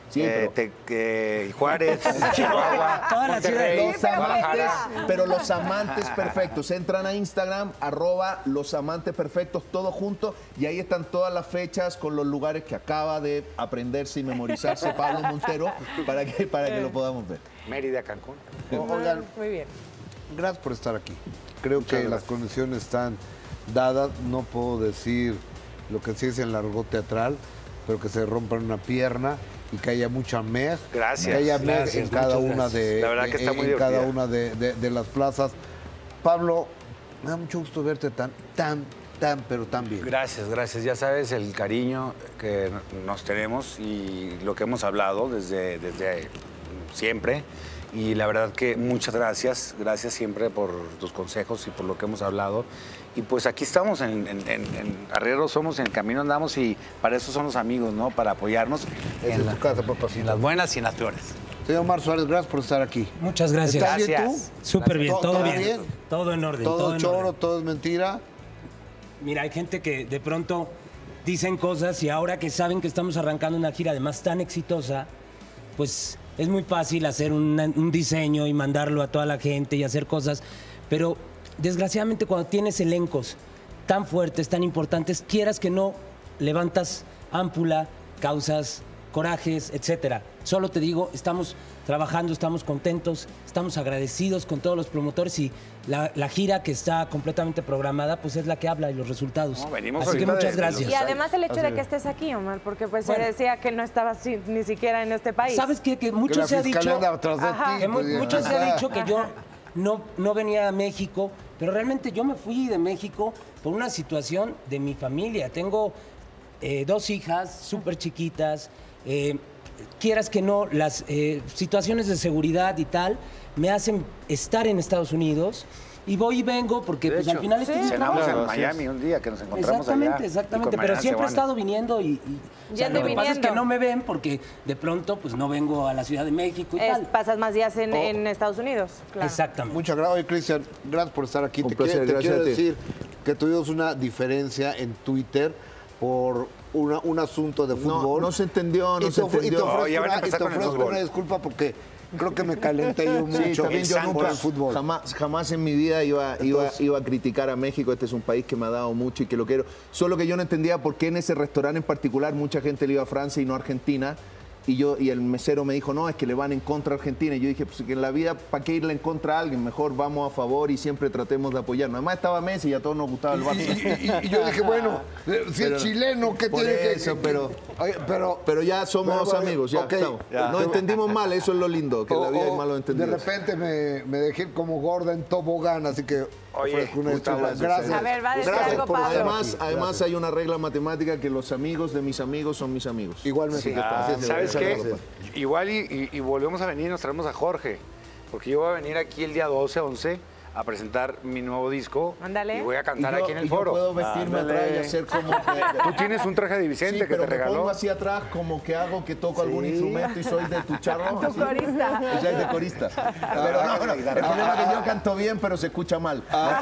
Speaker 4: Sí,
Speaker 5: eh,
Speaker 4: pero-
Speaker 5: te- eh, Juárez, Chihuahua,
Speaker 7: Todas las
Speaker 5: Monterrey,
Speaker 4: Los amantes,
Speaker 5: Guadalajara.
Speaker 4: pero los amantes perfectos. Entran a Instagram, arroba los amantes perfectos, todos juntos, y ahí están todas las fechas con los lugares que acaba de aprenderse y memorizarse Pablo Montero para que, para que lo podamos ver.
Speaker 5: Mérida, Cancún.
Speaker 1: Oigan,
Speaker 2: Muy bien.
Speaker 1: gracias por estar aquí. Creo que las condiciones están dadas. No puedo decir lo que se dice en el argot teatral, pero que se rompan una pierna y que haya mucha meg.
Speaker 5: Gracias.
Speaker 1: Que haya meg
Speaker 5: Gracias,
Speaker 1: en cada
Speaker 5: muchas
Speaker 1: una
Speaker 5: gracias.
Speaker 1: de,
Speaker 5: La verdad que está
Speaker 1: en-
Speaker 5: muy
Speaker 1: en cada
Speaker 5: divertida.
Speaker 1: una de, de- de las plazas. Pablo, me da mucho gusto verte tan, tan, tan, pero tan bien.
Speaker 5: Gracias, gracias. Ya sabes el cariño que nos tenemos y lo que hemos hablado desde, desde siempre. Y la verdad que muchas gracias, gracias siempre por tus consejos y por lo que hemos hablado. Y pues aquí estamos, en, en, en, en Arrieros somos, en el camino andamos y para eso son los amigos, ¿no? Para apoyarnos
Speaker 1: Esa
Speaker 5: en,
Speaker 1: es
Speaker 5: la-
Speaker 1: tu casa, papacito.
Speaker 5: en las buenas y en las peores.
Speaker 1: Señor Omar Suárez, gracias por estar aquí.
Speaker 7: Muchas gracias.
Speaker 1: ¿Estás bien tú?
Speaker 5: Gracias.
Speaker 7: Súper bien,
Speaker 1: ¿Todo-
Speaker 7: todo,
Speaker 1: todo
Speaker 7: bien.
Speaker 1: bien?
Speaker 7: Todo en orden.
Speaker 1: Todo,
Speaker 7: en
Speaker 1: choro,
Speaker 7: orden.
Speaker 1: todo es mentira.
Speaker 7: Mira, hay gente que de pronto dicen cosas y ahora que saben que estamos arrancando una gira además tan exitosa, pues es muy fácil hacer una- un diseño y mandarlo a toda la gente y hacer cosas, pero desgraciadamente cuando tienes elencos tan fuertes, tan importantes, quieras que no, levantas ámpula, causas corajes, etcétera. Solo te digo, estamos trabajando, estamos contentos, estamos agradecidos con todos los promotores y la, la gira que está completamente programada, pues es la que habla y los resultados.
Speaker 5: No, venimos
Speaker 7: Así que
Speaker 5: ahorita
Speaker 7: muchas
Speaker 5: de- de los
Speaker 7: gracias.
Speaker 2: Y además el hecho
Speaker 1: Así
Speaker 2: de
Speaker 1: es.
Speaker 2: que estés aquí, Omar, porque pues
Speaker 7: Bueno.
Speaker 2: se decía que no estabas si- ni siquiera en este país.
Speaker 7: ¿Sabes qué? Que
Speaker 1: Que
Speaker 7: mucho
Speaker 1: la
Speaker 7: se ha
Speaker 1: fiscalía
Speaker 7: dicho...
Speaker 1: anda atrás de
Speaker 2: Ajá.
Speaker 1: ti.
Speaker 7: que mu-
Speaker 1: pues,
Speaker 7: mucho se
Speaker 1: ajá.
Speaker 7: ha dicho que yo no, no venía a México, pero realmente yo me fui de México por una situación de mi familia. Tengo eh, dos hijas súper chiquitas. eh, quieras que no, las eh, situaciones de seguridad y tal me hacen estar en Estados Unidos. Y voy y vengo porque
Speaker 5: De
Speaker 7: pues,
Speaker 5: hecho,
Speaker 7: al final esto es un
Speaker 5: cenamos
Speaker 7: trabajo.
Speaker 5: en Miami un día que nos encontramos
Speaker 7: Exactamente,
Speaker 5: allá.
Speaker 7: exactamente.
Speaker 5: Y con
Speaker 7: Pero
Speaker 5: Mariana
Speaker 7: siempre he
Speaker 5: Seoane.
Speaker 7: estado viniendo y, y o sea,
Speaker 2: Yendo
Speaker 7: lo
Speaker 2: y
Speaker 7: que pasa es que
Speaker 2: viniendo.
Speaker 7: no me ven porque de pronto pues no vengo a la Ciudad de México y
Speaker 2: Es-
Speaker 7: tal.
Speaker 2: pasas más días en,
Speaker 1: Oh.
Speaker 2: en Estados Unidos. Claro.
Speaker 7: Exactamente.
Speaker 1: Muchas gracias, Oye, Cristian. Gracias por estar aquí.
Speaker 4: Un
Speaker 1: te
Speaker 4: placer,
Speaker 1: quiero, te
Speaker 4: gracias
Speaker 1: quiero
Speaker 4: a ti.
Speaker 1: decir que tuvimos una diferencia en Twitter por una- un asunto de
Speaker 4: No,
Speaker 1: fútbol.
Speaker 4: no se entendió, no
Speaker 1: y
Speaker 4: se
Speaker 1: te, ofre- y te
Speaker 4: entendió.
Speaker 1: ofrezco,
Speaker 5: Oh, ya van a
Speaker 1: una, y
Speaker 5: empezar
Speaker 1: te
Speaker 5: con el
Speaker 1: ofrezco
Speaker 5: fútbol.
Speaker 1: una disculpa porque creo que me calenté yo mucho
Speaker 4: Sí, también yo
Speaker 1: por
Speaker 4: nunca,
Speaker 1: el fútbol.
Speaker 4: Jamás, jamás en mi vida iba, iba,
Speaker 1: Entonces-
Speaker 4: iba a criticar a México. Este es un país que me ha dado mucho y que lo quiero. Solo que yo no entendía por qué en ese restaurante en particular mucha gente le iba a Francia y no a Argentina. Y yo y el mesero me dijo, no, es que le van en contra a Argentina. Y yo dije, pues que en la vida, ¿para qué irle en contra a alguien? Mejor vamos a favor y siempre tratemos de apoyarnos. Además estaba Messi y a todos nos gustaba el
Speaker 1: Y,
Speaker 4: Barça.
Speaker 1: y- y- y yo dije, bueno, si
Speaker 4: Pero-
Speaker 1: es chileno, ¿qué
Speaker 4: por
Speaker 1: tiene que-
Speaker 4: eso,
Speaker 1: que-
Speaker 4: pero-
Speaker 1: Oye, pero,
Speaker 4: Pero ya somos
Speaker 1: Pero, bueno,
Speaker 4: amigos, ya
Speaker 1: ok.
Speaker 4: estamos.
Speaker 1: Ya.
Speaker 4: Nos entendimos mal, eso es lo lindo, que en la vida hay
Speaker 1: o-
Speaker 4: malos
Speaker 1: de
Speaker 4: entendidos.
Speaker 1: repente me, me dejé como gorda en tobogán, así que
Speaker 5: Oye,
Speaker 1: ofrezco una
Speaker 5: Gustavo,
Speaker 1: disculpa. Gracias.
Speaker 2: A ver, va a decir
Speaker 1: Gracias
Speaker 2: algo,
Speaker 1: por estar
Speaker 2: Pablo.
Speaker 4: Además,
Speaker 1: aquí.
Speaker 4: además
Speaker 1: Gracias.
Speaker 4: hay una regla matemática que los amigos de mis amigos son mis amigos.
Speaker 1: Igualmente,
Speaker 5: Sí.
Speaker 1: que pasa.
Speaker 5: Ah, ¿sabes qué?
Speaker 1: Gracias.
Speaker 5: Igual y, y- y volvemos a venir y nos traemos a Jorge. Porque yo voy a venir aquí el día doce, once a presentar mi nuevo disco.
Speaker 2: Ándale.
Speaker 5: Y voy a cantar
Speaker 4: Y yo-
Speaker 5: aquí en el
Speaker 4: y yo
Speaker 5: foro.
Speaker 4: puedo vestirme
Speaker 5: Ándale.
Speaker 4: atrás y hacer como que...
Speaker 5: Tú tienes un traje de Vicente
Speaker 4: Sí,
Speaker 5: que
Speaker 4: pero
Speaker 5: te
Speaker 4: me
Speaker 5: regaló.
Speaker 4: pongo así atrás como que hago que toco algún
Speaker 5: Sí.
Speaker 4: instrumento y soy de tu charro.
Speaker 2: Tu
Speaker 4: así.
Speaker 2: corista.
Speaker 4: Ya es de corista. Pero no, no, el problema es que yo canto bien, pero se escucha mal.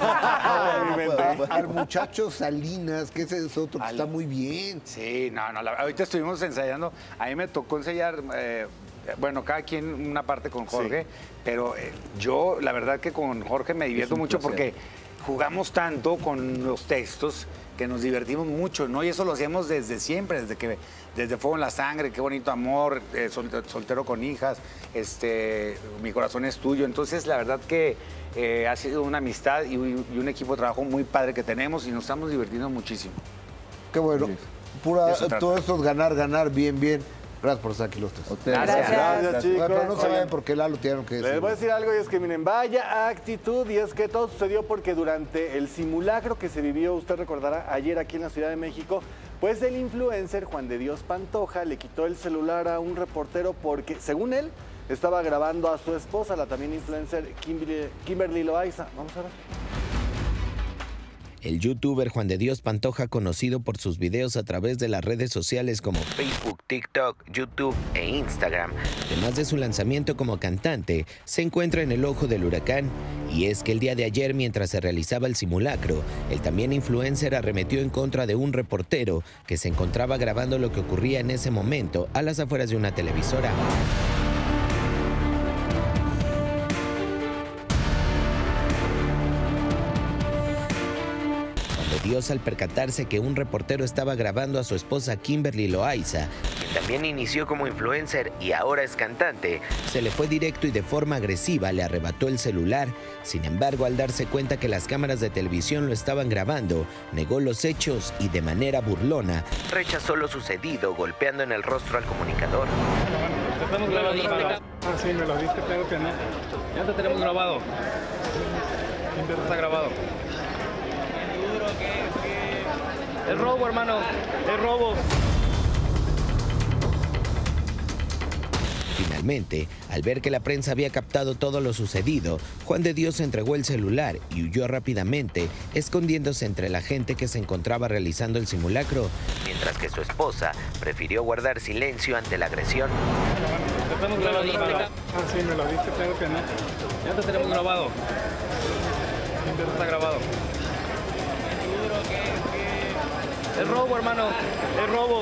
Speaker 1: Ah,
Speaker 4: No puedo, no puedo.
Speaker 1: Al muchacho Salinas, que ese es otro que
Speaker 5: Al-
Speaker 1: está muy bien.
Speaker 5: Sí, no, no. la- ahorita estuvimos ensayando. A mí me tocó ensayar, eh, bueno, cada quien una parte con Jorge, pero eh, yo, la verdad que con Jorge me divierto
Speaker 4: un
Speaker 5: mucho
Speaker 4: placer.
Speaker 5: porque jugamos tanto con los textos que nos divertimos mucho, ¿no? Y eso lo hacíamos desde siempre, desde que desde Fuego en la Sangre, Qué bonito amor, eh, sol- soltero con hijas, este, Mi corazón es tuyo. Entonces, la verdad que eh, ha sido una amistad y, y un equipo de trabajo muy padre que tenemos y nos estamos divirtiendo muchísimo.
Speaker 1: Qué bueno. Pura,
Speaker 5: De eso trata.
Speaker 1: todo esto es ganar, ganar, bien, bien. Gracias por estar aquí los tres.
Speaker 2: Gracias.
Speaker 17: Gracias, chicos.
Speaker 1: Pero no se vayan
Speaker 17: Oigan,
Speaker 1: porque Lalo tiene que decir.
Speaker 17: les voy a decir algo y es que miren, vaya actitud y es que todo sucedió porque durante el simulacro que se vivió, usted recordará, ayer aquí en la Ciudad de México, pues el influencer Juan de Dios Pantoja le quitó el celular a un reportero porque, según él, estaba grabando a su esposa, la también influencer Kimberly, Kimberly Loaiza. Vamos a ver.
Speaker 13: El youtuber Juan de Dios Pantoja, conocido por sus videos a través de las redes sociales como Facebook, TikTok, YouTube e Instagram, además de su lanzamiento como cantante, se encuentra en el ojo del huracán. Y es que el día de ayer, mientras se realizaba el simulacro, el también influencer arremetió en contra de un reportero que se encontraba grabando lo que ocurría en ese momento a las afueras de una televisora. Dios, al percatarse que un reportero estaba grabando a su esposa Kimberly Loaiza, quien también inició como influencer y ahora es cantante, se le fue directo y de forma agresiva le arrebató el celular. Sin embargo, al darse cuenta que las cámaras de televisión lo estaban grabando, negó los hechos y de manera burlona rechazó lo sucedido, golpeando en el rostro al comunicador.
Speaker 8: Estamos grabando. Ah, sí, me lo diste, tengo que no. Ya te tenemos grabado. Siempre está grabado. Es robo, hermano, es robo.
Speaker 13: Finalmente, al ver que la prensa había captado todo lo sucedido, Juan de Dios entregó el celular y huyó rápidamente, escondiéndose entre la gente que se encontraba realizando el simulacro, mientras que su esposa prefirió guardar silencio ante la agresión.
Speaker 8: Estamos grabando. Ah, sí, me lo diste, tengo que no. Ya te tenemos grabado. Siempre está grabado. Es robo, hermano, es robo.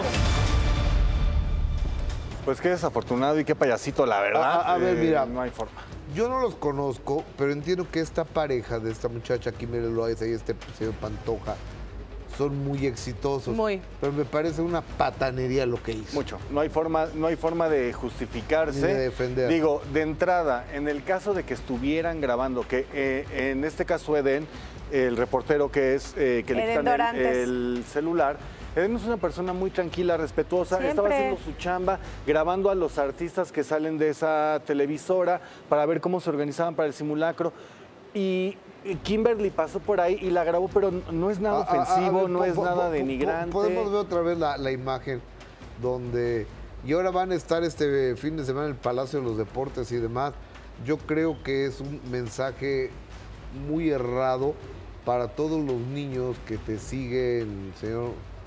Speaker 17: Pues qué desafortunado y qué payasito, la verdad.
Speaker 1: A, a ver,
Speaker 17: eh,
Speaker 1: mira,
Speaker 17: no hay forma.
Speaker 1: Yo no los conozco, pero entiendo que esta pareja de esta muchacha Kimberly Loaiza y este señor Pantoja son muy exitosos.
Speaker 2: Muy.
Speaker 1: Pero me parece una patanería lo que hizo.
Speaker 17: Mucho. No hay forma, no hay forma de justificarse.
Speaker 1: Ni de defender.
Speaker 17: Digo, de entrada, en el caso de que estuvieran grabando, que eh, en este caso Eden, el reportero que es eh, que le
Speaker 2: Eden
Speaker 17: quitan el,
Speaker 2: Dorantes.
Speaker 17: el celular. Eden es una persona muy tranquila, respetuosa,
Speaker 2: Siempre.
Speaker 17: estaba haciendo su chamba, grabando a los artistas que salen de esa televisora para ver cómo se organizaban para el simulacro. Y Kimberly pasó por ahí y la grabó, pero no es nada
Speaker 1: A- a- a
Speaker 17: ofensivo,
Speaker 1: ver,
Speaker 17: no
Speaker 1: po-
Speaker 17: es
Speaker 1: po-
Speaker 17: nada
Speaker 1: po-
Speaker 17: denigrante.
Speaker 1: Podemos ver otra vez la, la imagen donde... Y ahora van a estar este fin de semana en el Palacio de los Deportes y demás. Yo creo que es un mensaje muy errado para todos los niños que te siguen, señor,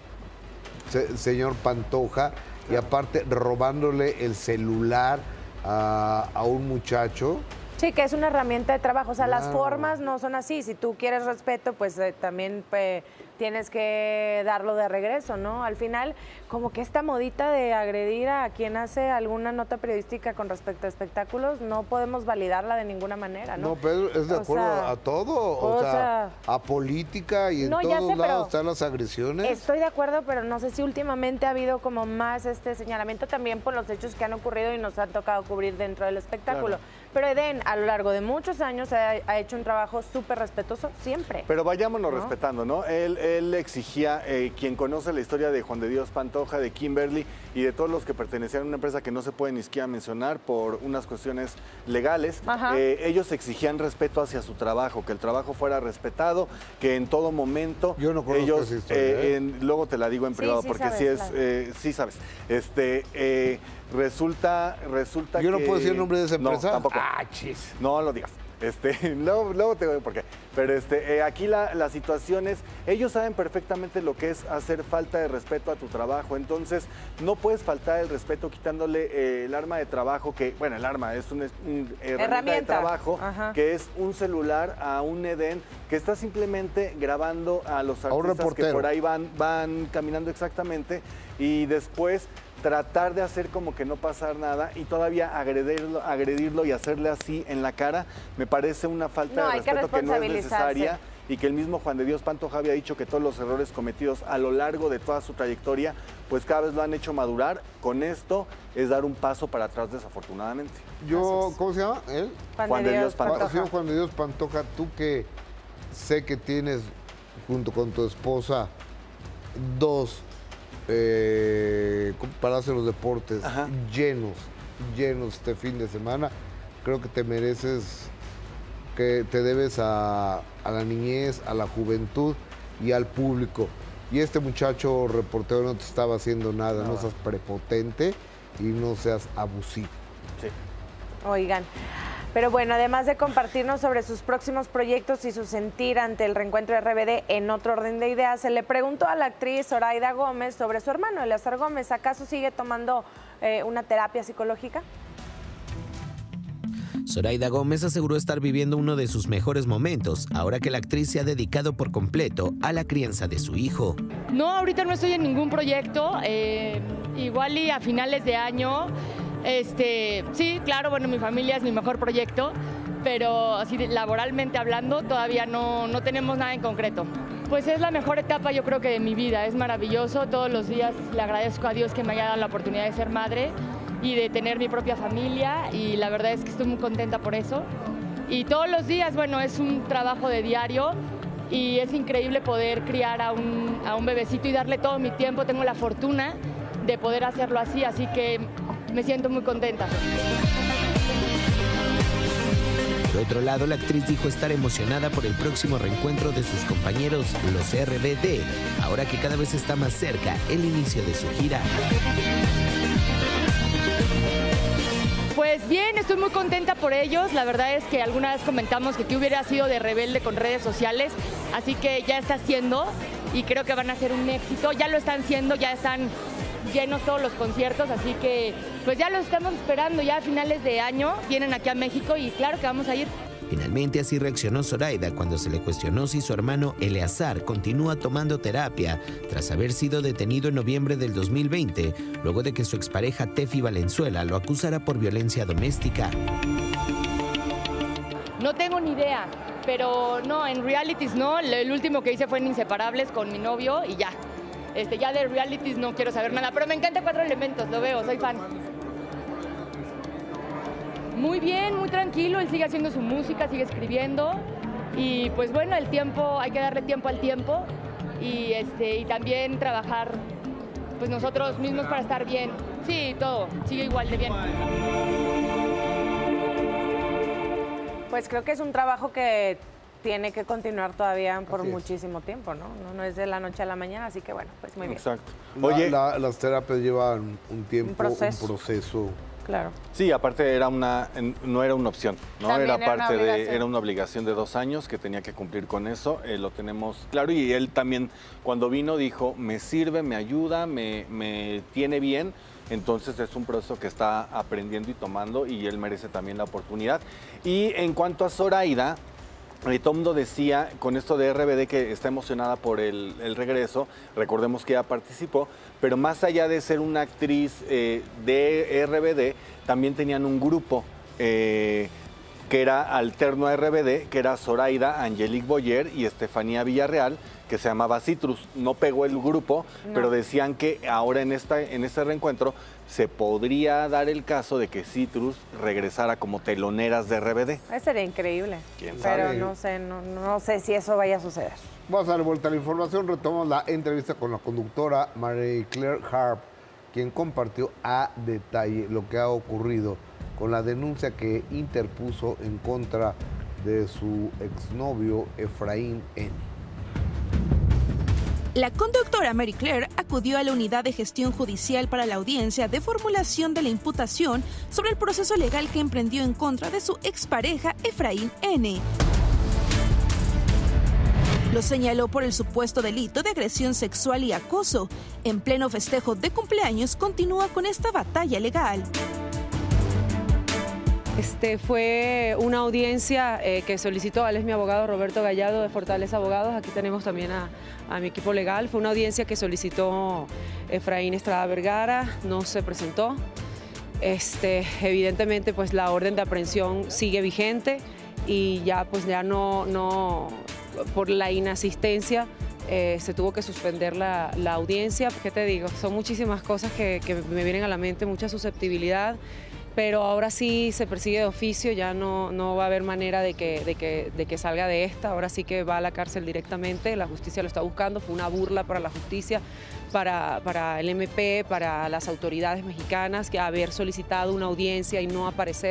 Speaker 1: se- señor Pantoja, y aparte robándole el celular a, a un muchacho.
Speaker 2: Sí, que es una herramienta de trabajo. O sea, las
Speaker 1: Claro.
Speaker 2: formas no son así. Si tú quieres respeto, pues eh, también pues, tienes que darlo de regreso, ¿no? Al final, como que esta modita de agredir a quien hace alguna nota periodística con respecto a espectáculos, no podemos validarla de ninguna manera, ¿no?
Speaker 1: No, pero es de
Speaker 2: O
Speaker 1: acuerdo
Speaker 2: sea,
Speaker 1: a todo, o,
Speaker 2: o
Speaker 1: sea,
Speaker 2: sea,
Speaker 1: a política y en
Speaker 2: no, ya
Speaker 1: todos
Speaker 2: sé, pero
Speaker 1: lados están las agresiones.
Speaker 2: Estoy de acuerdo, pero no sé si últimamente ha habido como más este señalamiento también por los hechos que han ocurrido y nos han tocado cubrir dentro del espectáculo.
Speaker 17: Claro.
Speaker 2: Pero Eden, a lo largo de muchos años, ha, ha hecho un trabajo súper respetuoso siempre.
Speaker 17: Pero vayámonos
Speaker 2: ¿no?
Speaker 17: respetando, ¿no? Él, él exigía, eh, quien conoce la historia de Juan de Dios Pantoja, de Kimberly y de todos los que pertenecían a una empresa que no se puede ni siquiera mencionar por unas cuestiones legales, eh, ellos exigían respeto hacia su trabajo, que el trabajo fuera respetado, que en todo momento
Speaker 1: Yo no conozco
Speaker 17: ellos,
Speaker 1: esa historia,
Speaker 17: eh,
Speaker 1: ¿eh?
Speaker 17: en- luego te la digo en
Speaker 2: Sí,
Speaker 17: privado,
Speaker 2: sí
Speaker 17: porque
Speaker 2: sabes,
Speaker 17: sí es,
Speaker 2: claro.
Speaker 17: eh, sí sabes, este, eh, resulta, resulta
Speaker 1: Yo no
Speaker 17: que-
Speaker 1: puedo decir el nombre de esa empresa.
Speaker 17: No, tampoco.
Speaker 1: Ah, chis.
Speaker 17: No lo digas. Este, luego, luego te digo por qué. Pero este, eh, aquí la, la situación es, ellos saben perfectamente lo que es hacer falta de respeto a tu trabajo. Entonces, no puedes faltar el respeto quitándole eh, el arma de trabajo, que, bueno, el arma es una es un herramienta,
Speaker 2: Herramienta.
Speaker 17: de trabajo,
Speaker 2: Ajá.
Speaker 17: que es un celular a un Eden que está simplemente grabando a los
Speaker 1: A un
Speaker 17: artistas que
Speaker 1: reportero.
Speaker 17: por ahí van, van caminando exactamente y después tratar de hacer como que no pasar nada y todavía agredirlo, agredirlo y hacerle así en la cara, me parece una falta
Speaker 2: No,
Speaker 17: de
Speaker 2: hay que
Speaker 17: respeto que no es
Speaker 2: responsabilizarse.
Speaker 17: necesaria y que el mismo Juan de Dios Pantoja había dicho que todos los errores cometidos a lo largo de toda su trayectoria, pues cada vez lo han hecho madurar. Con esto es dar un paso para atrás, desafortunadamente.
Speaker 1: Yo, ¿cómo se llama él?
Speaker 2: Juan,
Speaker 17: Juan
Speaker 2: de
Speaker 17: de
Speaker 2: Dios,
Speaker 17: Dios Pantoja.
Speaker 2: Pantoja.
Speaker 1: Señor Juan de Dios Pantoja, tú que sé que tienes junto con tu esposa dos eh, Palacio de los Deportes
Speaker 17: Ajá.
Speaker 1: llenos, llenos este fin de semana, creo que te mereces, que te debes a, a la niñez, a la juventud y al público. Y este muchacho reportero no te estaba haciendo nada, no,
Speaker 17: No.
Speaker 1: seas prepotente y no seas abusivo.
Speaker 17: Sí.
Speaker 2: Oigan, Pero bueno, además de compartirnos sobre sus próximos proyectos y su sentir ante el reencuentro de R B D en otro orden de ideas, se le preguntó a la actriz Zoraida Gómez sobre su hermano, Eleazar Gómez. ¿Acaso sigue tomando eh, una terapia psicológica?
Speaker 13: Zoraida Gómez aseguró estar viviendo uno de sus mejores momentos, ahora que la actriz se ha dedicado por completo a la crianza de su hijo.
Speaker 9: No, ahorita no estoy en ningún proyecto, eh, igual y a finales de año. Este, sí, claro, bueno, mi familia es mi mejor proyecto, pero así de, laboralmente hablando todavía no, no tenemos nada en concreto. Pues es la mejor etapa yo creo que de mi vida, es maravilloso, todos los días le agradezco a Dios que me haya dado la oportunidad de ser madre y de tener mi propia familia y la verdad es que estoy muy contenta por eso. Y todos los días, bueno, es un trabajo de diario y es increíble poder criar a un, a un bebecito y darle todo mi tiempo, tengo la fortuna de poder hacerlo así, así que me siento muy contenta.
Speaker 13: Por otro lado, la actriz dijo estar emocionada por el próximo reencuentro de sus compañeros, los R B D, ahora que cada vez está más cerca el inicio de su gira.
Speaker 9: Pues bien, estoy muy contenta por ellos. La verdad es que alguna vez comentamos que qué hubiera sido de Rebelde con redes sociales, así que ya está haciendo y creo que van a ser un éxito. Ya lo están haciendo, ya están llenos todos los conciertos, así que pues ya los estamos esperando, ya a finales de año vienen aquí a México y claro que vamos a ir.
Speaker 13: Finalmente así reaccionó Zoraida cuando se le cuestionó si su hermano Eleazar continúa tomando terapia tras haber sido detenido en noviembre del dos mil veinte, luego de que su expareja Tefi Valenzuela lo acusara por violencia doméstica.
Speaker 9: No tengo ni idea, pero no, en realities no, el último que hice fue en Inseparables con mi novio y ya. Este, ya de realities no quiero saber nada, pero me encanta Cuatro Elementos, lo veo, soy fan. Muy bien, muy tranquilo, él sigue haciendo su música, sigue escribiendo y pues bueno, el tiempo, hay que darle tiempo al tiempo y, este, y también trabajar pues nosotros mismos para estar bien. Sí, todo, sigue igual de bien.
Speaker 2: Pues creo que es un trabajo que tiene que continuar todavía por muchísimo tiempo, ¿no? ¿no? No es de la noche a la mañana, así que bueno, pues muy bien.
Speaker 17: Exacto.
Speaker 1: Oye, la, la, las terapias llevan un tiempo, un proceso. Un proceso.
Speaker 2: Claro.
Speaker 3: Sí, aparte era una, no era una opción, ¿no?
Speaker 2: También
Speaker 3: era parte
Speaker 2: era una
Speaker 3: de, era una obligación de dos años que tenía que cumplir con eso, eh, lo tenemos claro y él también cuando vino dijo, me sirve, me ayuda, me, me tiene bien, entonces es un proceso que está aprendiendo y tomando y él merece también la oportunidad. Y en cuanto a Zoraida, Eh, todo el mundo decía con esto de R B D que está emocionada por el, el regreso, recordemos que ella participó, pero más allá de ser una actriz eh, de R B D, también tenían un grupo eh, que era alterno a R B D, que era Zoraida, Angelique Boyer y Estefanía Villarreal, que se llamaba Citrus. No pegó el grupo, no. Pero decían que ahora en, esta, en este reencuentro se podría dar el caso de que Citrus regresara como teloneras de R B D.
Speaker 2: Eso sería increíble.
Speaker 1: ¿Quién
Speaker 2: sabe? Pero no sé, no, no sé si eso vaya a suceder.
Speaker 1: Vamos a dar vuelta a la información. Retomamos la entrevista con la conductora Marie-Claire Harp, quien compartió a detalle lo que ha ocurrido con la denuncia que interpuso en contra de su exnovio Efraín N.
Speaker 6: La conductora Marie-Claire acudió a la unidad de gestión judicial para la audiencia de formulación de la imputación sobre el proceso legal que emprendió en contra de su expareja Efraín N. Lo señaló por el supuesto delito de agresión sexual y acoso. En pleno festejo de cumpleaños continúa con esta batalla legal.
Speaker 11: Este fue una audiencia eh, que solicitó, él es mi abogado Roberto Gallardo de Fortaleza Abogados, aquí tenemos también a, a mi equipo legal. Fue una audiencia que solicitó Efraín Estrada Vergara, no se presentó. Este, evidentemente pues la orden de aprehensión sigue vigente y ya pues ya no, no por la inasistencia eh, se tuvo que suspender la, la audiencia. ¿Qué te digo? Son muchísimas cosas que, que me vienen a la mente, mucha susceptibilidad. Pero ahora sí se persigue de oficio, ya no, no va a haber manera de que, de, que, de que salga de esta, ahora sí que va a la cárcel directamente, la justicia lo está buscando, fue una burla para la justicia, para, para el M P, para las autoridades mexicanas, que haber solicitado una audiencia y no aparecer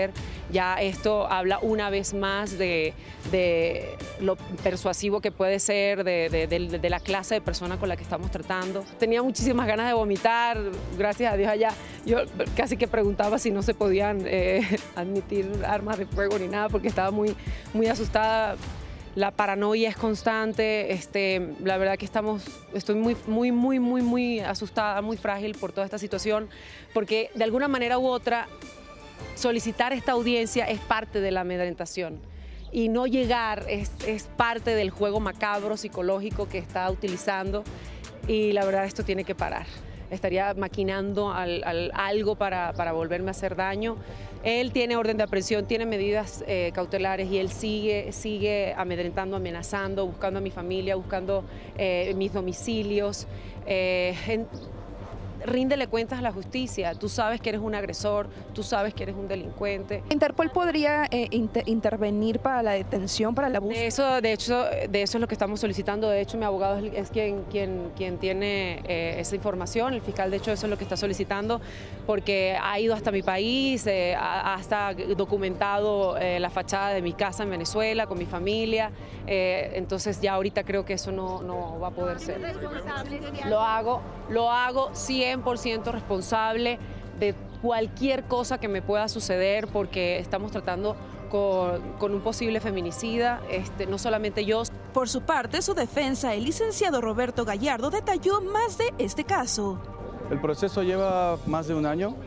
Speaker 11: ya esto habla una vez más de, de lo persuasivo que puede ser, de, de, de, de la clase de persona con la que estamos tratando. Tenía muchísimas ganas de vomitar, gracias a Dios allá. Yo casi que preguntaba si no se podían eh, admitir armas de fuego ni nada, porque estaba muy, muy asustada. La paranoia es constante, este, la verdad que estamos, estoy muy, muy, muy, muy, muy asustada, muy frágil por toda esta situación, porque de alguna manera u otra, solicitar esta audiencia es parte de la amedrentación y no llegar es, es parte del juego macabro psicológico que está utilizando, y la verdad esto tiene que parar. Estaría maquinando al, al, algo para, para volverme a hacer daño. Él tiene orden de aprehensión, tiene medidas eh, cautelares, y él sigue, sigue amedrentando, amenazando, buscando a mi familia, buscando eh, mis domicilios. Eh, en, ríndele cuentas a la justicia. Tú sabes que eres un agresor, tú sabes que eres un delincuente.
Speaker 6: ¿Interpol podría eh, inter intervenir para la detención, para la búsqueda?
Speaker 11: De eso, de hecho, de eso es lo que estamos solicitando. De hecho, mi abogado es, es quien, quien, quien tiene eh, esa información. El fiscal, de hecho, eso es lo que está solicitando, porque ha ido hasta mi país, eh, ha, hasta documentado eh, la fachada de mi casa en Venezuela con mi familia. Eh, entonces ya ahorita creo que eso no, no va a poder ser. Lo hago, lo hago cien por ciento responsable de cualquier cosa que me pueda suceder, porque estamos tratando con, con un posible feminicida, este, no solamente yo.
Speaker 6: Por su parte, su defensa, el licenciado Roberto Gallardo, detalló más de este caso.
Speaker 12: El proceso lleva más de un año.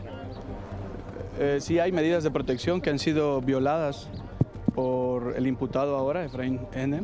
Speaker 12: Eh, sí hay medidas de protección que han sido violadas por el imputado ahora, Efraín N.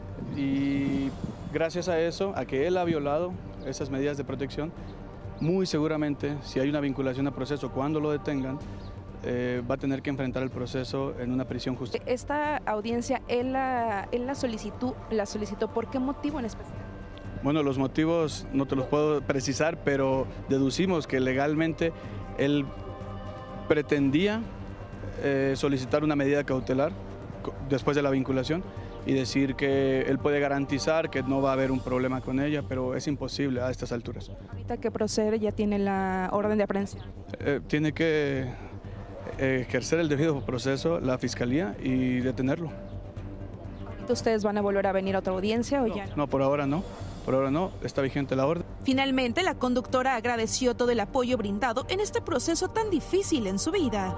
Speaker 12: Y gracias a eso, a que él ha violado esas medidas de protección, muy seguramente, si hay una vinculación a proceso, cuando lo detengan, eh, va a tener que enfrentar el proceso en una prisión justa.
Speaker 6: Esta audiencia, él la, él la, solicitó, la solicitó, ¿por qué motivo en especial?
Speaker 12: Bueno, los motivos no te los puedo precisar, pero deducimos que legalmente él pretendía eh, solicitar una medida cautelar después de la vinculación y decir que él puede garantizar que no va a haber un problema con ella, pero es imposible a estas alturas.
Speaker 6: Ahorita que procede ya tiene la orden de aprehensión.
Speaker 12: Eh, tiene que eh, ejercer el debido proceso la fiscalía y detenerlo.
Speaker 6: ¿Ahorita ustedes van a volver a venir a otra audiencia o
Speaker 12: no,
Speaker 6: ya no?
Speaker 12: No, por ahora no. Por ahora no, está vigente la orden.
Speaker 6: Finalmente, la conductora agradeció todo el apoyo brindado en este proceso tan difícil en su vida.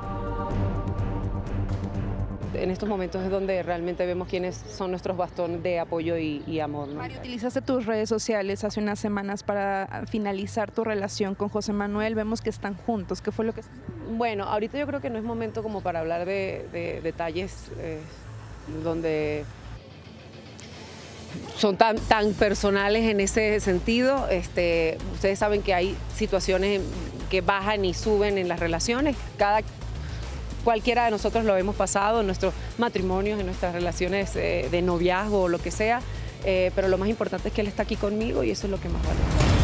Speaker 11: En estos momentos es donde realmente vemos quiénes son nuestros bastones de apoyo y, y amor, ¿no?
Speaker 6: Mari, utilizaste tus redes sociales hace unas semanas para finalizar tu relación con José Manuel. Vemos que están juntos. ¿Qué fue lo que...?
Speaker 11: Bueno, ahorita yo creo que no es momento como para hablar de, de detalles eh, donde son tan, tan personales en ese sentido. Este, ustedes saben que hay situaciones que bajan y suben en las relaciones. Cada Cualquiera de nosotros lo hemos pasado en nuestros matrimonios, en nuestras relaciones eh, de noviazgo o lo que sea, eh, pero lo más importante es que él está aquí conmigo y eso es lo que más vale.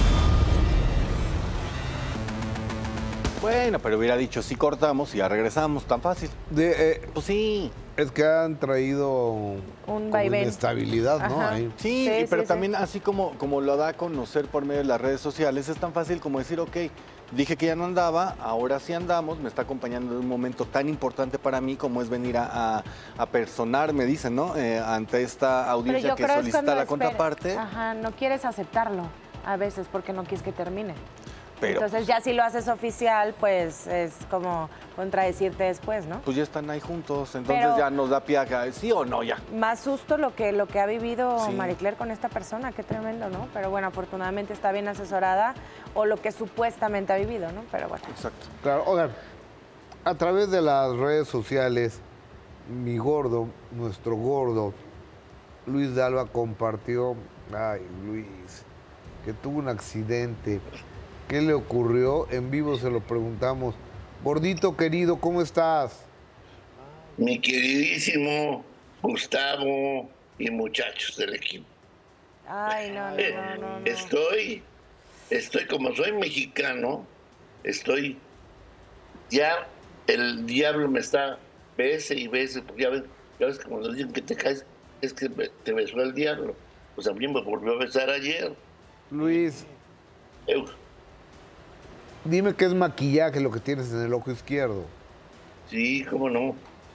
Speaker 3: Bueno, pero hubiera dicho, sí cortamos y ya regresamos, tan fácil.
Speaker 1: De, eh,
Speaker 3: pues sí.
Speaker 1: Es que han traído
Speaker 2: un vaivén.
Speaker 1: Inestabilidad, ¿no? Ahí.
Speaker 3: Sí,
Speaker 2: Sí,
Speaker 3: pero
Speaker 2: sí,
Speaker 3: también
Speaker 2: sí.
Speaker 3: así como, como lo da a conocer por medio de las redes sociales, es tan fácil como decir, ok, dije que ya no andaba, ahora sí andamos, me está acompañando en un momento tan importante para mí como es venir a, a, a personar, me dicen, ¿no? Eh, ante esta
Speaker 2: Pero
Speaker 3: audiencia
Speaker 2: yo
Speaker 3: que
Speaker 2: creo es
Speaker 3: solicita
Speaker 2: cuando
Speaker 3: la
Speaker 2: esperas.
Speaker 3: contraparte.
Speaker 2: Ajá, no quieres aceptarlo a veces porque no quieres que termine.
Speaker 3: Pero,
Speaker 2: Entonces ya si lo haces oficial, pues es como contradecirte después, ¿no?
Speaker 3: pues ya están ahí juntos, entonces
Speaker 2: Pero-
Speaker 3: ya nos da pie a sí o no ya.
Speaker 2: Más susto lo que, lo que ha vivido
Speaker 3: Sí.
Speaker 2: Marie Claire con esta persona, qué tremendo, ¿no? Pero bueno, afortunadamente está bien asesorada, o lo que supuestamente ha vivido, ¿no? Pero bueno.
Speaker 3: Exacto.
Speaker 1: Claro, oigan, a través de las redes sociales, mi gordo, nuestro gordo, Luis de Alba compartió, ay Luis, que tuvo un accidente. ¿Qué le ocurrió? En vivo se lo preguntamos. Gordito querido, ¿cómo estás?
Speaker 14: Mi queridísimo Gustavo y muchachos del equipo.
Speaker 2: Ay, no, no,
Speaker 14: Eh,
Speaker 2: no, no, no.
Speaker 14: Estoy, estoy, como soy mexicano, estoy, ya el diablo me está bese y bese, porque ya ves, ya ves que cuando dicen que te caes, es que te besó el diablo. Pues a mí me volvió a besar ayer.
Speaker 1: Luis,
Speaker 14: Eu,
Speaker 1: dime qué es maquillaje lo que tienes en el ojo izquierdo.
Speaker 14: sí, cómo no.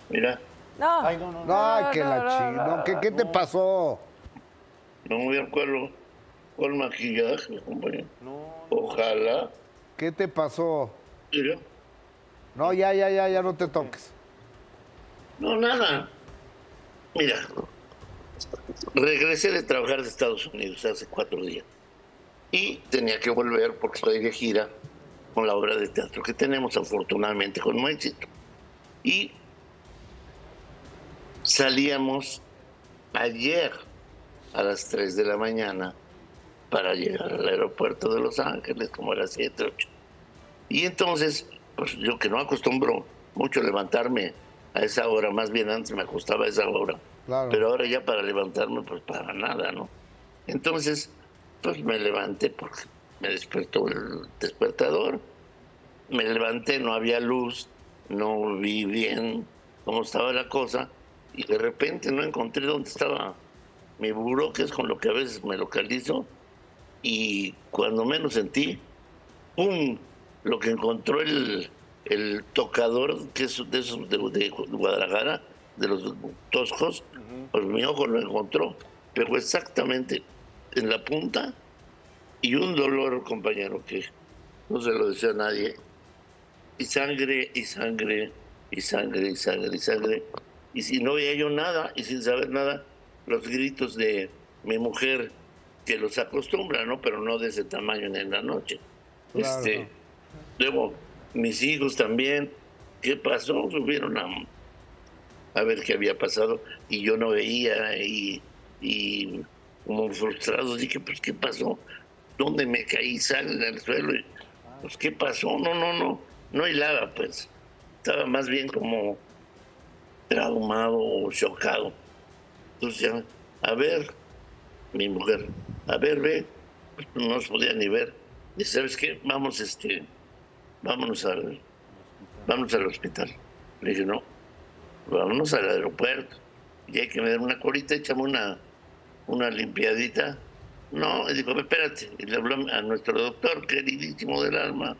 Speaker 14: Mira.
Speaker 2: No.
Speaker 1: Ay, no, no, no. Ay, que la chingada. ¿Qué, ¿Qué te pasó?
Speaker 14: No me acuerdo cuál maquillaje, compañero. Ojalá.
Speaker 1: ¿Qué te pasó?
Speaker 14: Mira.
Speaker 1: No, ya, ya, ya, ya no te toques.
Speaker 14: No, nada. Mira, regresé de trabajar de Estados Unidos hace cuatro días. Y tenía que volver porque estoy de gira con la obra de teatro que tenemos, afortunadamente, con un éxito. Y salíamos ayer a las tres de la mañana para llegar al aeropuerto de Los Ángeles, como a las siete, ocho. Y entonces, pues yo que no acostumbro mucho levantarme a esa hora, más bien antes me acostaba a esa hora,
Speaker 1: claro.
Speaker 14: Pero ahora ya para levantarme, pues para nada, ¿no? Entonces, pues me levanté porque me despertó el despertador, me levanté, no había luz, no vi bien cómo estaba la cosa, y de repente no encontré dónde estaba mi buró, que es con lo que a veces me localizo, y cuando menos sentí, ¡pum!, lo que encontró el, el tocador, que es de esos de, de Guadalajara, de los toscos, uh-huh. Pues mi ojo lo encontró, pero exactamente en la punta, y un dolor, compañero, que no se lo decía a nadie, y sangre, y sangre, y sangre, y sangre, y sangre, y si no veía yo nada, y sin saber nada, los gritos de mi mujer, que los acostumbra, ¿no? Pero no de ese tamaño en la noche. Claro. Este, luego, mis hijos también, ¿qué pasó? Subieron a, a ver qué había pasado, y yo no veía, y, y como frustrado, dije, pues, ¿qué pasó? ¿Dónde me caí? Sal en el suelo, y, pues, ¿qué pasó? No, no, no, no hilaba, pues. Estaba más bien como traumado o chocado. Entonces ya, a ver, mi mujer, a ver, ve, pues no se podía ni ver. Dice, ¿sabes qué? Vamos, este, vámonos al, vámonos al hospital. Le dije, no, vámonos al aeropuerto. Y hay que me dar una colita, échame una, una limpiadita. No, y dijo, espérate. Y le habló a nuestro doctor, queridísimo del alma,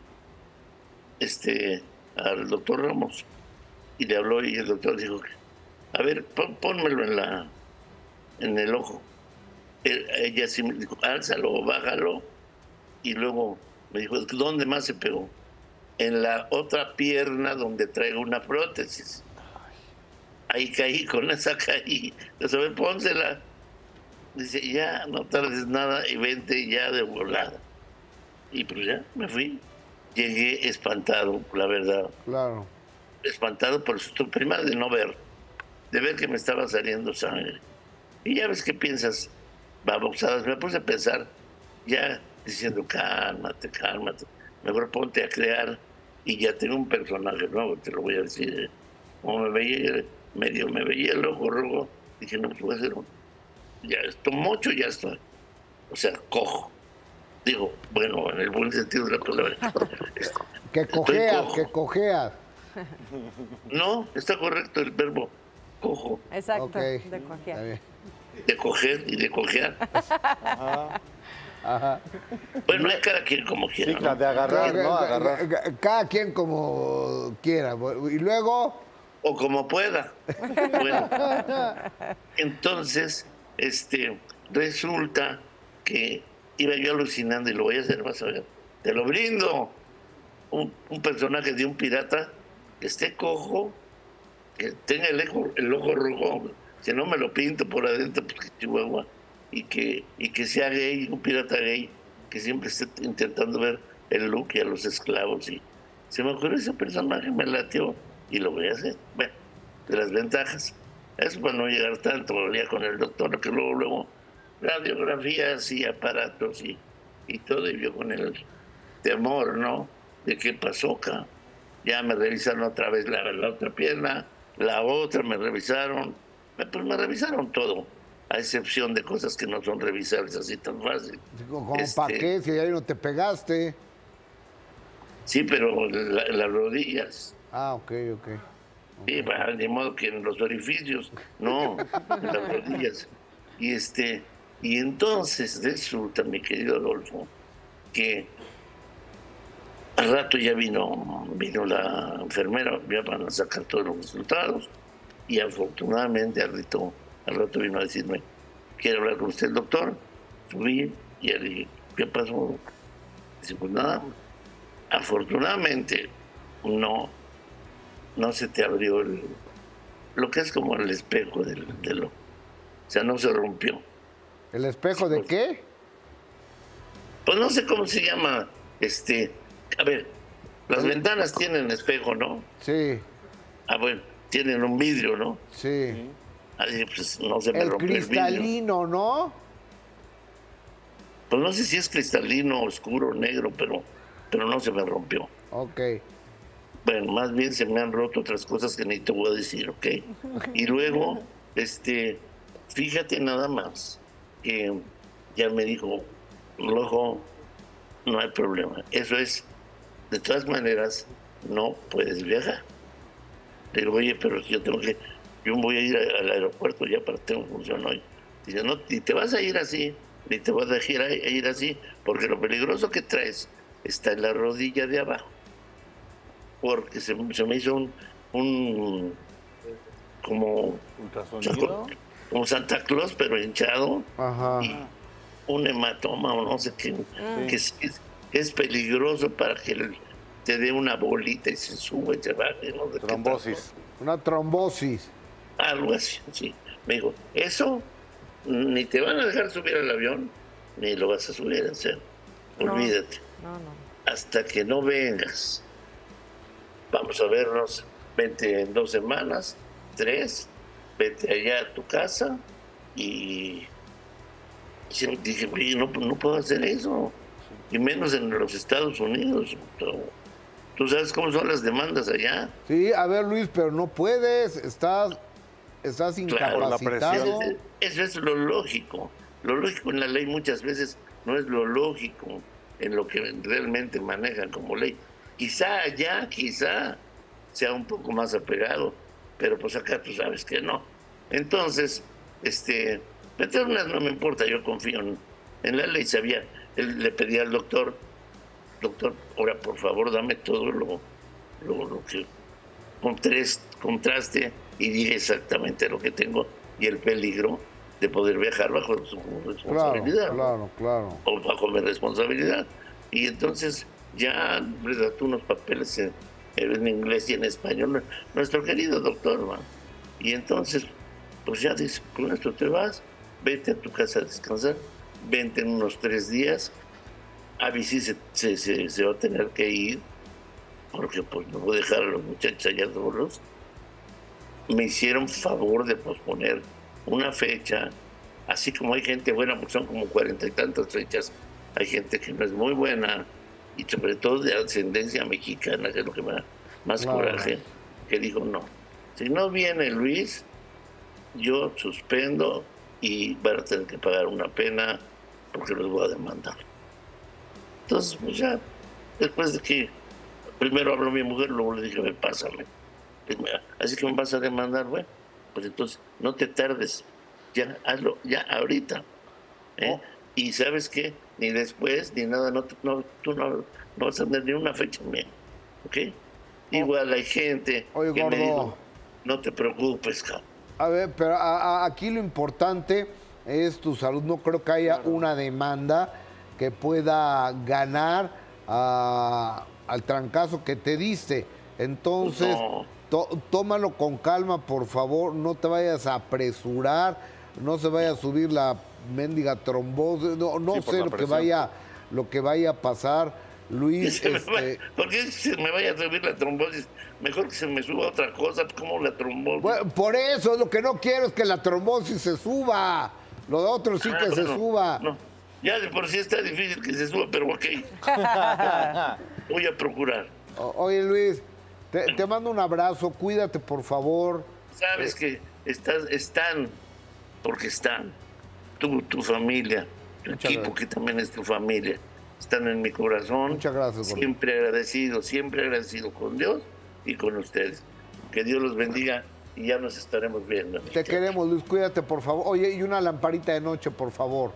Speaker 14: este, al doctor Ramos. Y le habló y el doctor dijo, a ver, pon, pónmelo en la, en el ojo. Ella sí me dijo, álzalo, bájalo. Y luego me dijo, ¿dónde más se pegó? En la otra pierna donde traigo una prótesis. Ahí caí, con esa caí. Entonces, a ver, pónsela. Dice, ya, no tardes nada y vente ya de volada. Y pues ya, me fui. Llegué espantado, la verdad.
Speaker 1: Claro.
Speaker 14: Espantado por su primero de no ver, de ver que me estaba saliendo sangre. Y ya ves qué piensas, babosadas. Me puse a pensar, ya diciendo, cálmate, cálmate. Mejor ponte a crear. Y ya tengo un personaje nuevo, te lo voy a decir. Como me veía, medio me veía el ojo rojo, dije, no, pues voy a hacer un... Ya estoy mocho, ya estoy. O sea, cojo. Digo, bueno, en el buen sentido de la palabra.
Speaker 1: Que cojea, que cojea.
Speaker 14: No, está correcto el verbo cojo.
Speaker 2: Exacto, okay. De cojear.
Speaker 14: De coger y de cojear.
Speaker 1: Ajá. Ajá.
Speaker 14: Bueno, hay cada quien como quiera.
Speaker 17: Sí, ¿no? De agarrar,
Speaker 1: cada,
Speaker 17: ¿no?
Speaker 1: Cada,
Speaker 17: agarrar.
Speaker 1: cada quien como quiera. Y luego...
Speaker 14: O como pueda. Bueno, entonces, este, resulta que iba yo alucinando y lo voy a hacer, vas a ver. Te lo brindo. Un, un personaje de un pirata que esté cojo, que tenga el ojo, el ojo rojo, si no me lo pinto por adentro, porque Chihuahua, y que, y que sea gay, un pirata gay, que siempre esté intentando ver el look y a los esclavos. Y se me ocurrió ese personaje, me latió y lo voy a hacer. Bueno, de las ventajas. Eso para no llegar tanto, ya con el doctor, que luego, luego, radiografías y aparatos y, y todo, y yo con el temor, ¿no? De qué pasó acá. Ya me revisaron otra vez la, la otra pierna, la otra me revisaron, pues me revisaron todo, a excepción de cosas que no son revisables así tan fácil.
Speaker 1: ¿Cómo este, para qué? Si ahí no te pegaste.
Speaker 14: Sí, pero la, las rodillas.
Speaker 1: Ah, ok, ok.
Speaker 14: Sí, okay. De modo que en los orificios, no, en las rodillas. Y este, y entonces resulta, mi querido Adolfo, que al rato ya vino, vino la enfermera, ya van a sacar todos los resultados, Y afortunadamente al rato, al rato vino a decirme, ¿quiere hablar con usted el doctor? Subí y le dije, ¿qué pasó? Dice, pues nada, afortunadamente no, no se te abrió el, lo que es como el espejo del, del ojo. O sea, no se rompió.
Speaker 1: ¿El espejo de qué?
Speaker 14: Pues no sé cómo se llama, este, a ver, las ventanas tienen espejo, ¿no?
Speaker 1: Sí.
Speaker 14: Ah, bueno, tienen un vidrio, ¿no?
Speaker 1: Sí.
Speaker 14: Ahí, pues no se me
Speaker 1: El
Speaker 14: rompió el vidrio.
Speaker 1: cristalino, ¿no?
Speaker 14: Pues no sé si es cristalino, oscuro, negro, pero, pero no se me rompió.
Speaker 1: Ok.
Speaker 14: Bueno, más bien se me han roto otras cosas que ni te voy a decir, ¿ok? Y luego, este, fíjate nada más que ya me dijo, ojo, no hay problema. Eso es, de todas maneras, no puedes viajar. Le digo, oye, pero yo tengo que, yo voy a ir a- al aeropuerto ya para tengo función hoy. Dice, no, ni te vas a ir así, ni te vas a ir, a ir así, porque lo peligroso que traes está en la rodilla de abajo. Porque se, se me hizo un, un como,
Speaker 17: ¿Ultrasonido?
Speaker 14: como Santa Claus, pero hinchado.
Speaker 1: Ajá.
Speaker 14: Y un hematoma o no sé qué,
Speaker 1: Mm.
Speaker 14: que es, es- es peligroso para que el- te dé una bolita y se sube y se baje. No sé qué
Speaker 17: Trombosis.
Speaker 1: Una trombosis.
Speaker 14: algo así, sí. Me dijo, eso ni te van a dejar subir al avión, ni lo vas a subir en serio.
Speaker 2: No.
Speaker 14: Olvídate.
Speaker 2: No, no.
Speaker 14: Hasta que no vengas. Vamos a vernos, vente en dos semanas, tres, vete allá a tu casa y... y dije, oye, no, no puedo hacer eso, y menos en los Estados Unidos. ¿Tú sabes cómo son las demandas allá?
Speaker 1: Sí, a ver, Luis, pero no puedes. Estás, estás
Speaker 14: Claro,
Speaker 1: incapacitado.
Speaker 14: Eso, eso es lo lógico. Lo lógico en la ley muchas veces no es lo lógico en lo que realmente manejan como ley. Quizá allá, quizá sea un poco más apegado, pero pues acá tú sabes que no. Entonces, este, de todas maneras no me importa, yo confío en, en la ley. Sabía, él le pedía al doctor, doctor, ahora por favor dame todo lo, lo, lo que contras- contraste y diga exactamente lo que tengo y el peligro de poder viajar bajo su
Speaker 1: Claro,
Speaker 14: responsabilidad.
Speaker 1: claro, claro.
Speaker 14: O bajo mi responsabilidad. Y entonces ya redactó unos papeles en, en inglés y en español, nuestro querido doctor, man. Y entonces, pues ya dice, con esto te vas, vete a tu casa a descansar, vente en unos tres días, a ver si se, se, se, se va a tener que ir, porque pues no voy a dejar a los muchachos allá solos. Me hicieron favor de posponer una fecha, así como hay gente buena, porque son como cuarenta y tantas fechas, hay gente que no es muy buena, y sobre todo de ascendencia mexicana, que es lo que me da más
Speaker 1: Claro.
Speaker 14: coraje, que dijo, no, si no viene Luis, yo suspendo y van a tener que pagar una pena porque los voy a demandar. Entonces, pues ya, después de que primero habló mi mujer, luego le dije, a ver, pásame. Así que me vas a demandar, bueno, pues entonces no te tardes, ya hazlo, ya ahorita. ¿eh? Y sabes qué, ni después ni nada, no, te- no, tú no, no vas a tener ni una fecha mía, ¿ok? Igual hay gente
Speaker 1: Oye,
Speaker 14: que me
Speaker 1: gordo.
Speaker 14: dijo, no te preocupes, cabrón.
Speaker 1: A ver, pero a- a- aquí lo importante es tu salud. No creo que haya una demanda que pueda ganar a- al trancazo que te diste. Entonces,
Speaker 14: No.
Speaker 1: to- tómalo con calma, por favor. No te vayas a apresurar. No se vaya a subir la mendiga trombosis. No, no
Speaker 14: Sí, por
Speaker 1: sé
Speaker 14: la
Speaker 1: lo que
Speaker 14: presión.
Speaker 1: vaya, lo que vaya a pasar,
Speaker 14: Que
Speaker 1: Luis.
Speaker 14: se me
Speaker 1: este,
Speaker 14: va- ¿Por qué se me vaya a subir la trombosis? Mejor que se me suba otra cosa, como la trombosis.
Speaker 1: Bueno, por eso lo que no quiero es que la trombosis se suba. Lo de otro sí
Speaker 14: Ah,
Speaker 1: que se
Speaker 14: bueno,
Speaker 1: suba.
Speaker 14: no. Ya de por sí está difícil que se suba, pero ok. Voy a procurar.
Speaker 1: O- Oye, Luis, te, te mando un abrazo. Cuídate, por favor.
Speaker 14: Sabes que estás, están, porque están, tú, tu familia, tu
Speaker 1: Muchas
Speaker 14: equipo,
Speaker 1: gracias.
Speaker 14: que también es tu familia, están en mi corazón.
Speaker 1: Muchas gracias, gordo.
Speaker 14: Siempre agradecido, siempre agradecido con Dios y con ustedes. Que Dios los bendiga y ya nos estaremos viendo.
Speaker 1: Te queremos, Luis. Cuídate, por favor. Oye, y una lamparita de noche, por favor.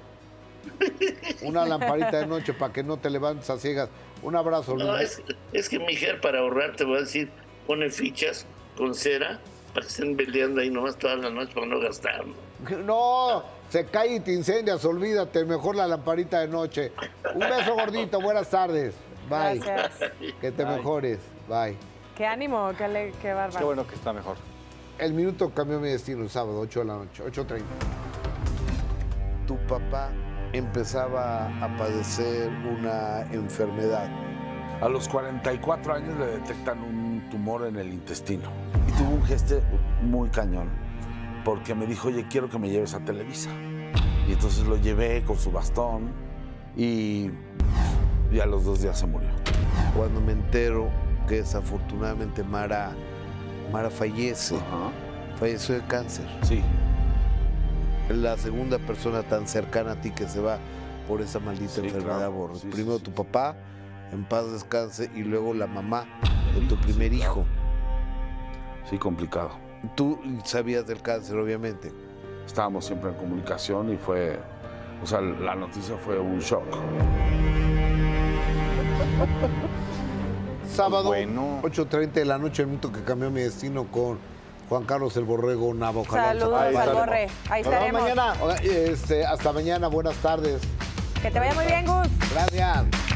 Speaker 1: Una lamparita de noche para que no te levantes a ciegas. Un abrazo, Luis.
Speaker 14: No, es, es que mi hija, para ahorrar, te voy a decir, pone fichas con cera para que estén peleando ahí nomás toda la noche para no gastar. ¿no?
Speaker 1: No, se cae y te incendias, olvídate, mejor la lamparita de noche. Un beso gordito, buenas tardes. Bye.
Speaker 2: Gracias.
Speaker 1: Que te
Speaker 3: Bye.
Speaker 1: mejores. Bye.
Speaker 2: Qué ánimo, qué, ale- qué bárbaro.
Speaker 3: Qué bueno que está mejor.
Speaker 1: El minuto cambió mi destino el sábado, ocho de la noche, ocho treinta. Tu papá empezaba a padecer una enfermedad.
Speaker 15: A los cuarenta y cuatro años le detectan un tumor en el intestino. Y tuvo un gesto muy cañón, porque me dijo, oye, quiero que me lleves a Televisa. Y entonces lo llevé con su bastón y, y a los dos días se murió.
Speaker 1: Cuando me entero que desafortunadamente Mara, Mara fallece, falleció de cáncer.
Speaker 15: Sí.
Speaker 1: La segunda persona tan cercana a ti que se va por esa maldita
Speaker 15: Sí,
Speaker 1: enfermedad,
Speaker 15: claro.
Speaker 1: Borre.
Speaker 15: Sí,
Speaker 1: Primero
Speaker 15: sí,
Speaker 1: tu
Speaker 15: sí.
Speaker 1: papá, en paz descanse, y luego la mamá de tu primer hijo.
Speaker 15: Sí, complicado.
Speaker 1: Tú sabías del cáncer, obviamente.
Speaker 15: Estábamos siempre en comunicación y fue, o sea, la noticia fue un shock.
Speaker 1: Sábado,
Speaker 3: Bueno.
Speaker 1: ocho treinta de la noche, el minuto que cambió mi destino con Juan Carlos el Borrego Nava. Ojalá
Speaker 2: Saludos
Speaker 1: se-
Speaker 2: al Borre. Ahí
Speaker 1: Nos vemos
Speaker 2: estaremos.
Speaker 1: mañana. Oiga, este, hasta mañana, buenas tardes.
Speaker 2: Que te vaya muy bien, Gus.
Speaker 1: Gracias.